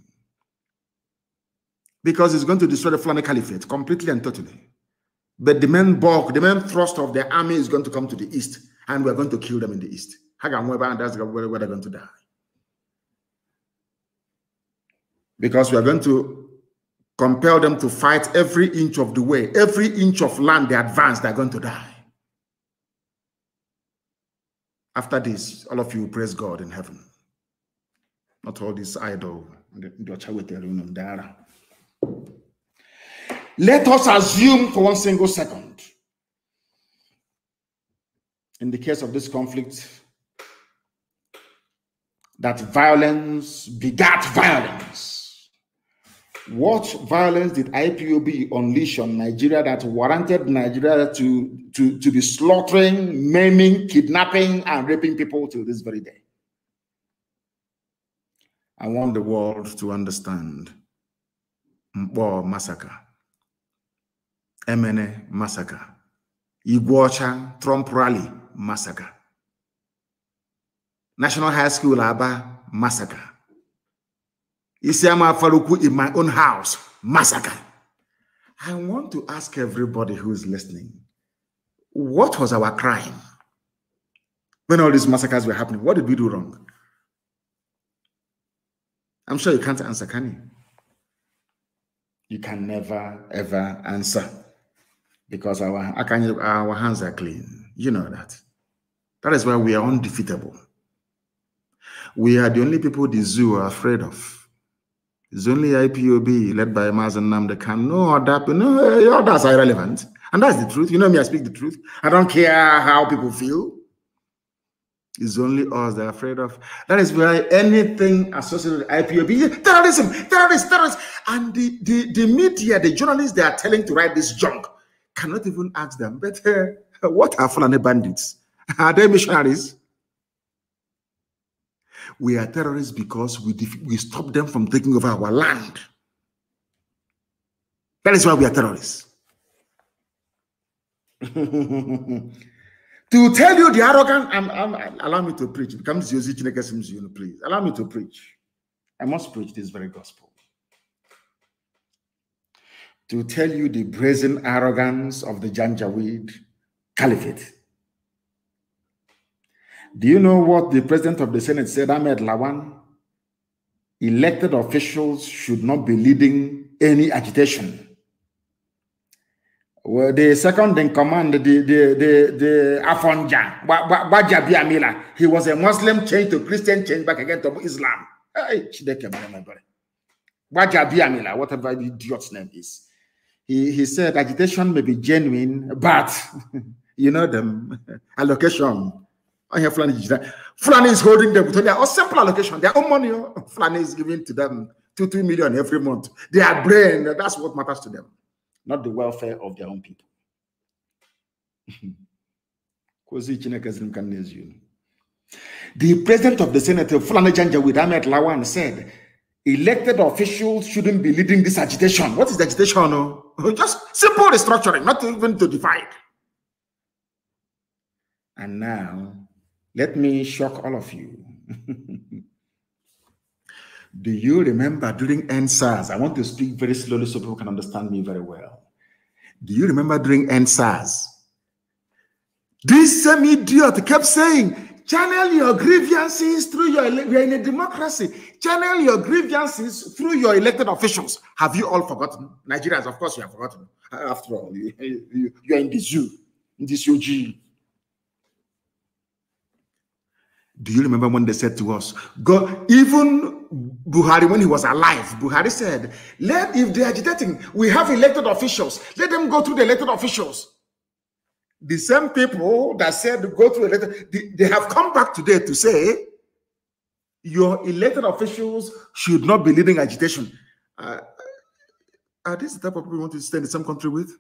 Because it's going to destroy the Fulani Caliphate completely and totally. But the main bulk, the main thrust of the army is going to come to the east, and we're going to kill them in the east. And that's where they're going to die. Because we are going to compel them to fight every inch of the way. Every inch of land they advance, they're going to die. After this, all of you praise God in heaven. Not all this idol. Let us assume for one single second, in the case of this conflict, that violence begat violence. What violence did I P O B unleash on Nigeria that warranted Nigeria to, to, to be slaughtering, maiming, kidnapping, and raping people till this very day? I want the world to understand. Mpo massacre, M N A massacre, Iguacha Trump rally massacre, National High School Aba massacre, Isiama Faruku in my own house massacre. I want to ask everybody who is listening, what was our crime when all these massacres were happening? What did we do wrong? I'm sure you can't answer, can you? You can never, ever answer because our, our hands are clean. You know that. That is why we are undefeatable. We are the only people the zoo are afraid of. It's only I P O B led by Mazi and Nnamdi Kanu. No other, no, others are irrelevant. And that's the truth. You know me, I speak the truth. I don't care how people feel. It's only us they're afraid of. That is why anything associated with I P O B, terrorism, terrorists, terrorists. And the, the, the media, the journalists they are telling to write this junk cannot even ask them, but uh, what are Fulani bandits? Are they missionaries? We are terrorists because we, we stop them from taking over our land. That is why we are terrorists. To tell you the arrogant, I'm, I'm, allow me to preach. It becomes please. Allow me to preach. I must preach this very gospel. To tell you the brazen arrogance of the Janjaweed Caliphate. Do you know what the president of the Senate said, Ahmed Lawan? Elected officials should not be leading any agitation. Well, the second in command, the the the the Afonja, Wajabi Amila, he was a Muslim changed to Christian, changed back again to Islam. Wajabi Amila, whatever the idiot's name is. He he said agitation may be genuine, but you know them allocation. I have Fulani. Fulani is holding them to their own simple allocation, their own money. Fulani is giving to them two two million every month. Their brain, that's what matters to them. Not the welfare of their own people. The president of the Senate, Fulani Janjaweed Ahmed Lawan, said, elected officials shouldn't be leading this agitation. What is the agitation? No? Just simple restructuring, not even to divide. And now, let me shock all of you. Do you remember during N SARS? I want to speak very slowly so people can understand me very well. Do you remember during N SARS? This same idiot kept saying, channel your grievances through your, we are in a democracy. Channel your grievances through your elected officials. Have you all forgotten? Nigerians, of course you have forgotten. After all, you, you, you are in the zoo, in this U G. Do you remember when they said to us, go, even Buhari, when he was alive, Buhari said, let, if they're agitating, we have elected officials, let them go through the elected officials. The same people that said go through elected, they, they have come back today to say, your elected officials should not be leading agitation. Uh, Are these the type of people you want to stay in the same country with?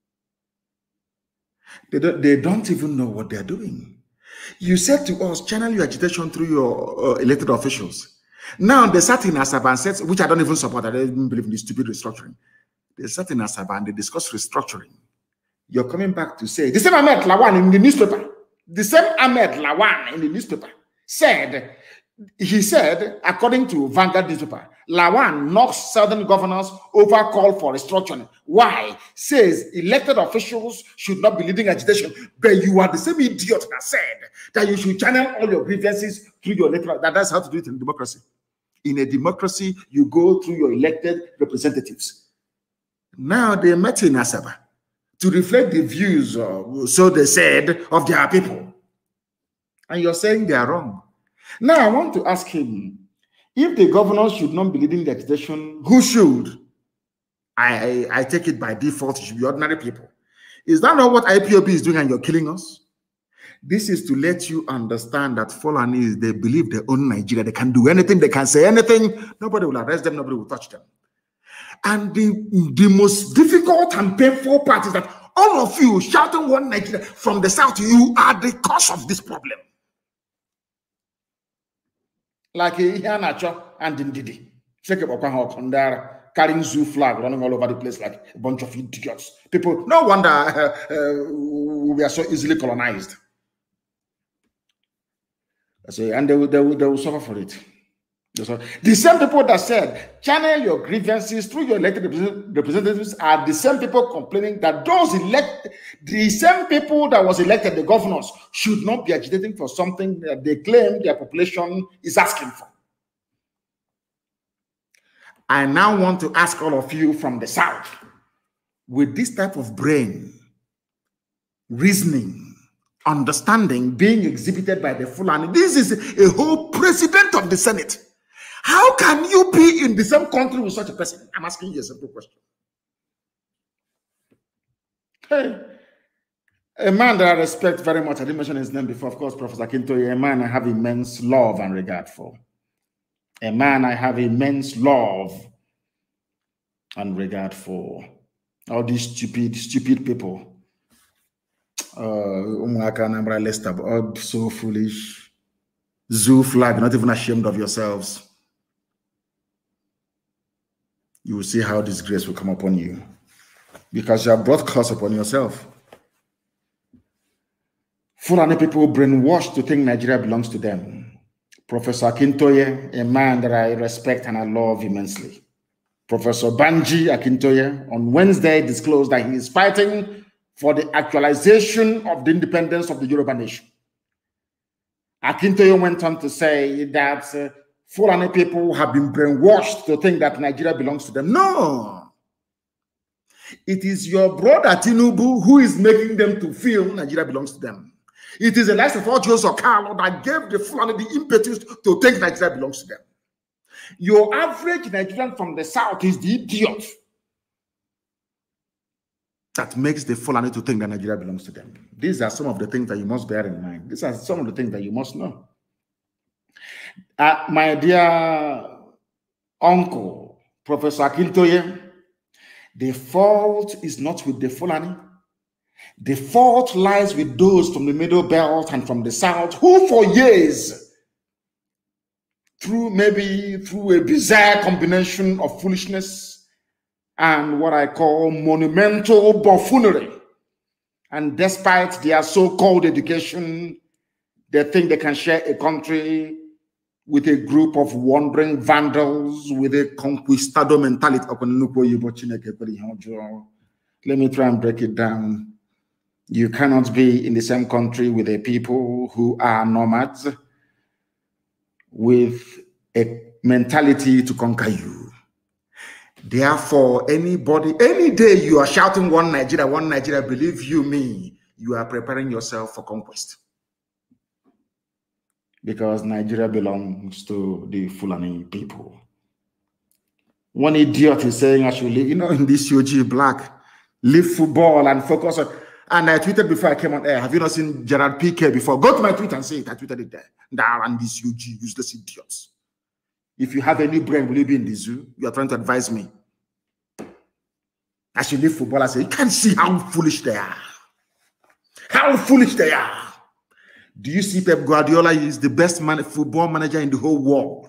They don't, they don't even know what they're doing. You said to us, channel your agitation through your uh, elected officials. Now they sat in Asaba and said, which I don't even support, I don't even believe in this stupid restructuring. They sat in Asaba and they discussed restructuring. You're coming back to say, the same Ahmed Lawan in the newspaper, the same Ahmed Lawan in the newspaper said, he said, according to Vanguard newspaper, Lawan knocks southern governors over call for restructuring. Why? Says elected officials should not be leading agitation. But you are the same idiot that said that you should channel all your grievances through your electoral. That, that's how to do it in democracy. In a democracy, you go through your elected representatives. Now they met in Asaba to reflect the views, uh, so they said, of their people. And you're saying they are wrong. Now I want to ask him, if the governors should not be leading the agitation, who should? I, I, I take it by default, it should be ordinary people. Is that not what I P O B is doing and you're killing us? This is to let you understand that Fulani, they believe they own Nigeria. They can do anything, they can say anything. Nobody will arrest them, nobody will touch them. And the, the most difficult and painful part is that all of you shouting one Nigeria from the south, you are the cause of this problem. Like Ihanacho and Ndidi. Check it up, carrying zoo flag running all over the place like a bunch of idiots. People, no wonder uh, uh, we are so easily colonized. So, and they will, they, will, they will suffer for it. The same people that said, channel your grievances through your elected representatives are the same people complaining that those elected, the same people that was elected, the governors, should not be agitating for something that they claim their population is asking for. I now want to ask all of you from the South, with this type of brain, reasoning, understanding being exhibited by the Fulani, this is a whole president of the Senate. How can you be in the same country with such a person? I'm asking you a simple question. Hey, a man that I respect very much, I didn't mention his name before, of course, Professor Akintoye, a man I have immense love and regard for. A man I have immense love and regard for. All these stupid, stupid people. Uh, so foolish. Zoo flag, not even ashamed of yourselves. You will see how disgrace will come upon you, because you have brought curse upon yourself. Fulani people brainwashed to think Nigeria belongs to them. Professor Akintoye, a man that I respect and I love immensely. Professor Banji Akintoye on Wednesday disclosed that he is fighting for the actualization of the independence of the Yoruba nation. Akintoye went on to say that uh, Fulani people have been brainwashed to think that Nigeria belongs to them. No. It is your brother Tinubu who is making them to feel Nigeria belongs to them. It is the likes of Joseph Carlo that gave the Fulani the impetus to think Nigeria belongs to them. Your average Nigerian from the south is the idiot that makes the Fulani to think that Nigeria belongs to them. These are some of the things that you must bear in mind. These are some of the things that you must know. Uh, my dear uncle, Professor Akintoye, the fault is not with the Fulani. The fault lies with those from the Middle Belt and from the South who for years, through maybe through a bizarre combination of foolishness and what I call monumental buffoonery, and despite their so-called education, they think they can share a country with a group of wandering vandals with a conquistador mentality. Let me try and break it down. You cannot be in the same country with a people who are nomads with a mentality to conquer you. Therefore, anybody, any day you are shouting one Nigeria, one Nigeria, believe you me, you are preparing yourself for conquest. Because Nigeria belongs to the Fulani people. One idiot is saying I should live, you know, in this U G black, leave football and focus on. And I tweeted before I came on air, have you not seen Gerard Piqué before? Go to my tweet and say it. I tweeted it there. There and this U G, useless idiots. If you have any brain, will you be in the zoo? You are trying to advise me. As you leave football, I say, you can't see how foolish they are. How foolish they are. Do you see Pep Guardiola is the best man, football manager in the whole world?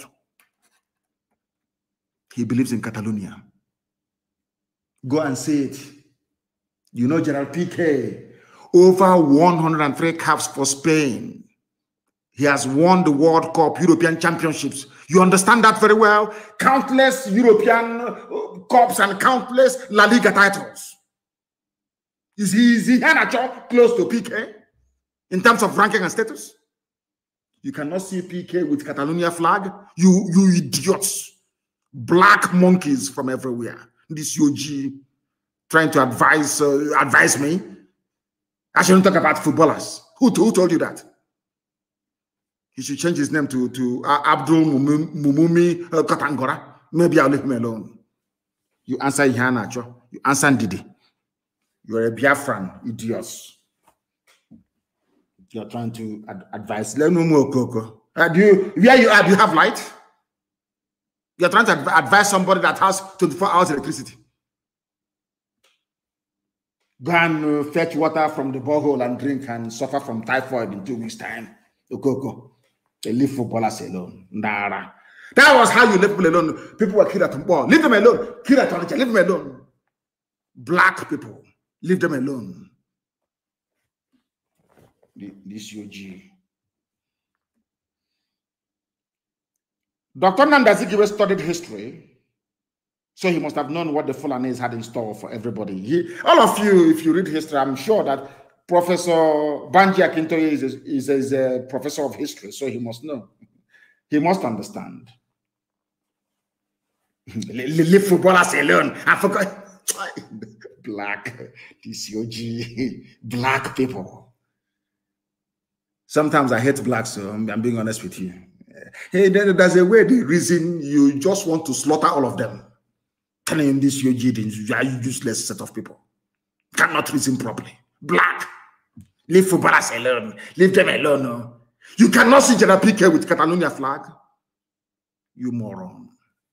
He believes in Catalonia. Go and say it. You know General P K, over one hundred three caps for Spain. He has won the World Cup, European Championships. You understand that very well. Countless European Cups and countless La Liga titles. Is he, is he close to P K in terms of ranking and status? You cannot see P K with Catalonia flag. You, you idiots. Black monkeys from everywhere. This U G trying to advise uh, advise me. I shouldn't talk about footballers. Who, who told you that? He should change his name to, to uh, Abdul Mumumi uh, Katangora. Maybe I'll leave him alone. You answer Ihanacho. You answer Didi. You're a Biafran, idiots. You're trying to ad advise. Let no more Coco. Uh, do you, where you are, do you have light? You're trying to adv advise somebody that has twenty-four hours electricity. Go and uh, fetch water from the borehole and drink and suffer from typhoid in two weeks' time. Okoko. They leave footballers alone. Nara. That was how you left people alone. People were killed at Tumbo. Leave them alone. Killed at Tonija. Leave them alone. Black people. Leave them alone. This U G. Doctor Nnamdi studied history, so he must have known what the Fulanis had in store for everybody. He, all of you, if you read history, I'm sure that Professor Banji Akintoye is a, is, a, is a professor of history, so he must know. He must understand. Leave footballers alone. I forgot. Black, D C O G, black people. Sometimes I hate blacks, so I'm, I'm being honest with you. Hey, there's a way the reason you just want to slaughter all of them. Telling this U G, you are useless set of people. Cannot reason properly. Black. Leave footballers alone. Leave them alone. No. You cannot see General P K with Catalonia flag. You moron.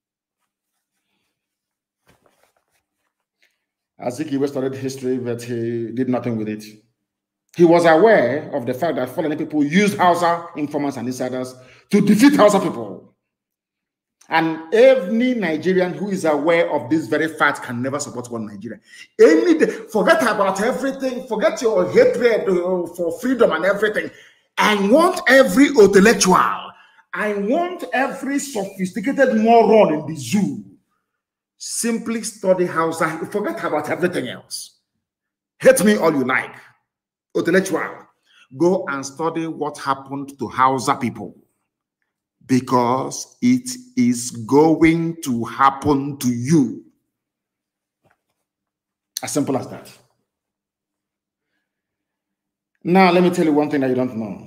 Azikiwe studied history, but he did nothing with it. He was aware of the fact that Fulani people used Hausa informants and insiders to defeat Hausa people. And any Nigerian who is aware of this very fact can never support one Nigeria. Any day, forget about everything. Forget your hatred for freedom and everything. I want every intellectual. I want every sophisticated moron in the zoo. Simply study Hausa. Forget about everything else. Hate me all you like. Intellectual. Go and study what happened to Hausa people. Because it is going to happen to you. As simple as that. Now, let me tell you one thing that you don't know.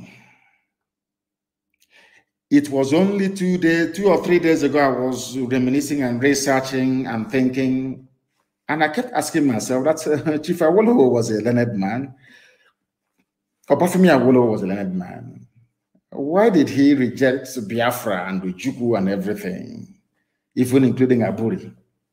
It was only two days, two or three days ago, I was reminiscing and researching and thinking, and I kept asking myself, that uh, Chief Awolowo was a learned man. Obafemi Awolowo was a learned man. Why did he reject Biafra and Ujuku and everything, even including Aburi?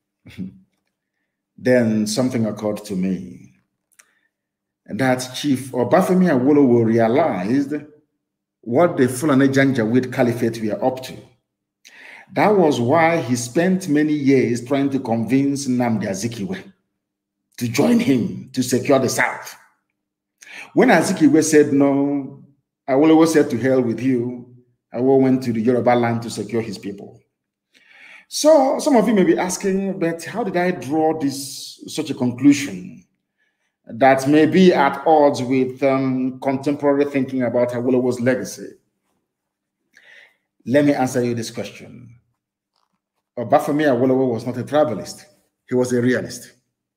Then something occurred to me, that Chief Obafemi Awolowo realized what the Fulani Janjaweed Caliphate were up to. That was why he spent many years trying to convince Nnamdi Azikiwe to join him to secure the South. When Azikiwe said no, Awolowo said to hell with you. Awolowo went to the Yoruba land to secure his people. So some of you may be asking, but how did I draw this such a conclusion that may be at odds with um, contemporary thinking about Awolowo's legacy? Let me answer you this question. Obafemi Awolowo was not a tribalist. He was a realist.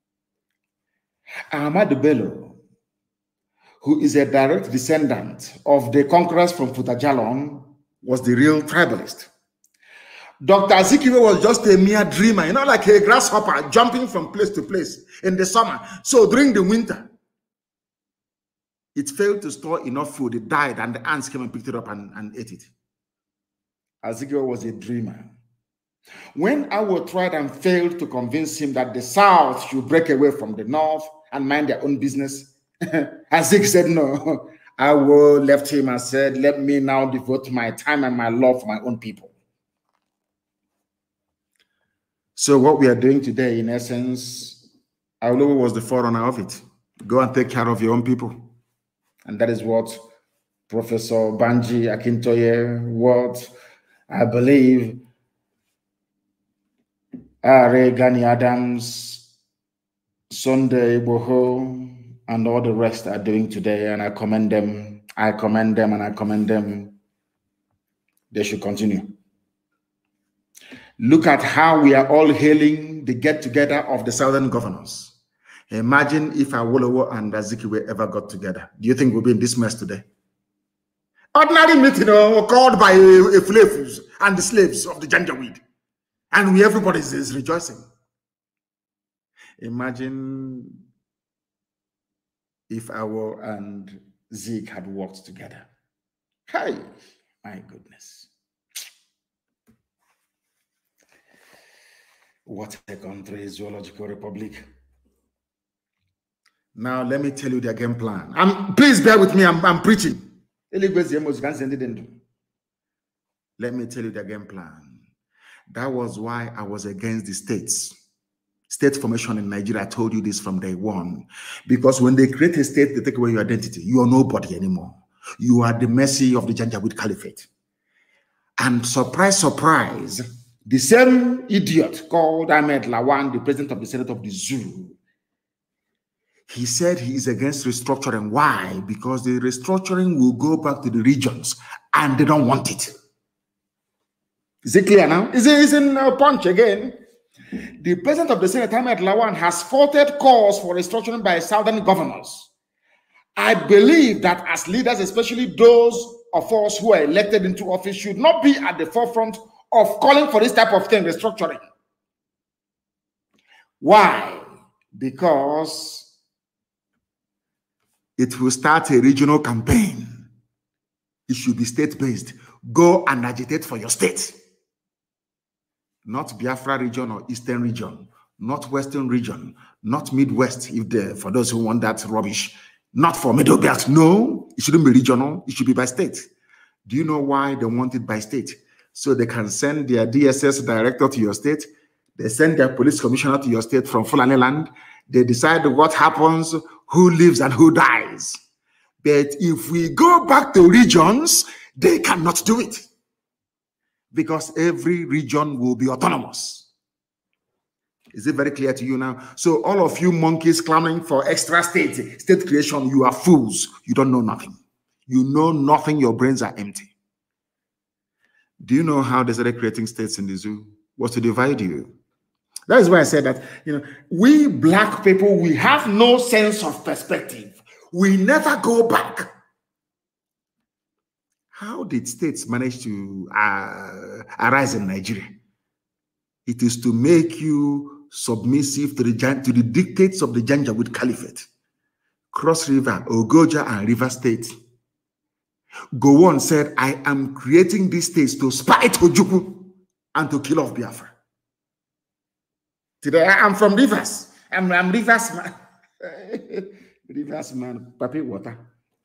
Ahmadu Bello, who is a direct descendant of the conquerors from Futajalon, was the real tribalist. Doctor Azikiwe was just a mere dreamer, you know, like a grasshopper jumping from place to place in the summer. So during the winter, it failed to store enough food. It died, and the ants came and picked it up and, and ate it. Azikiwe was a dreamer. When Awo tried and failed to convince him that the South should break away from the North and mind their own business, Azik said no. Awo left him and said, let me now devote my time and my love for my own people. So what we are doing today, in essence, Awo was the forerunner of it. Go and take care of your own people. And that is what Professor Banji Akintoye, what I believe Are Gani Adams, Sunday Boho, and all the rest are doing today, and I commend them. I commend them, and I commend them. They should continue. Look at how we are all hailing the get-together of the Southern governors. Imagine if Awolowo and Azikiwe ever got together. Do you think we'll be in this mess today? Ordinary meeting uh, called by uh, Fulefus and the slaves of the Janjaweed. And we, everybody is, is rejoicing. Imagine if Awo and Zeke had worked together. Hey, my goodness. What a country, Zoological Republic. Now, let me tell you their game plan. Um, please bear with me, I'm, I'm preaching. Let me tell you their game plan. That was why I was against the states. State formation in Nigeria, I told you this from day one. Because when they create a state, they take away your identity. You are nobody anymore. You are the mercy of the Janjaweed Caliphate. And surprise, surprise, the same idiot called Ahmed Lawan, the president of the Senate of the Zoo, he said he is against restructuring. Why? Because the restructuring will go back to the regions and they don't want it. Is it clear now? Is it is in a punch again? The president of the Senate, Ahmed Lawan, has faulted calls for restructuring by southern governors. I believe that as leaders, especially those of us who are elected into office, should not be at the forefront of calling for this type of thing, restructuring. Why? Because it will start a regional campaign. It should be state-based. Go and agitate for your state. Not Biafra region or Eastern region, not Western region, not Midwest, if the, for those who want that rubbish, not for Middle Belt. No, it shouldn't be regional. It should be by state. Do you know why they want it by state? So they can send their D S S director to your state. They send their police commissioner to your state from Fulani land. They decide what happens, who lives and who dies. But if we go back to regions, they cannot do it. Because every region will be autonomous. Is it very clear to you now? So all of you monkeys clamoring for extra state, state creation, you are fools. You don't know nothing. You know nothing. Your brains are empty. Do you know how they started creating states in the zoo? Was to divide you. That is why I said that, you know, we black people, we have no sense of perspective. We never go back. How did states manage to uh, arise in Nigeria? It is to make you submissive to the, to the dictates of the Janjaweed Caliphate. Cross River, Ogoja, and River State. Gowon said, I am creating these states to spite Ojukwu and to kill off Biafra. Today, I am from Rivers. I'm, I'm Rivers man. Rivers man, Papi water.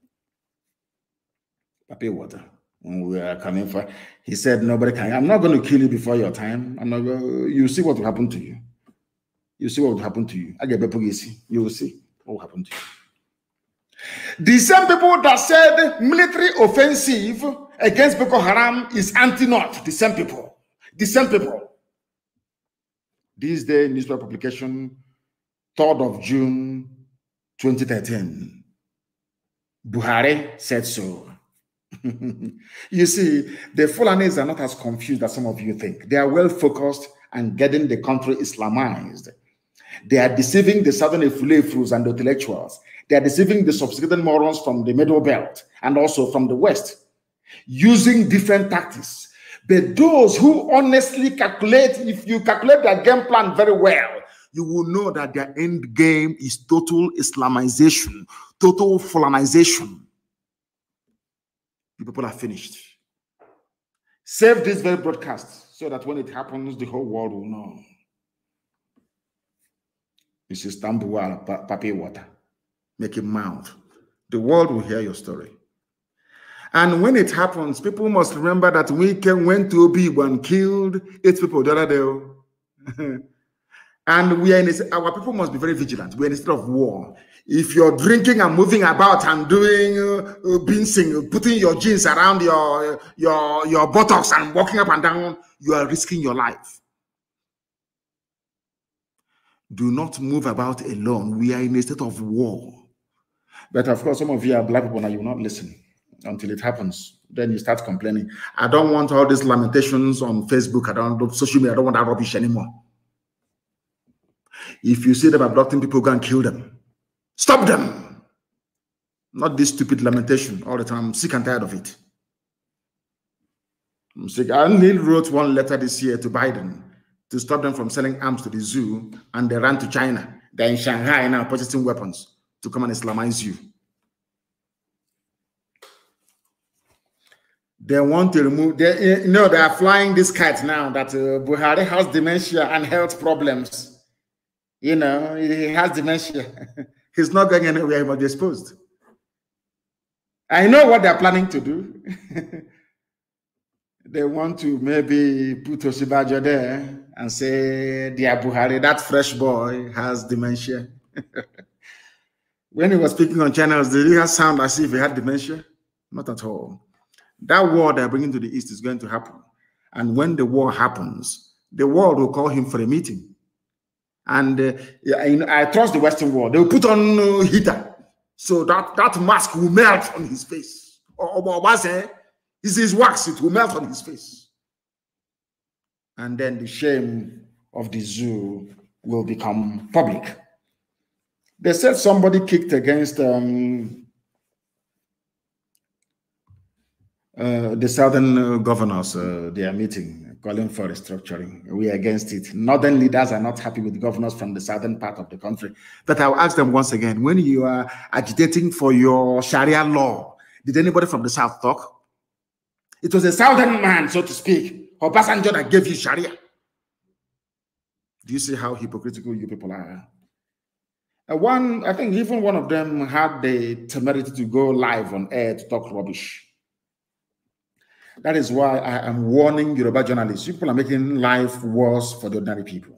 Papi water. When we are coming for, he said, nobody can. I'm not going to kill you before your time. I'm not going. You see what will happen to you. You see what will happen to you. I get you will see what will happen to you. The same people that said military offensive against Boko Haram is anti-North. The same people. The same people. This day, newspaper publication, third of June, twenty thirteen. Buhari said so. You see, the Fulanis are not as confused as some of you think. They are well focused and getting the country Islamized. They are deceiving the southern Efulefus and the intellectuals. They are deceiving the sophisticated morons from the Middle Belt and also from the West, using different tactics. But those who honestly calculate, if you calculate their game plan very well, you will know that their end game is total Islamization, total Fulanization. The people are finished. Save this very broadcast. so that when it happens, the whole world will know. This is Tambuwal, papi water. Make him mouth. The world will hear your story. And when it happens, people must remember that we came, went to Obi and killed eight people the other day. And we are in a, our people must be very vigilant. We are in a state of war. If you're drinking and moving about and doing uh, binsing, putting your jeans around your, your, your buttocks and walking up and down, you are risking your life. Do not move about alone. We are in a state of war. But of course, some of you are black people and you will not listen until it happens. Then you start complaining. I don't want all these lamentations on Facebook. I don't do social media. I don't want that rubbish anymore. If you see them abducting people, go and kill them. Stop them. Not this stupid lamentation all the time. I'm sick and tired of it. I'm sick. I only wrote one letter this year to Biden to stop them from selling arms to the zoo, and they ran to China. They're in Shanghai now purchasing weapons to come and Islamize you. They want to remove, they, you know, they are flying this kite now that uh, Buhari has dementia and health problems. You know, he has dementia. He's not going anywhere, he must be exposed. I know what they're planning to do. They want to maybe put Osibajo there and say, dear Buhari, that fresh boy has dementia. When he was speaking on channels, did he sound as if he had dementia? Not at all. That war they're bringing to the East is going to happen. And when the war happens, the world will call him for a meeting. And uh, I, I trust the Western world. They will put on uh, heater. So that, that mask will melt on his face. Or, or, or This is wax, it will melt on his face. And then the shame of the zoo will become public. They said somebody kicked against um, uh, the southern uh, governors, uh, their meeting, calling for restructuring. We are against it. Northern leaders are not happy with governors from the southern part of the country. But I'll ask them once again, when you are agitating for your Sharia law, did anybody from the south talk? It was a southern man, so to speak, Obasanjo, that gave you Sharia. Do you see how hypocritical you people are? Uh, one, I think even one of them had the temerity to go live on air to talk rubbish. That is why I am warning Yoruba journalists. People are making life worse for the ordinary people.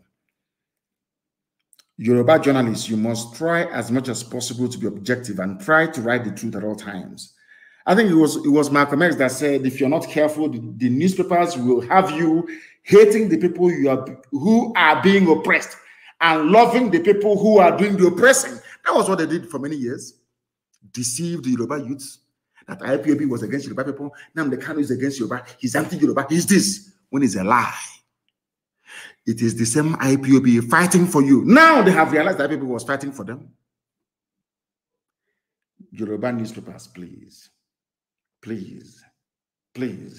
Yoruba journalists, you must try as much as possible to be objective and try to write the truth at all times. I think it was it was Malcolm X that said, if you're not careful, the, the newspapers will have you hating the people you are, who are being oppressed and loving the people who are doing the oppressing. That was what they did for many years. Deceived the Yoruba youths. That I P O B was against Yoruba people. Nnamdi Kanu is against Yoruba. He's anti-Yoruba. He's this. When it's a lie. It is the same I P O B fighting for you. Now they have realized that people was fighting for them. Yoruba newspapers, please. Please, please.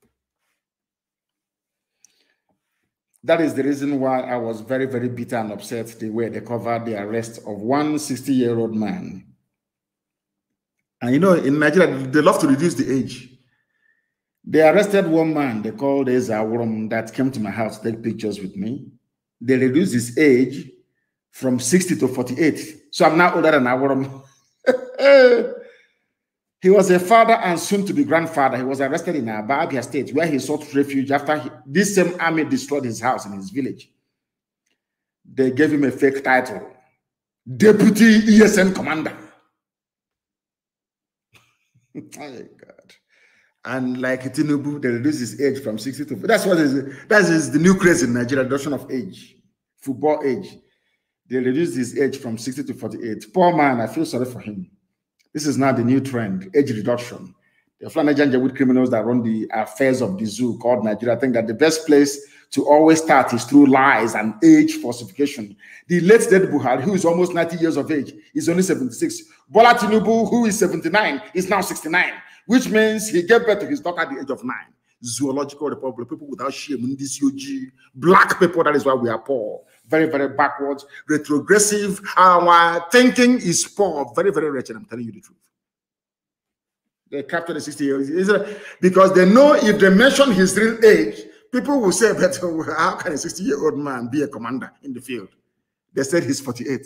That is the reason why I was very, very bitter and upset the way they covered the arrest of one sixty-year-old man. And you know, in Nigeria, they love to reduce the age. They arrested one man they called Ezawurum that came to my house to take pictures with me. They reduced his age from sixty to forty-eight. So I'm now older than Awurum. He was a father and soon-to-be grandfather. He was arrested in Abia State, where he sought refuge after he, this same army destroyed his house in his village. They gave him a fake title, Deputy E S N Commander. Oh, God. And like Tinubu, they reduced his age from sixty to... That's what is that is the new craze in Nigeria, reduction of age, football age. They reduced his age from sixty to forty-eight. Poor man, I feel sorry for him. This is now the new trend, age reduction. The Flanagan criminals that run the affairs of the zoo called Nigeria think that the best place to always start is through lies and age falsification. The late dead Buhari, who is almost ninety years of age, is only seventy-six. Bola Tinubu, who is seventy-nine, is now sixty-nine, which means he gave birth to his daughter at the age of nine. Zoological Republic, people without shame, black people, that is why we are poor. Very, very backwards, retrogressive. Our thinking is poor, very, very wretched. I'm telling you the truth. They captured the sixty years because they know if they mention his real age, People will say, but how can a sixty-year-old man be a commander in the field? They said he's forty-eight.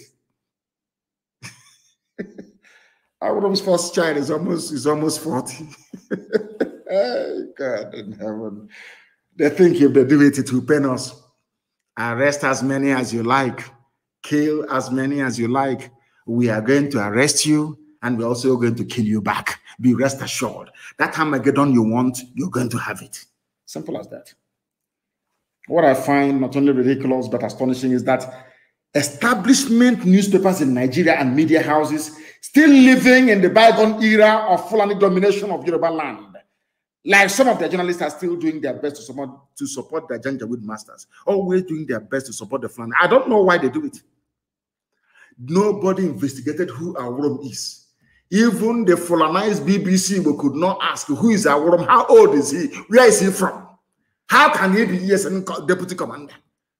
Our first child is almost is almost forty. Oh, God in heaven. They think if they do it, it will pain us. Arrest as many as you like. Kill as many as you like. We are going to arrest you, and we're also going to kill you back. Be rest assured. That Armageddon you want, you're going to have it. Simple as that. What I find not only ridiculous but astonishing is that establishment newspapers in Nigeria and media houses still living in the bygone era of Fulani domination of Yoruba land. Like some of the journalists are still doing their best to support, to support their Janjaweed masters, always doing their best to support the Fulani. I don't know why they do it. Nobody investigated who Aworom is. Even the Fulanized B B C we could not ask who is Aworom, how old is he, where is he from? How can he be E S N deputy commander?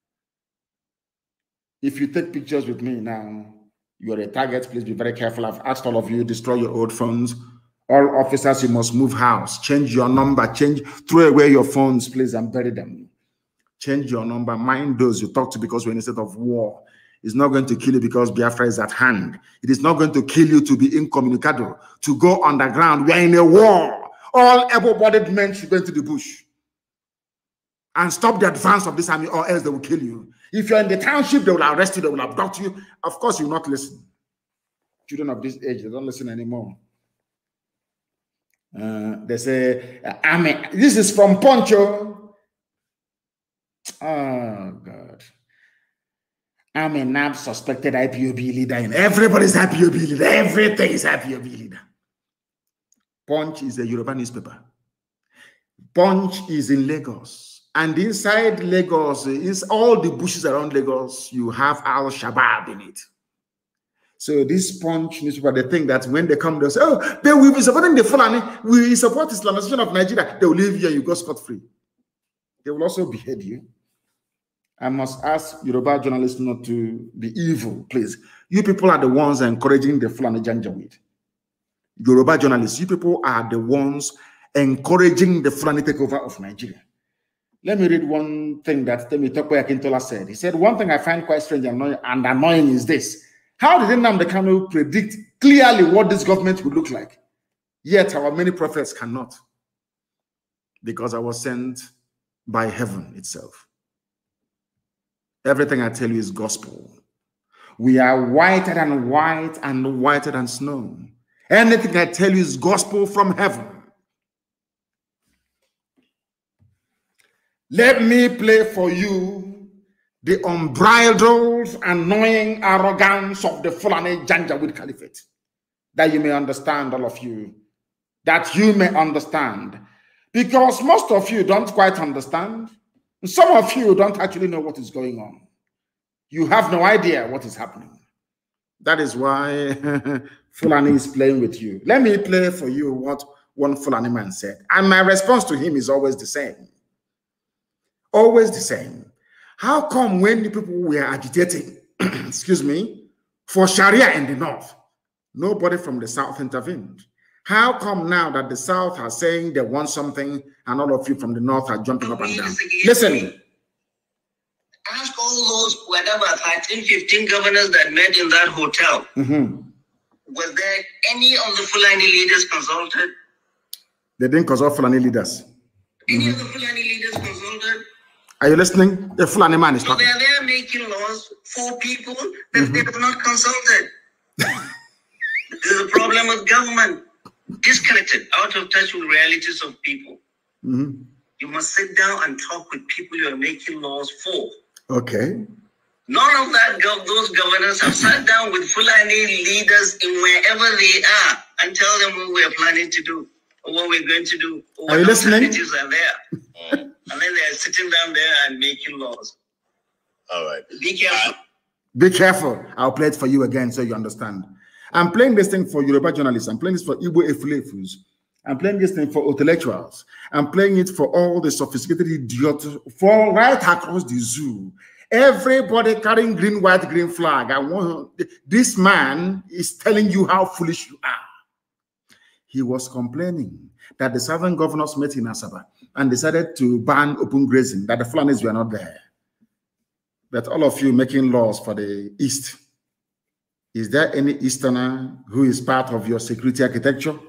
If you take pictures with me now, you're a target. Please be very careful. I've asked all of you, destroy your old phones. All officers, you must move house. Change your number. Change, throw away your phones, please, and bury them. Change your number. Mind those you talk to, because we're in a state of war. It's not going to kill you because Biafra is at hand. It is not going to kill you to be incommunicado, to go underground. We are in a war. All able-bodied men should go into the bush and stop the advance of this army, or else they will kill you. If you're in the township, they will arrest you, they will abduct you. Of course, you will not listen. Children of this age, they don't listen anymore. Uh, they say, army. This is from Poncho. Oh, God. I'm a N A B suspected I P O B leader, and everybody's I P O B leader. Everything is I P O B leader. Punch is a Yoruba newspaper. Punch is in Lagos. And inside Lagos, is all the bushes around Lagos, you have Al-Shabaab in it. So this Punch newspaper, they think that when they come, they'll say, oh, they will be supporting the Fulani. We support Islamization of Nigeria. They will leave you and you go scot-free. They will also behead you. I must ask Yoruba journalists not to be evil, please. You people are the ones encouraging the Fulani Janjaweed. Yoruba journalists, you people are the ones encouraging the Fulani takeover of Nigeria. Let me read one thing that Temi Tokwe Akintola said. He said, one thing I find quite strange and annoying, and annoying is this. How did Nnamdi Kanu predict clearly what this government would look like? Yet our many prophets cannot. Because I was sent by heaven itself. Everything I tell you is gospel. We are whiter than white and whiter than snow. Anything I tell you is gospel from heaven. Let me play for you the unbridled, annoying arrogance of the Fulani Janjaweed Caliphate. That you may understand, all of you. That you may understand. Because most of you don't quite understand. Some of you don't actually know what is going on. You have no idea what is happening. That is why Fulani is playing with you. Let me play for you what one Fulani man said. And my response to him is always the same. Always the same. How come when the people were agitating, excuse me, for Sharia in the north, nobody from the south intervened? How come now that the south are saying they want something and all of you from the north are jumping up and down? Listen. Ask all those, whatever, thirteen, fifteen governors that met in that hotel. Mm-hmm. Was there any of the Fulani leaders consulted? They didn't consult Fulani leaders. Any Mm-hmm. of the Fulani leaders consulted? Are you listening? The Fulani man is so talking. So they're there making laws for people that mm-hmm. they have not consulted. There's a problem with government. Disconnected, out of touch with realities of people. Mm-hmm. You must sit down and talk with people you are making laws for. Okay. None of that, those governors have sat down with Fulani leaders in wherever they are and tell them what we're planning to do, or what we're going to do, or what alternatives are there. Mm. And then they're sitting down there and making laws. All right. Be careful. Uh, be careful. I'll play it for you again so you understand. I'm playing this thing for Yoruba journalists. I'm playing this for Igbo Efulefus. I'm playing this thing for intellectuals. I'm playing it for all the sophisticated idiots for right across the zoo. Everybody carrying green, white, green flag. I want this man is telling you how foolish you are. He was complaining that the southern governors met in Asaba and decided to ban open grazing, that the Fulanis were not there. But all of you making laws for the East, is there any Easterner who is part of your security architecture?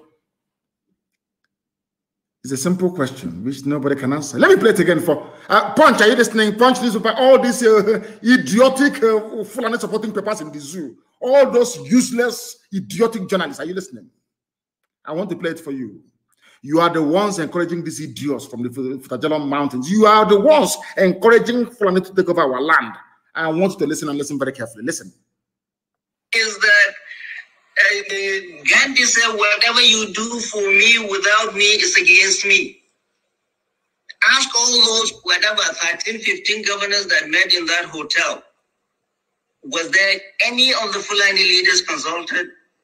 It's a simple question which nobody can answer. Let me play it again for uh, Punch. Are you listening? Punch newspaper. All these uh, idiotic uh, Fulani supporting papers in the zoo. All those useless, idiotic journalists. Are you listening? I want to play it for you. You are the ones encouraging these idiots from the Futajalon Mountains. You are the ones encouraging Fulani to take over our land. I want you to listen and listen very carefully. Listen. Is that uh, Gandhi said, whatever you do for me without me is against me. Ask all those, whatever, thirteen, fifteen governors that met in that hotel. Was there any of the Fulani leaders consulted?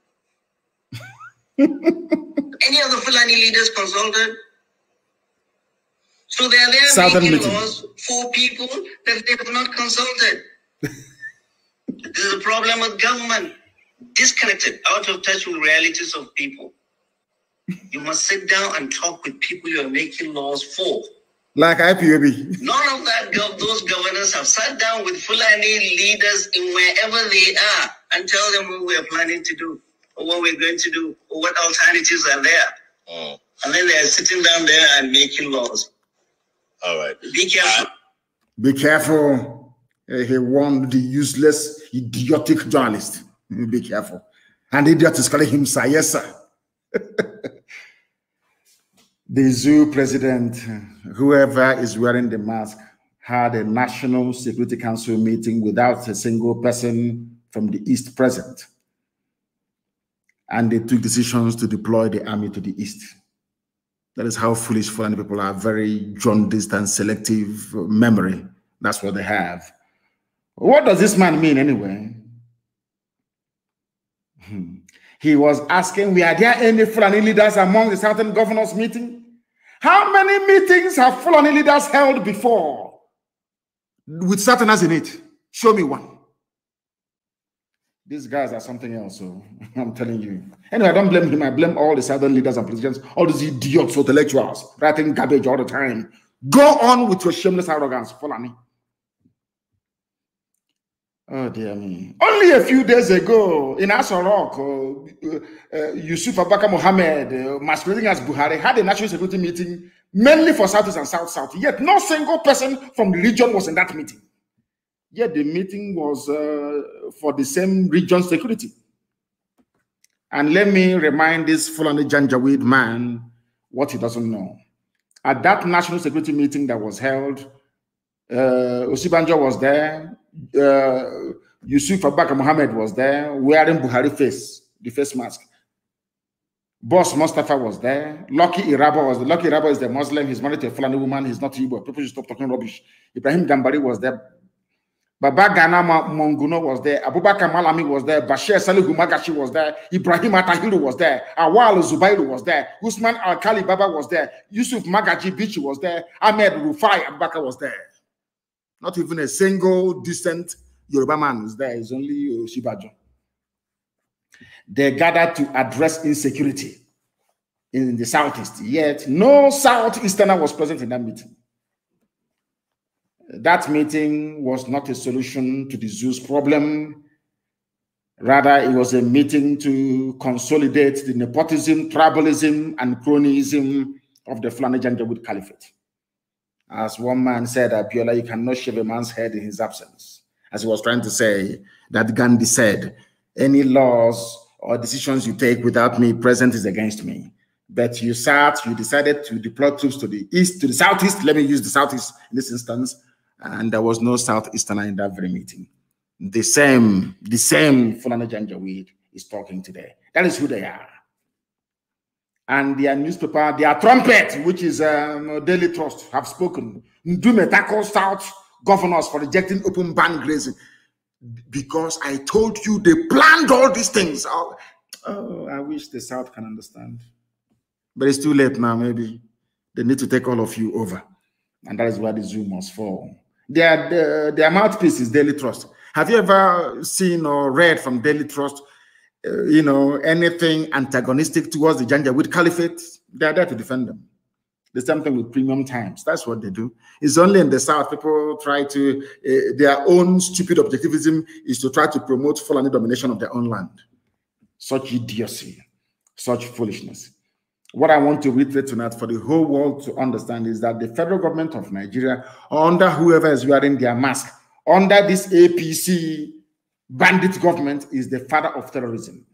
Any of the Fulani leaders consulted? So they are there Southern making meeting. laws for people that they have not consulted. This is a problem with government. Disconnected, out of touch with realities of people. You must sit down and talk with people you are making laws for. Like I P O B. None of that. Those governors have sat down with Fulani leaders in wherever they are and tell them what we are planning to do, or what we're going to do, or what alternatives are there. Mm. And then they're sitting down there and making laws. All right. Be careful. Be careful. Uh, he warned the useless, idiotic journalist. Be careful. And the idiot is calling him sir. Yes, sir. The zoo president, whoever is wearing the mask, had a National Security Council meeting without a single person from the East present. And they took decisions to deploy the army to the East. That is how foolish Fulani people are, very jaundiced and selective memory. That's what they have. What does this man mean anyway? Hmm. He was asking, were there any Fulani leaders among the Southern governors meeting? How many meetings have Fulani leaders held before with Southerners in it? Show me one. These guys are something else, so I'm telling you. Anyway, I don't blame him. I blame all the Southern leaders and politicians, all these idiots, intellectuals, writing garbage all the time. Go on with your shameless arrogance, Fulani. Oh, dear me. Only a few days ago, in Asarok, uh, uh, Yusuf Abaka Mohammed, uh, masquerading as Buhari, had a national security meeting mainly for Southeast and South-South. Yet no single person from the region was in that meeting. Yet the meeting was uh, for the same region security. And let me remind this Fulani Janjaweed man what he doesn't know. At that national security meeting that was held, uh, Osibanjo was there, uh, Yusuf Abaka Mohammed was there, wearing Buhari face, the face mask. Boss Mustafa was there. Lucky Iraba was there. Lucky Iraba is the Muslim. He's married to a Fulani woman. He's not Igbo. People should stop talking rubbish. Ibrahim Gambari was there. Baba Gana Monguno was there. Abubakar Malami was there. Bashir Salihu Magashi was there. Ibrahim Atahiru was there. Awal Zubairu was there. Usman Al-Khali Baba was there. Yusuf Magaji Bichi was there. Ahmed Rufai Abubakar was there. Not even a single decent Yoruba man was there. It's only uh, Shibajo. They gathered to address insecurity in the Southeast. Yet no Southeasterner was present in that meeting. That meeting was not a solution to the zoo's problem. Rather, it was a meeting to consolidate the nepotism, tribalism, and cronyism of the Fulani Janjaweed Caliphate. As one man said, Abiola, you cannot shave a man's head in his absence. As he was trying to say, that Gandhi said, any laws or decisions you take without me present is against me. But you sat, you decided to deploy troops to the east, to the southeast. Let me use the southeast in this instance. And there was no Southeasterner in that very meeting. The same, the same Fulani Janjaweed is talking today. That is who they are. And their newspaper, their trumpet, which is um, Daily Trust, have spoken. Ndume tackles South governors for rejecting open ban grazing. Because I told you they planned all these things. Oh, oh, I wish the South can understand. But it's too late now, maybe. They need to take all of you over. And that is where the zoo must fall. Their, their, their mouthpiece is Daily Trust. Have you ever seen or read from Daily Trust, uh, you know, anything antagonistic towards the Janjaweed Caliphate? They are there to defend them. The same thing with premium times. That's what they do. It's only in the South people try to, uh, their own stupid objectivism is to try to promote Fulani domination of their own land. Such idiocy, such foolishness. What I want to reiterate tonight for the whole world to understand is that the federal government of Nigeria, under whoever is wearing their mask, under this A P C bandit government, is the father of terrorism.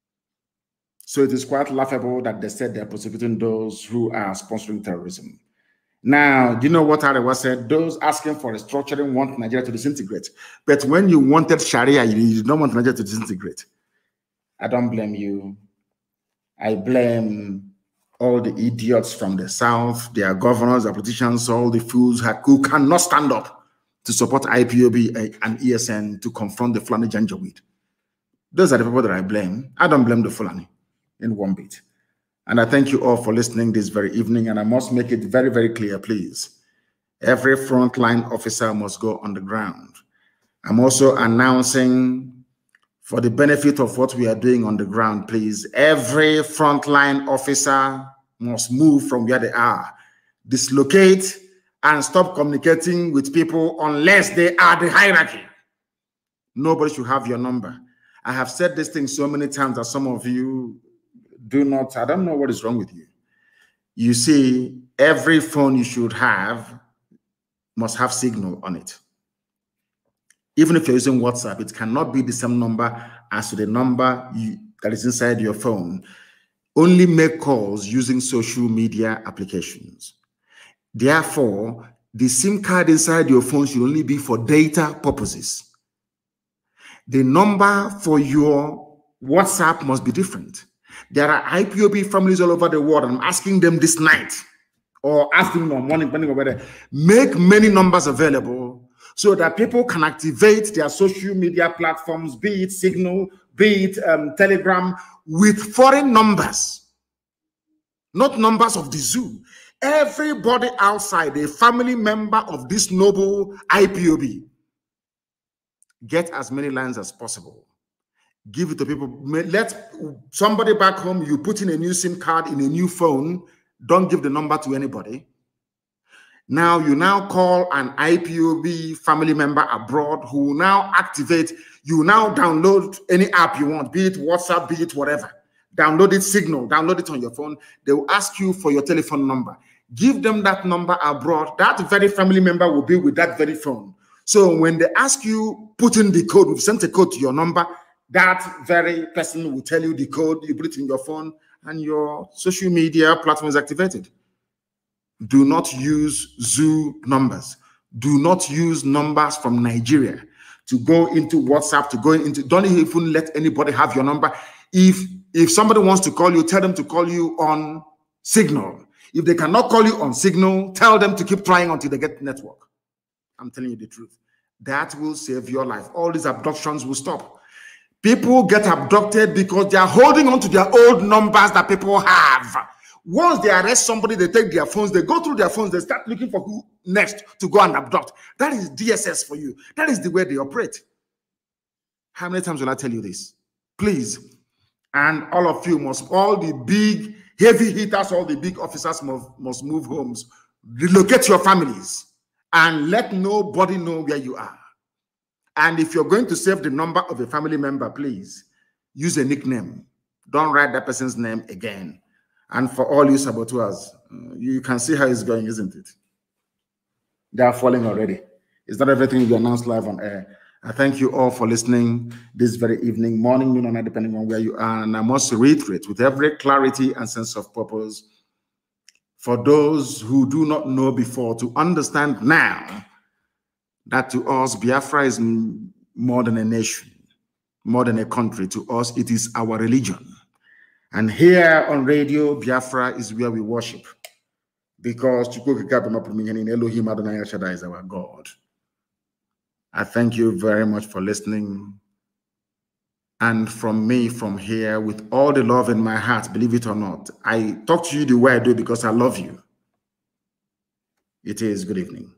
So it is quite laughable that they said they're prosecuting those who are sponsoring terrorism. Now, do you know what Arewa said? Those asking for restructuring want Nigeria to disintegrate. But when you wanted Sharia, you did not want Nigeria to disintegrate. I don't blame you. I blame all the idiots from the South, their governors, their politicians, all the fools who cannot stand up to support I P O B and E S N to confront the Fulani Janjaweed. Those are the people that I blame. I don't blame the Fulani in one bit. And I thank you all for listening this very evening. And I must make it very, very clear, please. Every frontline officer must go on the ground. I'm also announcing, for the benefit of what we are doing on the ground, please, every frontline officer must move from where they are, dislocate, and stop communicating with people unless they are the hierarchy. Nobody should have your number. I have said this thing so many times that some of you do not, I don't know what is wrong with you. You see, every phone you should have must have signal on it. Even if you're using WhatsApp, it cannot be the same number as to the number you, that is inside your phone. Only make calls using social media applications. Therefore, the SIM card inside your phone should only be for data purposes. The number for your WhatsApp must be different. There are I P O B families all over the world. I'm asking them this night or afternoon or morning, depending on whether, make many numbers available so that people can activate their social media platforms, be it Signal, be it um, Telegram, with foreign numbers, not numbers of the zoo. Everybody outside, a family member of this noble I P O B, get as many lines as possible. Give it to people. Let somebody back home, you put in a new SIM card in a new phone. Don't give the number to anybody. Now you now call an I P O B family member abroad who will now activate. You now download any app you want, be it WhatsApp, be it whatever. Download it, Signal, download it on your phone. They will ask you for your telephone number. Give them that number abroad. That very family member will be with that very phone. So when they ask you, put in the code, we've sent a code to your number, that very person will tell you the code, you put it in your phone, and your social media platform is activated. Do not use zoo numbers. Do not use numbers from Nigeria to go into WhatsApp, to go into, don't even let anybody have your number. If, if somebody wants to call you, tell them to call you on Signal. If they cannot call you on Signal, tell them to keep trying until they get network. I'm telling you the truth. That will save your life. All these abductions will stop. People get abducted because they are holding on to their old numbers that people have. Once they arrest somebody, they take their phones, they go through their phones, they start looking for who next to go and abduct. That is D S S for you. That is the way they operate. How many times will I tell you this? Please. And all of you must, all the big, heavy hitters, all the big officers must, must move homes. Relocate your families and let nobody know where you are. And if you're going to save the number of a family member, please use a nickname. Don't write that person's name again. And for all you saboteurs, you can see how it's going, isn't it? They are falling already. It's not everything you announce live on air. I thank you all for listening this very evening, morning, noon, or night, depending on where you are. And I must reiterate with every clarity and sense of purpose, for those who do not know before, to understand now that to us, Biafra is more than a nation, more than a country. To us, it is our religion. And here on radio, Biafra is where we worship, because Elohim Adonai Shaddai is our God. I thank you very much for listening. And from me, from here, with all the love in my heart, believe it or not, I talk to you the way I do because I love you. It is good evening.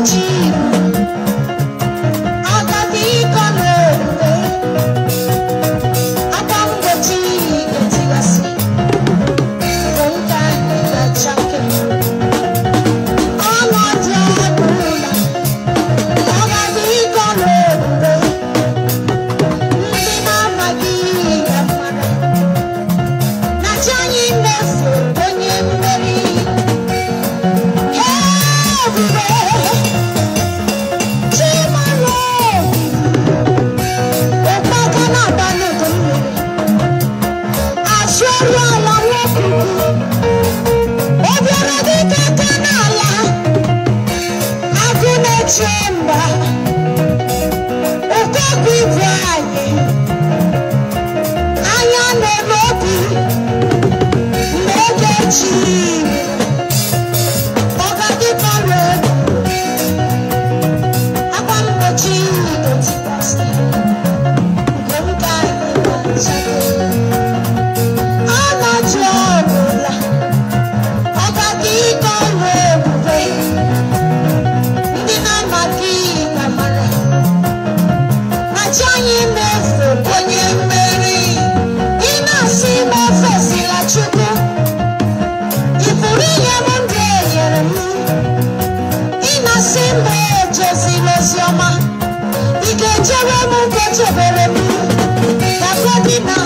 Ike chere mu ke chebere mu, ka